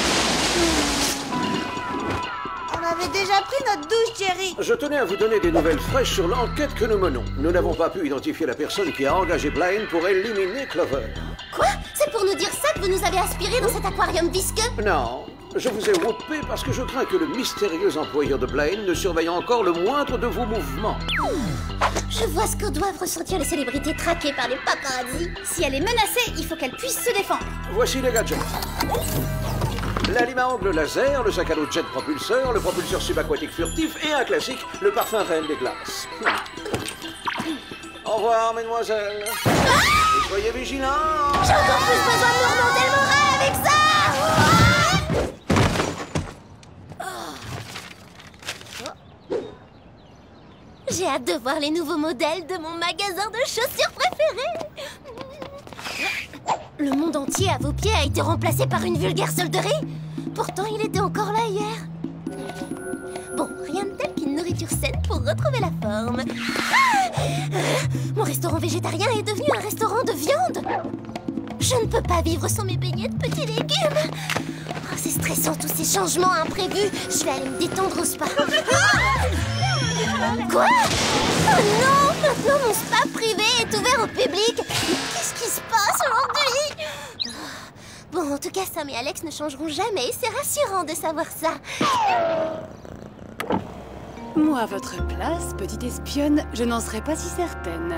On avait déjà pris notre douche, Jerry.
Je tenais à vous donner des nouvelles fraîches sur l'enquête que nous menons. Nous n'avons pas pu identifier la personne qui a engagé Blaine pour éliminer Clover.
Quoi? C'est pour nous dire ça que vous nous avez aspiré dans cet aquarium visqueux?
Non, je vous ai whoopé parce que je crains que le mystérieux employeur de Blaine ne surveille encore le moindre de vos mouvements.
Je vois ce que doivent ressentir les célébrités traquées par les paparazzi.
Si elle est menacée, il faut qu'elle puisse se défendre.
Voici les gadgets. La lime à ongles laser, le sac à dos jet propulseur, le propulseur subaquatique furtif et un classique, le parfum reine des glaces. Au revoir, mesdemoiselles.
Ah,
et soyez vigilants.
J'ai encore plus besoin de me remonter le moral avec ça. J'ai hâte de voir les nouveaux modèles de mon magasin de chaussures préféré. Le monde entier à vos pieds a été remplacé par une vulgaire solderie. Pourtant, il était encore là hier. Bon, rien de tel qu'une nourriture saine pour retrouver la forme. Ah, mon restaurant végétarien est devenu un restaurant de viande. Je ne peux pas vivre sans mes beignets de petits légumes. Oh, c'est stressant, tous ces changements imprévus. Je vais aller me détendre au spa. Quoi? Oh non! Maintenant, mon spa privé est ouvert au public. Qu'est-ce qui se passe aujourd'hui? Bon, en tout cas, Sam et Alex ne changeront jamais. C'est rassurant de savoir ça.
Moi, à votre place, petite espionne, je n'en serais pas si certaine.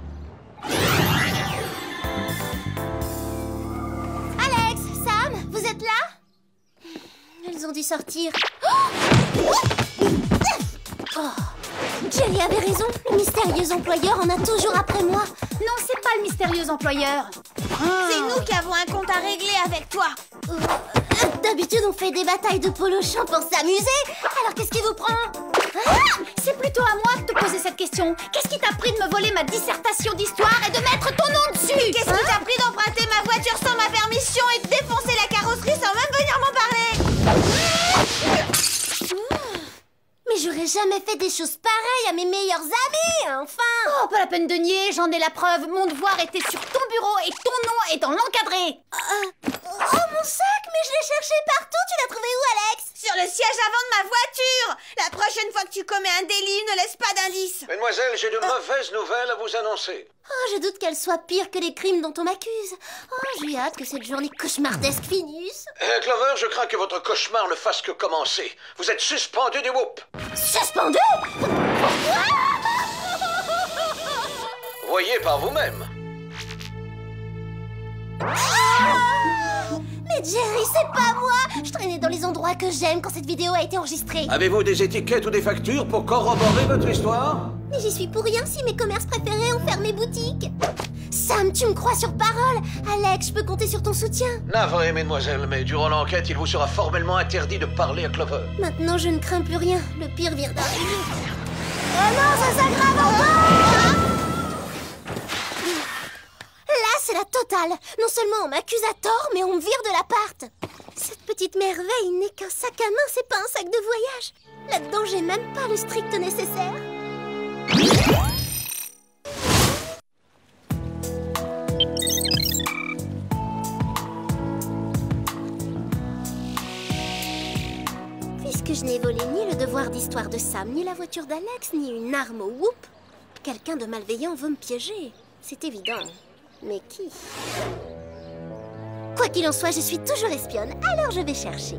Alex, Sam, vous êtes là? Elles ont dû sortir. Oh! Oh. Jerry avait raison, le mystérieux employeur en a toujours après moi.
Non, c'est pas le mystérieux employeur.
C'est nous qui avons un compte à régler avec toi.
Euh, D'habitude, on fait des batailles de polo champ pour s'amuser. Alors, qu'est-ce qui vous prend?
Ah, c'est plutôt à moi de te poser cette question. Qu'est-ce qui t'a pris de me voler ma dissertation d'histoire et de mettre ton nom dessus?
Qu'est-ce qui t'a pris d'emprunter ma voiture sans ma permission et de défoncer la carrosserie sans même venir m'en parler?
Mais j'aurais jamais fait des choses pareilles à mes meilleurs amis, enfin!
Oh, pas la peine de nier, j'en ai la preuve. Mon devoir était sur ton bureau et ton nom est dans l'encadré.
Euh, oh, mon sac, mais je l'ai cherché partout. Tu l'as trouvé où, Alex?
Sur le siège avant de ma voiture. La prochaine fois que tu commets un délit, ne laisse pas d'indice.
Mademoiselle, j'ai de mauvaises nouvelles à vous annoncer.
Oh, je doute qu'elle soit pire que les crimes dont on m'accuse. Oh, j'ai hâte que cette journée cauchemardesque finisse.
Euh, Clover, je crains que votre cauchemar ne fasse que commencer. Vous êtes suspendu du whoop.
Suspendu? Pourquoi?
Voyez par vous-même.
Oh, mais Jerry, c'est pas moi. Je traînais dans les endroits que j'aime quand cette vidéo a été enregistrée.
Avez-vous des étiquettes ou des factures pour corroborer votre histoire?
Mais j'y suis pour rien si mes commerces préférés ont fermé boutique. Sam, tu me crois sur parole? Alex, je peux compter sur ton soutien.
Navré, mesdemoiselle, mais durant l'enquête, il vous sera formellement interdit de parler à Clover.
Maintenant, je ne crains plus rien. Le pire vient d'arriver. Oh non, ça s'aggrave encore! Là, c'est la totale. Non seulement on m'accuse à tort, mais on me vire de l'appart. Cette petite merveille n'est qu'un sac à main, c'est pas un sac de voyage. Là-dedans, j'ai même pas le strict nécessaire. Puisque je n'ai volé ni le devoir d'histoire de Sam, ni la voiture d'Alex, ni une arme au whoop, quelqu'un de malveillant veut me piéger. C'est évident. Mais qui? Quoi qu'il en soit, je suis toujours espionne, alors je vais chercher.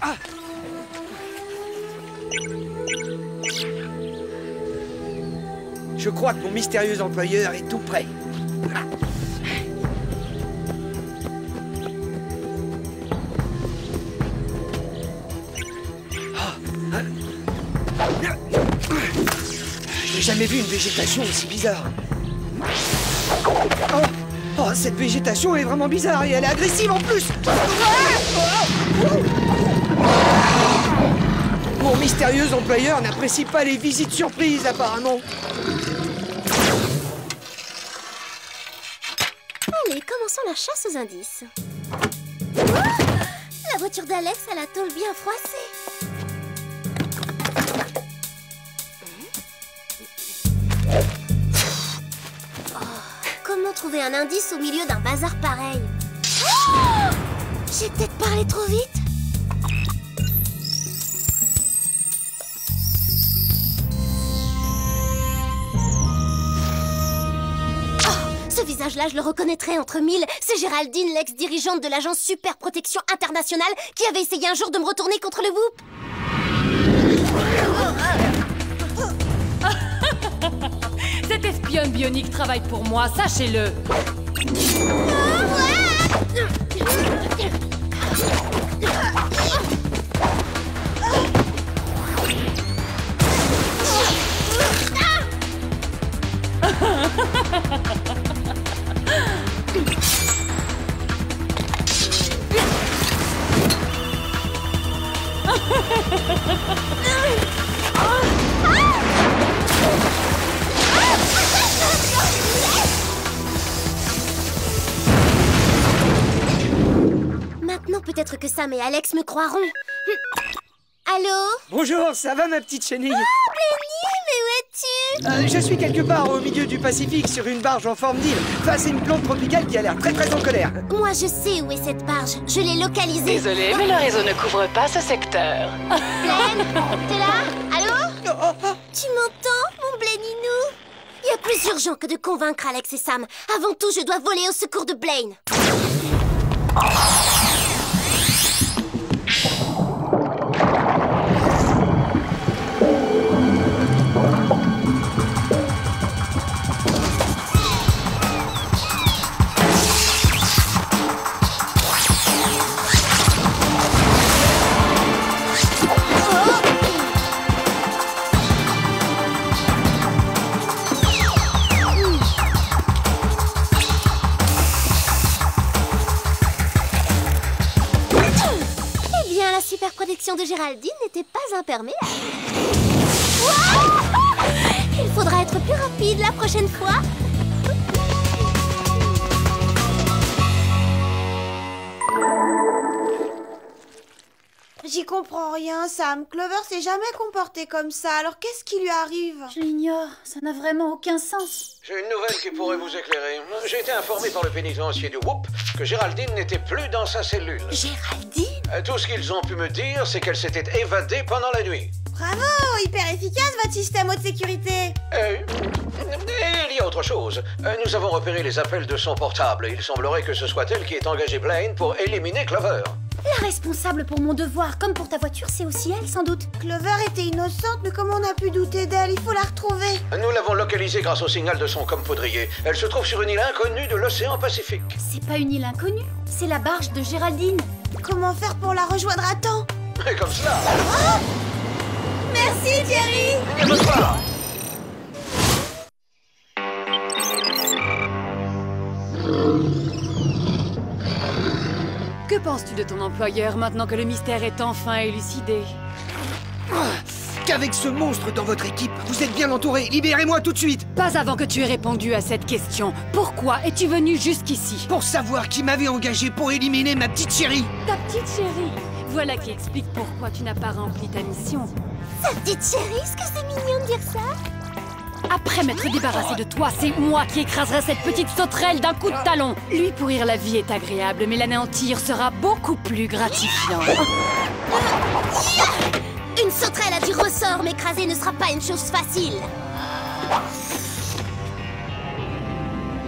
Ah. Je crois que mon mystérieux employeur est tout prêt. Ah. Je n'ai jamais vu une végétation aussi bizarre. Oh, oh, cette végétation est vraiment bizarre et elle est agressive en plus. Mon mystérieux employeur n'apprécie pas les visites surprises apparemment.
Allez, commençons la chasse aux indices. Oh, la voiture d'Alex a la tôle bien froissée. Comment trouver un indice au milieu d'un bazar pareil? Oh, j'ai peut-être parlé trop vite. Oh, ce visage-là, je le reconnaîtrais entre mille. C'est Géraldine, l'ex-dirigeante de l'agence Super Protection Internationale, qui avait essayé un jour de me retourner contre le Whoop.
Cette espionne bionique travaille pour moi, sachez-le.
Maintenant, peut-être que Sam et Alex me croiront. Allô?
Bonjour, ça va ma petite chenille?
Oh, Blenny, mais où es-tu?
euh, Je suis quelque part au milieu du Pacifique sur une barge en forme d'île, face à une plante tropicale qui a l'air très très en colère.
Moi, je sais où est cette barge. Je l'ai localisée.
Désolée, mais le réseau ne couvre pas ce secteur.
Blaine, t'es là? Allô? Tu m'entends, mon Blainenou? Il y a plus urgent que de convaincre Alex et Sam. Avant tout, je dois voler au secours de Blaine. De Géraldine n'était pas imperméable. Wow! Il faudra être plus rapide la prochaine fois.
J'y comprends rien, Sam. Clover s'est jamais comporté comme ça, alors qu'est-ce qui lui arrive?
Je l'ignore, ça n'a vraiment aucun sens.
J'ai une nouvelle qui pourrait vous éclairer. J'ai été informé par le pénitencier du Whoop que Géraldine n'était plus dans sa cellule.
Géraldine?
Tout ce qu'ils ont pu me dire, c'est qu'elle s'était évadée pendant la nuit.
Bravo! Hyper efficace votre système haute sécurité!
Et, et il y a autre chose. Nous avons repéré les appels de son portable. Il semblerait que ce soit elle qui ait engagé Blaine pour éliminer Clover.
La responsable pour mon devoir, comme pour ta voiture, c'est aussi elle, sans doute.
Clover était innocente, mais comment on a pu douter d'elle? Il faut la retrouver.
Nous l'avons localisée grâce au signal de son compoudrier. Elle se trouve sur une île inconnue de l'océan Pacifique.
C'est pas une île inconnue, c'est la barge de Géraldine.
Comment faire pour la rejoindre à temps?
Et comme cela.
Oh, merci, Thierry.
Bonsoir.
Que penses-tu de ton employeur maintenant que le mystère est enfin élucidé?
Qu'avec ce monstre dans votre équipe, vous êtes bien entouré. Libérez-moi tout de suite.
Pas avant que tu aies répondu à cette question. Pourquoi es-tu venu jusqu'ici?
Pour savoir qui m'avait engagé pour éliminer ma petite chérie.
Ta petite chérie? Voilà qui explique pourquoi tu n'as pas rempli ta mission.
Sa petite chérie, est-ce que c'est mignon de dire ça?
Après m'être débarrassé de toi, c'est moi qui écraserai cette petite sauterelle d'un coup de talon. Lui pourrir la vie est agréable, mais l'anéantir sera beaucoup plus gratifiant.
Une sauterelle a du ressort, m'écraser ne sera pas une chose facile.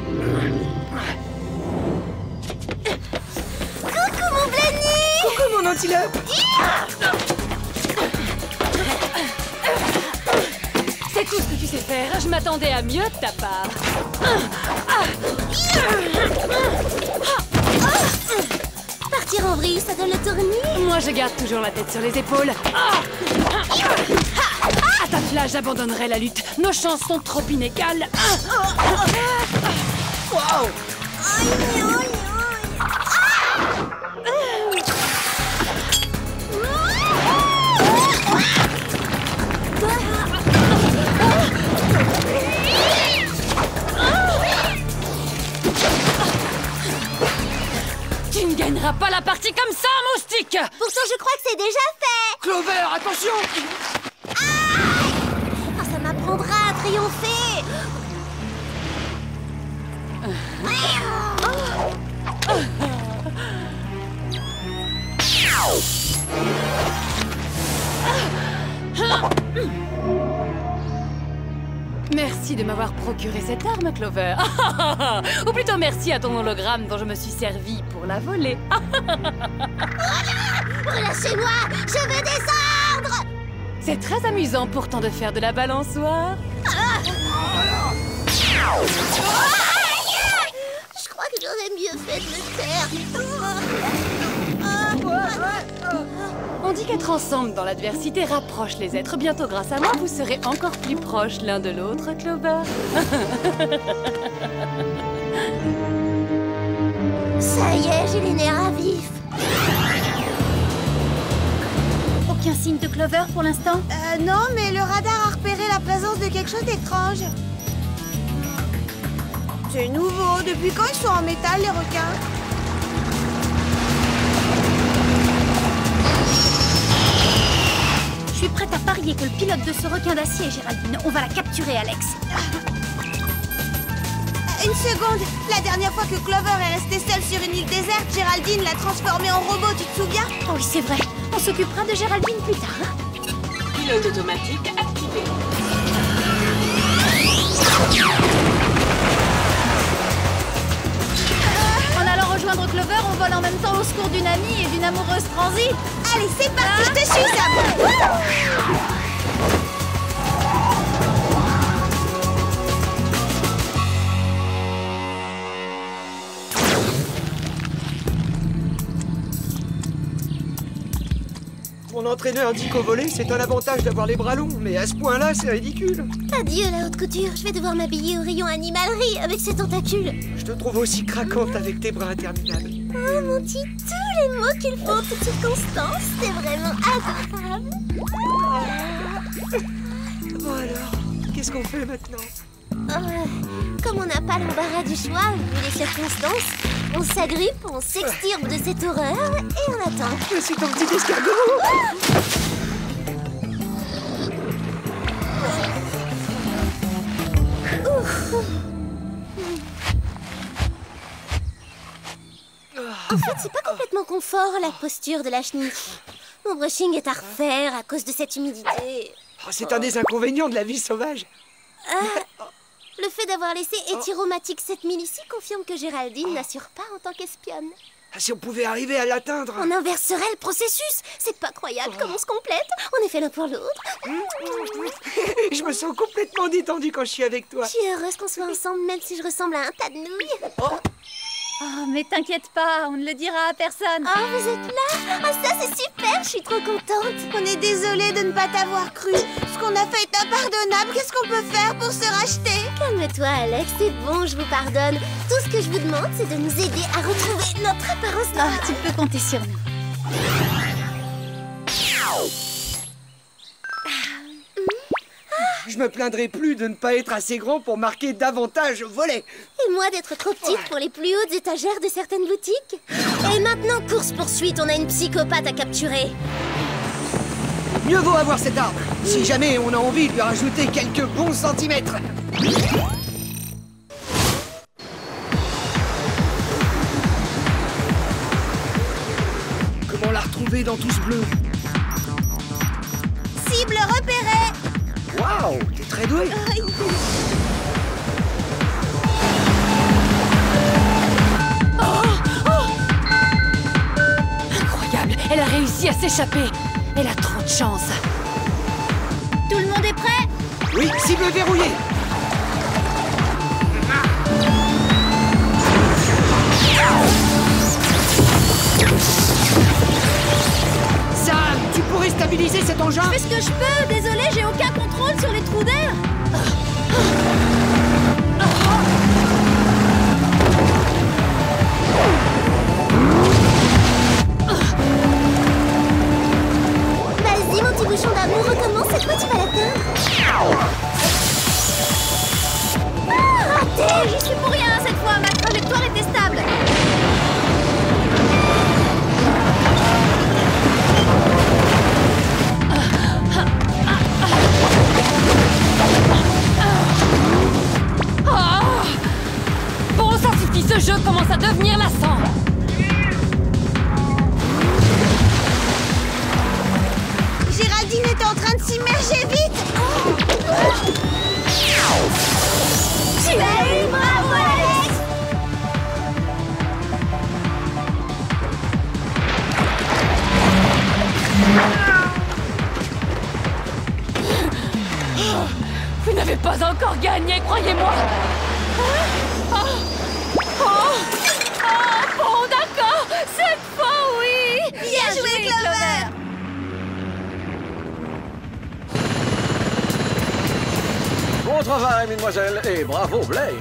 Coucou mon Blenny!
Coucou mon Antilope!
C'est tout ce que tu sais faire. Je m'attendais à mieux de ta part.
Partir en vrille, ça donne le tournis.
Moi, je garde toujours la tête sur les épaules. À ta place, j'abandonnerai la lutte. Nos chances sont trop inégales.
Wow!
Tu ne gagneras pas la partie comme ça, moustique!
Pourtant, je crois que c'est déjà fait.
Clover, attention!
Ah, ça m'apprendra à triompher.
Merci de m'avoir procuré cette arme, Clover. Ou plutôt merci à ton hologramme dont je me suis servi pour la voler.
Relâchez-moi, je veux descendre.
C'est très amusant pourtant de faire de la balançoire.
Je crois que j'aurais mieux fait de le taire.
On dit qu'être ensemble dans l'adversité rapproche les êtres. Bientôt, grâce à moi, vous serez encore plus proches l'un de l'autre, Clover.
Ça y est, j'ai les nerfs à vif.
Aucun signe de Clover pour l'instant?
Euh, non, mais le radar a repéré la présence de quelque chose d'étrange. C'est nouveau. Depuis quand ils sont en métal, les requins?
Je suis prête à parier que le pilote de ce requin d'acier est Géraldine. On va la capturer, Alex.
Une seconde. La dernière fois que Clover est restée seule sur une île déserte, Géraldine l'a transformée en robot, tu te souviens?
Oh oui, c'est vrai. On s'occupera de Géraldine plus tard. Hein?
Pilote automatique activé.
En allant rejoindre Clover, on vole en même temps au secours d'une amie et d'une amoureuse transie.
Allez, c'est parti, je te suis, Sam.
Mon entraîneur dit qu'au volet, c'est un avantage d'avoir les bras longs, mais à ce point-là, c'est ridicule.
Adieu la haute couture, je vais devoir m'habiller au rayon animalerie avec ces tentacules.
Je te trouve aussi craquante avec tes bras interminables.
Oh mon titou, les mots qu'il faut en toutes circonstances, c'est vraiment adorable.
Bon alors, qu'est-ce qu'on fait maintenant?
Euh, comme on n'a pas l'embarras du choix, vu les circonstances, on s'agrippe, on s'extirpe de cette horreur et on attend.
C'est ton petit escargot.
Ouf. En fait, c'est pas complètement confort la posture de la chenille. Mon brushing est à refaire à cause de cette humidité.
Oh, c'est un des inconvénients de la vie sauvage.
Euh, le fait d'avoir laissé Etyromatic sept mille ici confirme que Géraldine n'assure pas en tant qu'espionne.
Si on pouvait arriver à l'atteindre.
On inverserait le processus. C'est pas croyable comme on se complète. On est fait l'un pour l'autre.
Je me sens complètement détendue quand je suis avec toi.
Je suis heureuse qu'on soit ensemble même si je ressemble à un tas de nouilles.
Oh, oh mais t'inquiète pas, on ne le dira à personne.
Oh, vous êtes là? Oh, ça c'est super, je suis trop contente.
On est désolé de ne pas t'avoir cru. Ce qu'on a fait est impardonnable. Qu'est-ce qu'on peut faire pour se racheter?
Calme-toi, Alex, c'est bon, je vous pardonne. Tout ce que je vous demande, c'est de nous aider à retrouver notre apparence normale.
Ah, tu peux compter sur nous.
Je me plaindrai plus de ne pas être assez grand pour marquer davantage au volet.
Et moi d'être trop petite pour les plus hautes étagères de certaines boutiques. Et maintenant, course-poursuite, on a une psychopathe à capturer.
Mieux vaut avoir cette arme, si jamais on a envie de lui rajouter quelques bons centimètres. Comment la retrouver dans tout ce bleu?
Cible repérée.
Waouh, t'es très doué.
Incroyable, elle a réussi réussi à s'échapper. Elle a trop de chance.
Tout le monde est prêt?
Oui, cible verrouillée. Sam, tu pourrais stabiliser cet engin?
Je fais ce que je peux, désolé, j'ai aucun contrôle sur les trous d'air.
Vas-y, mon petit bouchon d'amour, recommence, cette fois tu vas l'atteindre.
Ah, raté, j'y suis pour rien cette fois, ma trajectoire était stable.
Bon, ça suffit, ce jeu commence à devenir lassant.
Géraldine est en train de s'immerger, vite.
Tu as eu, bravo Alex.
Vous n'avez pas encore gagné, croyez-moi. Oh, oh, oh, bon, d'accord. Cette fois, oui.
Bien joué, Clover.
Bon travail, mesdemoiselles, et bravo, Blaine.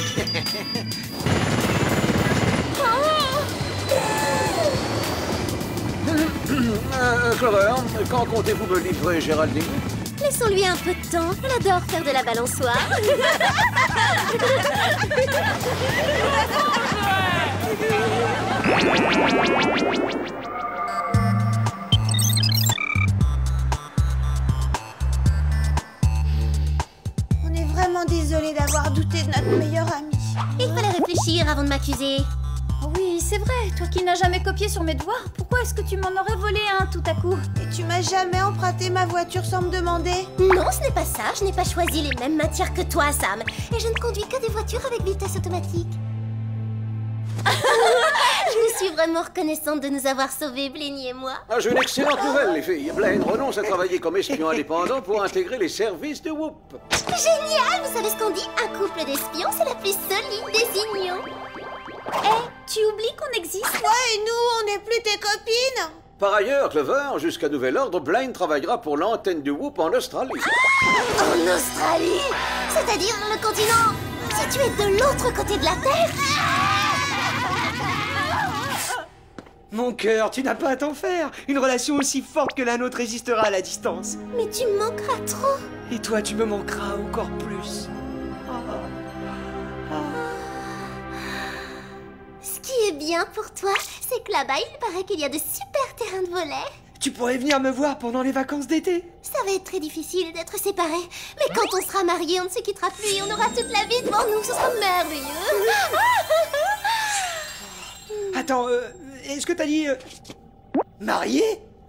euh, Clover, quand comptez-vous me livrer Géraldine?
Laissons-lui un peu de temps, elle adore faire de la balançoire.
On est vraiment désolé d'avoir douté de notre meilleur ami.
Il fallait réfléchir avant de m'accuser.
Oui, c'est vrai, toi qui n'as jamais copié sur mes devoirs, pourquoi est-ce que tu m'en aurais volé un tout à coup?
Et tu m'as jamais emprunté ma voiture sans me demander?
Non, ce n'est pas ça, je n'ai pas choisi les mêmes matières que toi, Sam. Et je ne conduis que des voitures avec vitesse automatique. Je nous suis vraiment reconnaissante de nous avoir sauvés, Blenny et moi.
Ah, j'ai une excellente nouvelle, les filles. Blaine renonce à travailler comme espion indépendant pour intégrer les services de Whoop.
Génial, vous savez ce qu'on dit? Un couple d'espions, c'est la plus solide des unions.
Hé, hey, tu oublies qu'on existe?
Ouais, et nous, on n'est plus tes copines.
Par ailleurs, Clover, jusqu'à nouvel ordre, Blaine travaillera pour l'antenne du Whoop en Australie.
En Australie? C'est-à-dire le continent situé de l'autre côté de la Terre?
Mon cœur, tu n'as pas à t'en faire. Une relation aussi forte que la nôtre résistera à la distance.
Mais tu me manqueras trop.
Et toi, tu me manqueras encore plus.
Ce qui est bien pour toi, c'est que là-bas, il paraît qu'il y a de super terrains de volley.
Tu pourrais venir me voir pendant les vacances d'été.
Ça va être très difficile d'être séparés. Mais quand on sera mariés, on ne se quittera plus et on aura toute la vie devant nous. Ce sera merveilleux.
Attends, euh, est-ce que t'as dit... Euh, marié?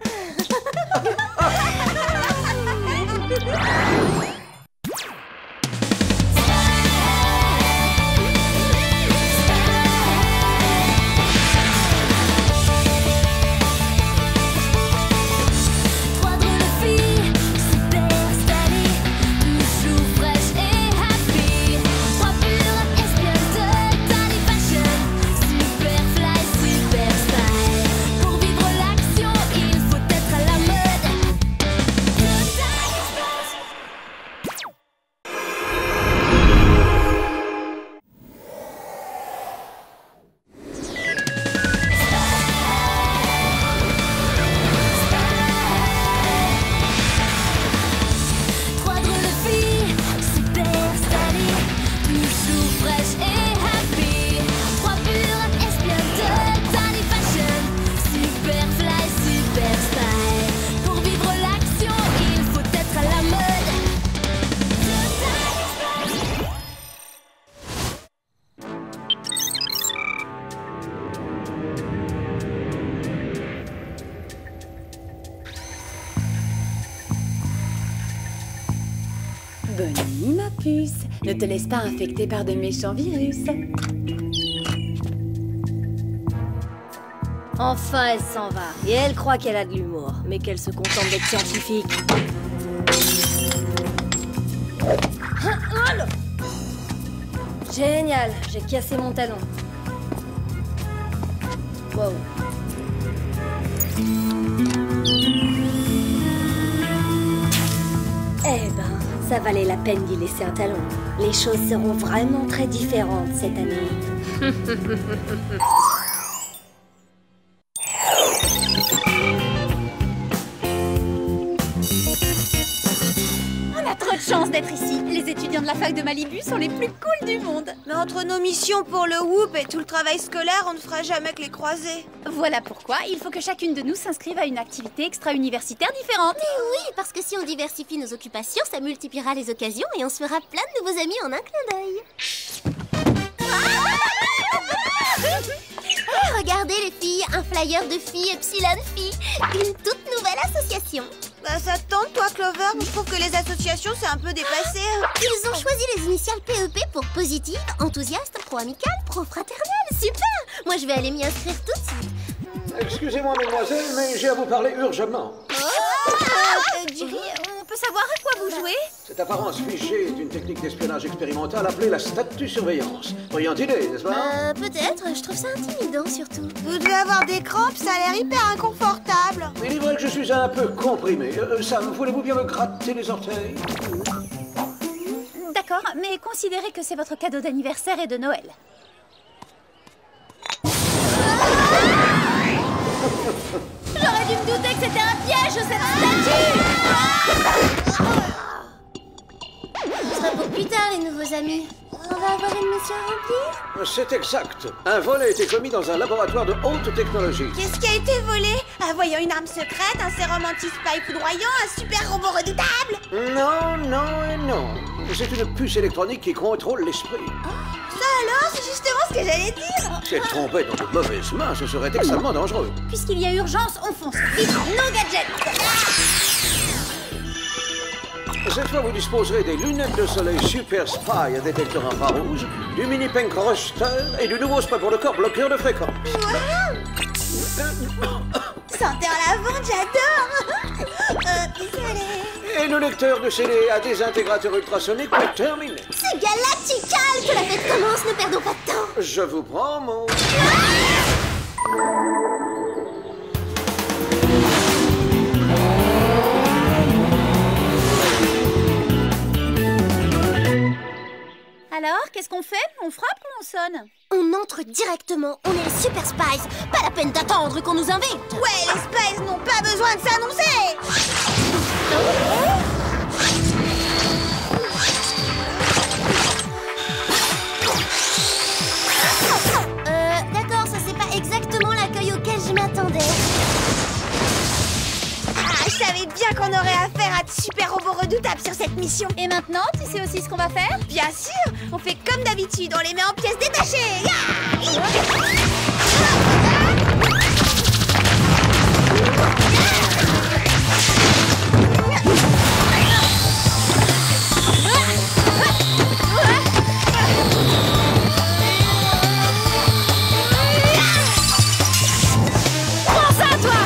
Bonnie, ma puce, ne te laisse pas infecter par de méchants virus.
Enfin, elle s'en va. Et elle croit qu'elle a de l'humour, mais qu'elle se contente d'être scientifique. Génial, j'ai cassé mon talon. Wow. Eh ben, ça valait la peine d'y laisser un talon. Les choses seront vraiment très différentes cette année.
On a trop de chance d'être ici. Les étudiants de la fac de Malibu sont les plus cools du monde.
Mais entre nos missions pour le Whoop et tout le travail scolaire, on ne fera jamais que les croiser.
Voilà pourquoi il faut que chacune de nous s'inscrive à une activité extra-universitaire différente.
Mais oui, parce que si on diversifie nos occupations, ça multipliera les occasions et on se fera plein de nouveaux amis en un clin d'œil. Oh, regardez les filles, un flyer de filles Epsilon Filles, une toute nouvelle association.
Bah ça te tente toi Clover? Je trouve que les associations c'est un peu dépassé.
Ils ont choisi les initiales P E P pour positive, enthousiaste, pro-amical, pro-fraternel. Super! Moi je vais aller m'y inscrire tout de suite.
Excusez-moi, mademoiselle, mais j'ai à vous parler urgemment.
Oh, euh, Jerry, on peut savoir à quoi vous jouez?
Cette apparence figée est une technique d'espionnage expérimentale appelée la statue-surveillance. Brillante idée, n'est-ce pas?
Euh, peut-être. Je trouve ça intimidant, surtout.
Vous devez avoir des crampes, ça a l'air hyper inconfortable.
Il est vrai que je suis un peu comprimé. Euh, Sam, voulez-vous bien me gratter les orteils?
D'accord, mais considérez que c'est votre cadeau d'anniversaire et de Noël.
J'aurais dû me douter que c'était un piège, cette statue. Ce sera pour plus tard, les nouveaux amis. On va avoir une mission à remplir?
C'est exact. Un vol a été commis dans un laboratoire de haute technologie.
Qu'est-ce qui a été volé? Ah, voyons, une arme secrète, un sérum anti-spy foudroyant, un super robot redoutable?
Non, non et non. C'est une puce électronique qui contrôle l'esprit.
Ça alors, c'est justement ce que j'allais dire.
Si elle tombait dans de mauvaises mains, ce serait extrêmement dangereux.
Puisqu'il y a urgence, on fonce. Vite, nos gadgets.
Cette fois, vous disposerez des lunettes de soleil Super Spy à détecteur infrarouge, du mini Pink Roster et du nouveau spray pour le corps bloqueur de fréquence.
Senteur lavande, j'adore. euh, désolé.
Et le lecteur de C D à désintégrateur ultrasonique pour terminer.
C'est galactical que la fête commence, ne perdons pas de temps.
Je vous prends mon...
Alors, qu'est-ce qu'on fait? On frappe ou on sonne?
On entre directement, on est les Super Spies. Pas la peine d'attendre qu'on nous invite.
Ouais, les Spies n'ont pas besoin de s'annoncer.
Euh, d'accord, ça c'est pas exactement l'accueil auquel je m'attendais.
Ah, je savais bien qu'on aurait affaire à de super robots redoutables sur cette mission.
Et maintenant, tu sais aussi ce qu'on va faire?
Bien sûr, on fait comme d'habitude, on les met en pièces détachées. Yeah.
Pense à toi!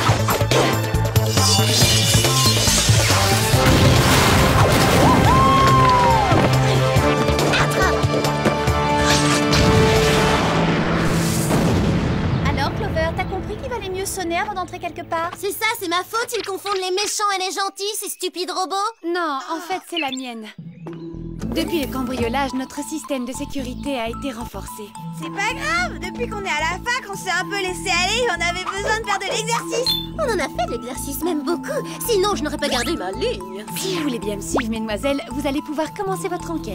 Alors, Clover, t'as compris qu'il valait mieux sonner avant d'entrer quelque part?
C'est ça, c'est ma faute, ils confondent les méchants et les gentils, ces stupides robots.
Non, en fait, c'est la mienne. Depuis le cambriolage, notre système de sécurité a été renforcé.
C'est pas grave, depuis qu'on est à la fac, on s'est un peu laissé aller et on avait besoin de faire de l'exercice.
On en a fait de l'exercice, même beaucoup. Sinon, je n'aurais pas gardé ma ligne.
Si vous voulez bien me suivre, mesdemoiselles, vous allez pouvoir commencer votre enquête.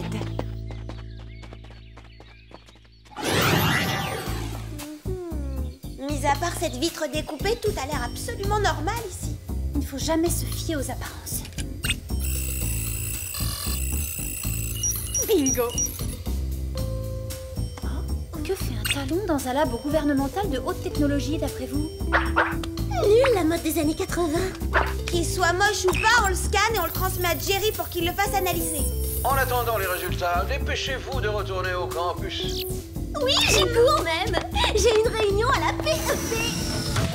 Mis à part cette vitre découpée, tout a l'air absolument normal ici.
Il ne faut jamais se fier aux apparences. Bingo! Oh, que fait un talon dans un labo gouvernemental de haute technologie, d'après vous?
Nul, la mode des années quatre-vingts.
Qu'il soit moche ou pas, on le scanne et on le transmet à Jerry pour qu'il le fasse analyser.
En attendant les résultats, dépêchez-vous de retourner au campus.
Oui, j'y cours même. J'ai une réunion à la P E P.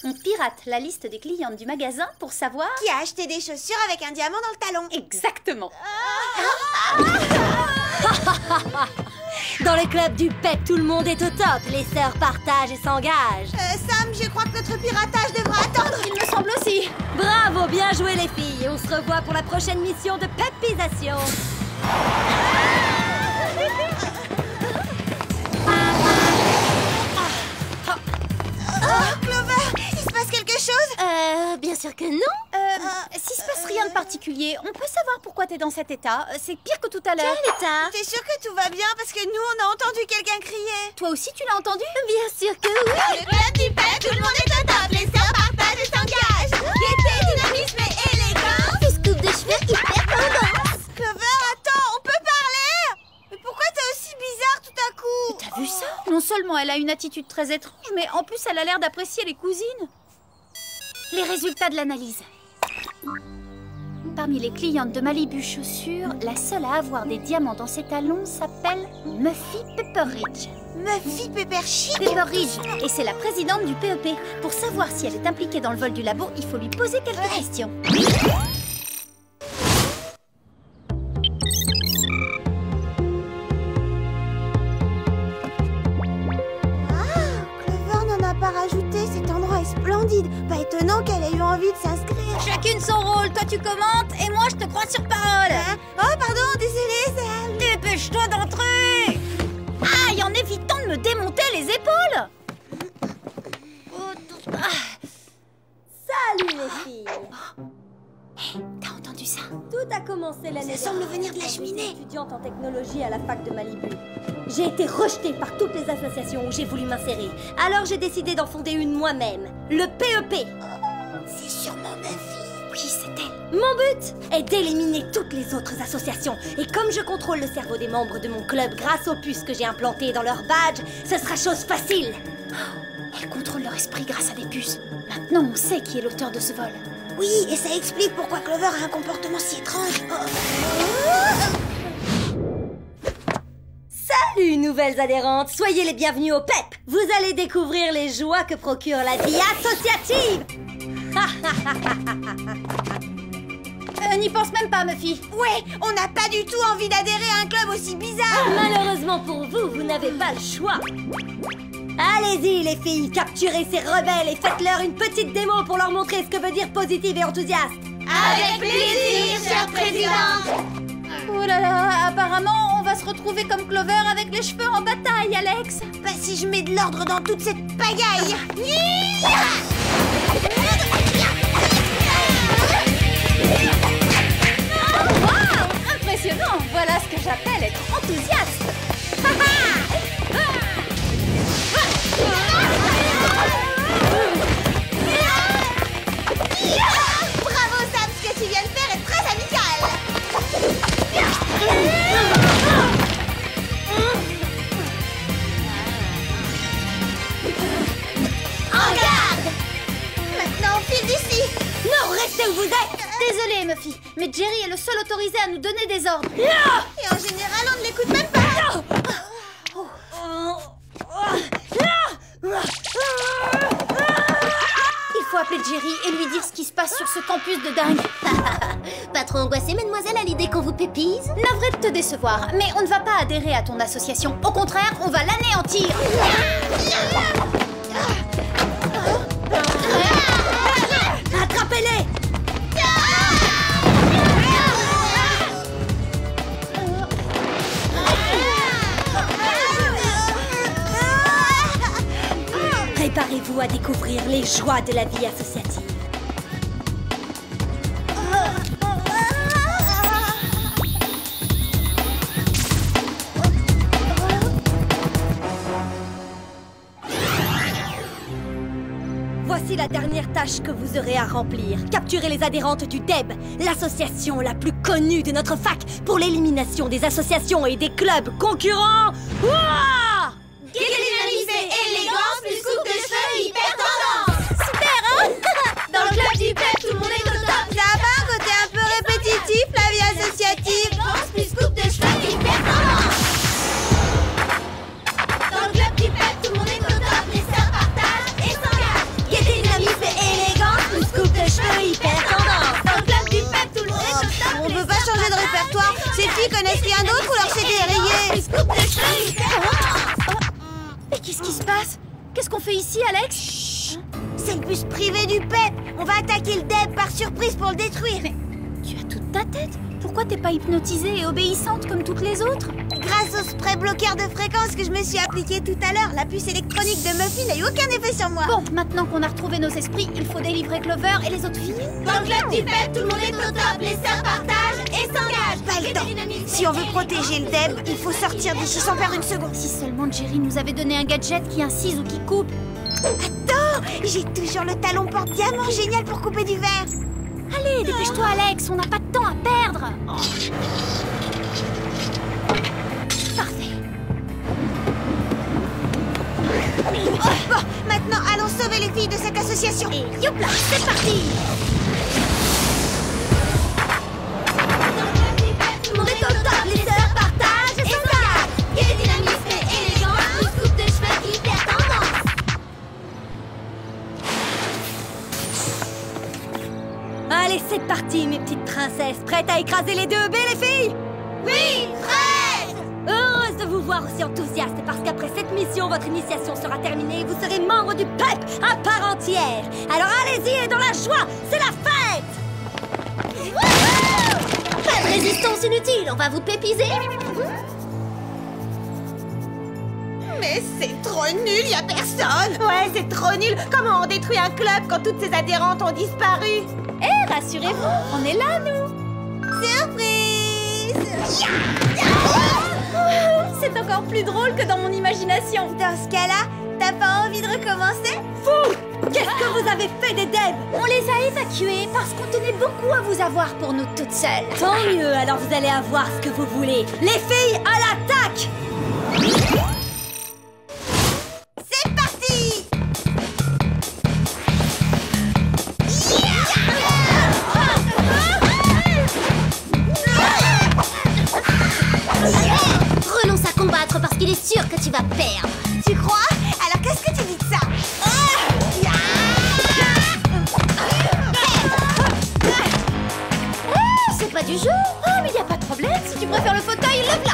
On pirate la liste des clientes du magasin pour savoir...
Qui a acheté des chaussures avec un diamant dans le talon.
Exactement.
Dans le club du P E P, tout le monde est au top. Les sœurs partagent et s'engagent.
Euh, Sam, je crois que notre piratage devra attendre.
Il me semble aussi.
Bravo, bien joué les filles. On se revoit pour la prochaine mission de Pepisation.
Oh, Clover, il se passe quelque chose?
Euh, bien sûr que non.
Euh, euh, s'il se passe rien de particulier, on peut savoir pourquoi t'es dans cet état. C'est pire que tout à l'heure.
Quel état?
T'es sûre que tout va bien? Parce que nous, on a entendu quelqu'un crier.
Toi aussi, tu l'as entendu?
Bien sûr que oui.
Dans le club du P E P, tout le monde est au top. Les sœurs partagent et s'engagent. Gaieté, dynamisme et élégance.
Des scoops de cheveux hyper tendance.
Clover, attends, on peut parler? Mais pourquoi t'es aussi bizarre tout à coup?
T'as vu ça? Non seulement elle a une attitude très étrange, mais en plus elle a l'air d'apprécier les cousines. Les résultats de l'analyse. Parmi les clientes de Malibu Chaussures, la seule à avoir des diamants dans ses talons s'appelle Muffy Pepperidge.
Muffy Pepperidge
Pepperidge, et c'est la présidente du P E P. Pour savoir si elle est impliquée dans le vol du labo, il faut lui poser quelques ouais. questions.
Rajouter, cet endroit est splendide. Pas étonnant qu'elle ait eu envie de s'inscrire.
Chacune son rôle, toi tu commentes et moi je te crois sur parole.
Hein? Oh pardon, désolé Sam.
Dépêche-toi d'entrer. Aïe, en évitant de me démonter les épaules.
Ah. Salut les filles.
Hé, hey, t'as entendu ça?
Tout a commencé l'année.
Ça semble venir de la cheminée.
Étudiante en technologie à la fac de Malibu. J'ai été rejetée par toutes les associations où j'ai voulu m'insérer. Alors j'ai décidé d'en fonder une moi-même. Le P E P.
C'est sûrement ma fille.
Oui, c'est elle.
Mon but est d'éliminer toutes les autres associations. Et comme je contrôle le cerveau des membres de mon club grâce aux puces que j'ai implantées dans leur badge, ce sera chose facile.
Oh, elle contrôle leur esprit grâce à des puces. Maintenant, on sait qui est l'auteur de ce vol.
Oui, et ça explique pourquoi Clover a un comportement si étrange. Oh.
Salut, nouvelles adhérentes. Soyez les bienvenues au P E P. Vous allez découvrir les joies que procure la vie associative.
euh, N'y pense même pas, Muffy.
Ouais, on n'a pas du tout envie d'adhérer à un club aussi bizarre.
Malheureusement pour vous, vous n'avez pas le choix. Allez-y les filles, capturez ces rebelles et faites-leur une petite démo pour leur montrer ce que veut dire positive et enthousiaste.
Avec plaisir, chère présidente.
Oh là là, apparemment on va se retrouver comme Clover avec les cheveux en bataille, Alex.
Bah si je mets de l'ordre dans toute cette pagaille.
Wow, impressionnant. Voilà ce que j'appelle être enthousiaste.
Bravo Sam, ce que tu viens de faire est très amical. En garde. Maintenant on file d'ici.
Non, restez où vous êtes.
Désolée Muffy, mais Jerry est le seul autorisé à nous donner des ordres.
Et en général on ne l'écoute même pas.
Il faut appeler Jerry et lui dire ce qui se passe sur ce campus de dingue.
Pas trop angoissée, mademoiselle, à l'idée qu'on vous pépise?
Navré de te décevoir, mais on ne va pas adhérer à ton association. Au contraire, on va l'anéantir.
Attrapez-les. Préparez-vous à découvrir les joies de la vie associative. Voici la dernière tâche que vous aurez à remplir. Capturer les adhérentes du D E B, l'association la plus connue de notre fac pour l'élimination des associations et des clubs concurrents. Ouah!
Dynamisme et élégance plus coupe de cheveux hyper tendance.
Super, hein?
Dans le club du P E P, tout le monde est au top. Ça a pas un côté un peu répétitif, la vie associative. Élégance plus coupe de cheveux hyper tendance. Dans le club du P E P, tout le monde est au top. Les sœurs partagent et s'engagent. Gaieté, dynamisme
Qu'est-ce qu'on fait ici, Alex?
Chut. C'est le bus privé du P E P. On va attaquer le D E B par surprise pour le détruire.
Mais tu as toute ta tête. Pourquoi t'es pas hypnotisée et obéissante comme toutes les autres?
Grâce au spray bloqueur de fréquence que je me suis appliqué tout à l'heure, la puce électronique de Muffy n'a eu aucun effet sur moi.
Bon, maintenant qu'on a retrouvé nos esprits, il faut délivrer Clover et les autres filles.
Dans le club du P E P, tout le monde est au top. Les sœurs partagent et s'engagent.
Pas le temps. Si on veut protéger le D E B, il faut sortir d'ici sans perdre une seconde.
Si seulement Jerry nous avait donné un gadget qui incise ou qui coupe.
Attends, j'ai toujours le talon porte-diamant génial pour couper du verre.
Allez, dépêche-toi, Alex, on n'a pas de temps à perdre. Parfait.
Bon, maintenant, allons sauver les filles de cette association.
Et youpla, c'est parti.
Tout le monde est au top. Les sœurs partagent et s'engagent. Quel dynamisme et élégance. Tous coupe de cheveux hyper tendance.
Allez, c'est parti, mes petites princesses. Prêtes à écraser les deux B, les filles?
Oui, prête.
Heureuse de vous voir aussi enthousiaste, parce qu'après cette mission, votre initiation sera terminée et vous serez membre du P E P à part entière. Alors allez-y et dans la joie, c'est la fête!
Pas de résistance inutile, on va vous pépiser.
Mais c'est trop nul, y a personne. Ouais, c'est trop nul. Comment on détruit un club quand toutes ses adhérentes ont disparu?
Eh, rassurez-vous, on est là, nous.
Surprise.
C'est encore plus drôle que dans mon imagination.
Dans ce cas-là, t'as pas envie de recommencer?
Vous! Qu'est-ce que vous avez fait des D E B?
On les a évacués parce qu'on tenait beaucoup à vous avoir pour nous toutes seules.
Tant mieux, alors vous allez avoir ce que vous voulez. Les filles, à l'attaque!
C'est parti!
Renonce à combattre parce qu'il est sûr que tu vas perdre.
Tu crois? Alors qu'est-ce que tu dis de ça?
Oh, c'est pas du jeu. Oh, mais y a pas de problème. Si tu préfères le fauteuil, lève-la.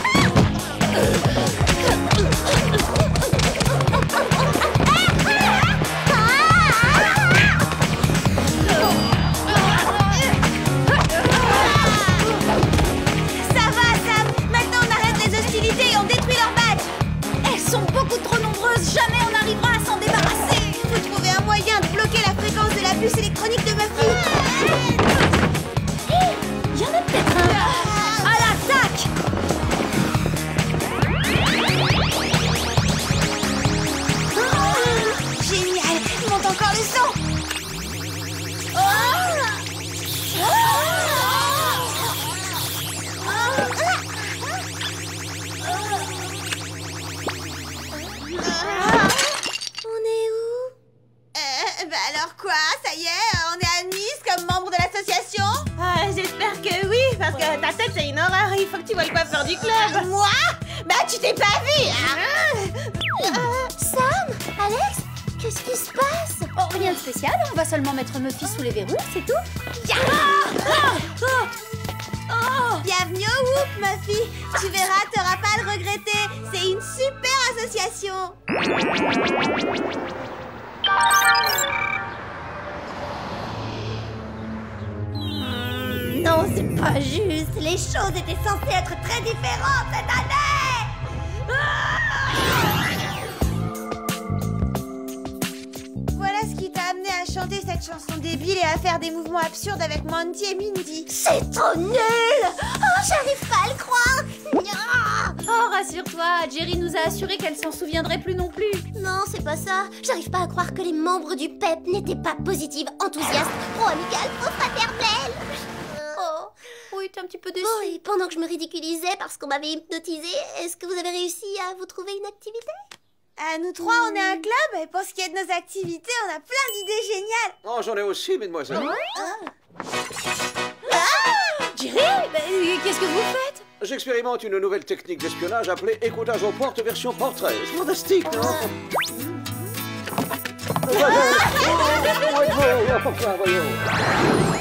Ça va, Sam. Maintenant, on arrête les hostilités et on détruit leur badge.
Elles sont beaucoup trop nombreuses. Jamais on n'arrivera à s'en débarrasser.
Faut trouver un moyen de bloquer la fréquence de la puce électronique de Muffy.
Il y en a peut-être un.
À l'attaque!
Oh, génial. Il monte encore le son.
On est où?
Euh, bah alors quoi? Ça y est, on est admise comme membre de l'association? Ah, j'espère que oui, parce que ta tête c'est une horreur. Il faut que tu vois le coiffeur du club. Moi? Bah tu t'es pas vu, hein?
Sam? Alex? Qu'est-ce qui se passe?
Oh, rien de spécial. On va seulement mettre Muffy sous les verrous, c'est tout.
Bienvenue au Whoop, Muffy. Tu verras, t'auras pas à le regretter. C'est une super association.
Hmm, non, c'est pas juste. Les choses étaient censées être très différentes cette année.
Voilà ce qui t'a amené à chanter cette chanson débile et à faire des mouvements absurdes avec Monty et Mindy.
C'est trop nul! Oh, j'arrive pas à le croire!
Oh, rassure-toi, Jerry nous a assuré qu'elle s'en souviendrait plus non plus.
Non, c'est pas ça. J'arrive pas à croire que les membres du P E P n'étaient pas positives, enthousiastes, pro-amicales, pro-fraternelles.
Oh, oui, t'es un petit peu déçue.
Bon, et pendant que je me ridiculisais parce qu'on m'avait hypnotisée, est-ce que vous avez réussi à vous trouver une activité?
À nous trois, on est un club, et pour ce qui est de nos activités, on a plein d'idées géniales.
Oh, j'en ai aussi, mesdemoiselles.
Jerry, bah, qu'est-ce que vous faites?
J'expérimente une nouvelle technique d'espionnage appelée écoutage aux portes version portrait. C'est fantastique, non? Voyons, voyons, voyons.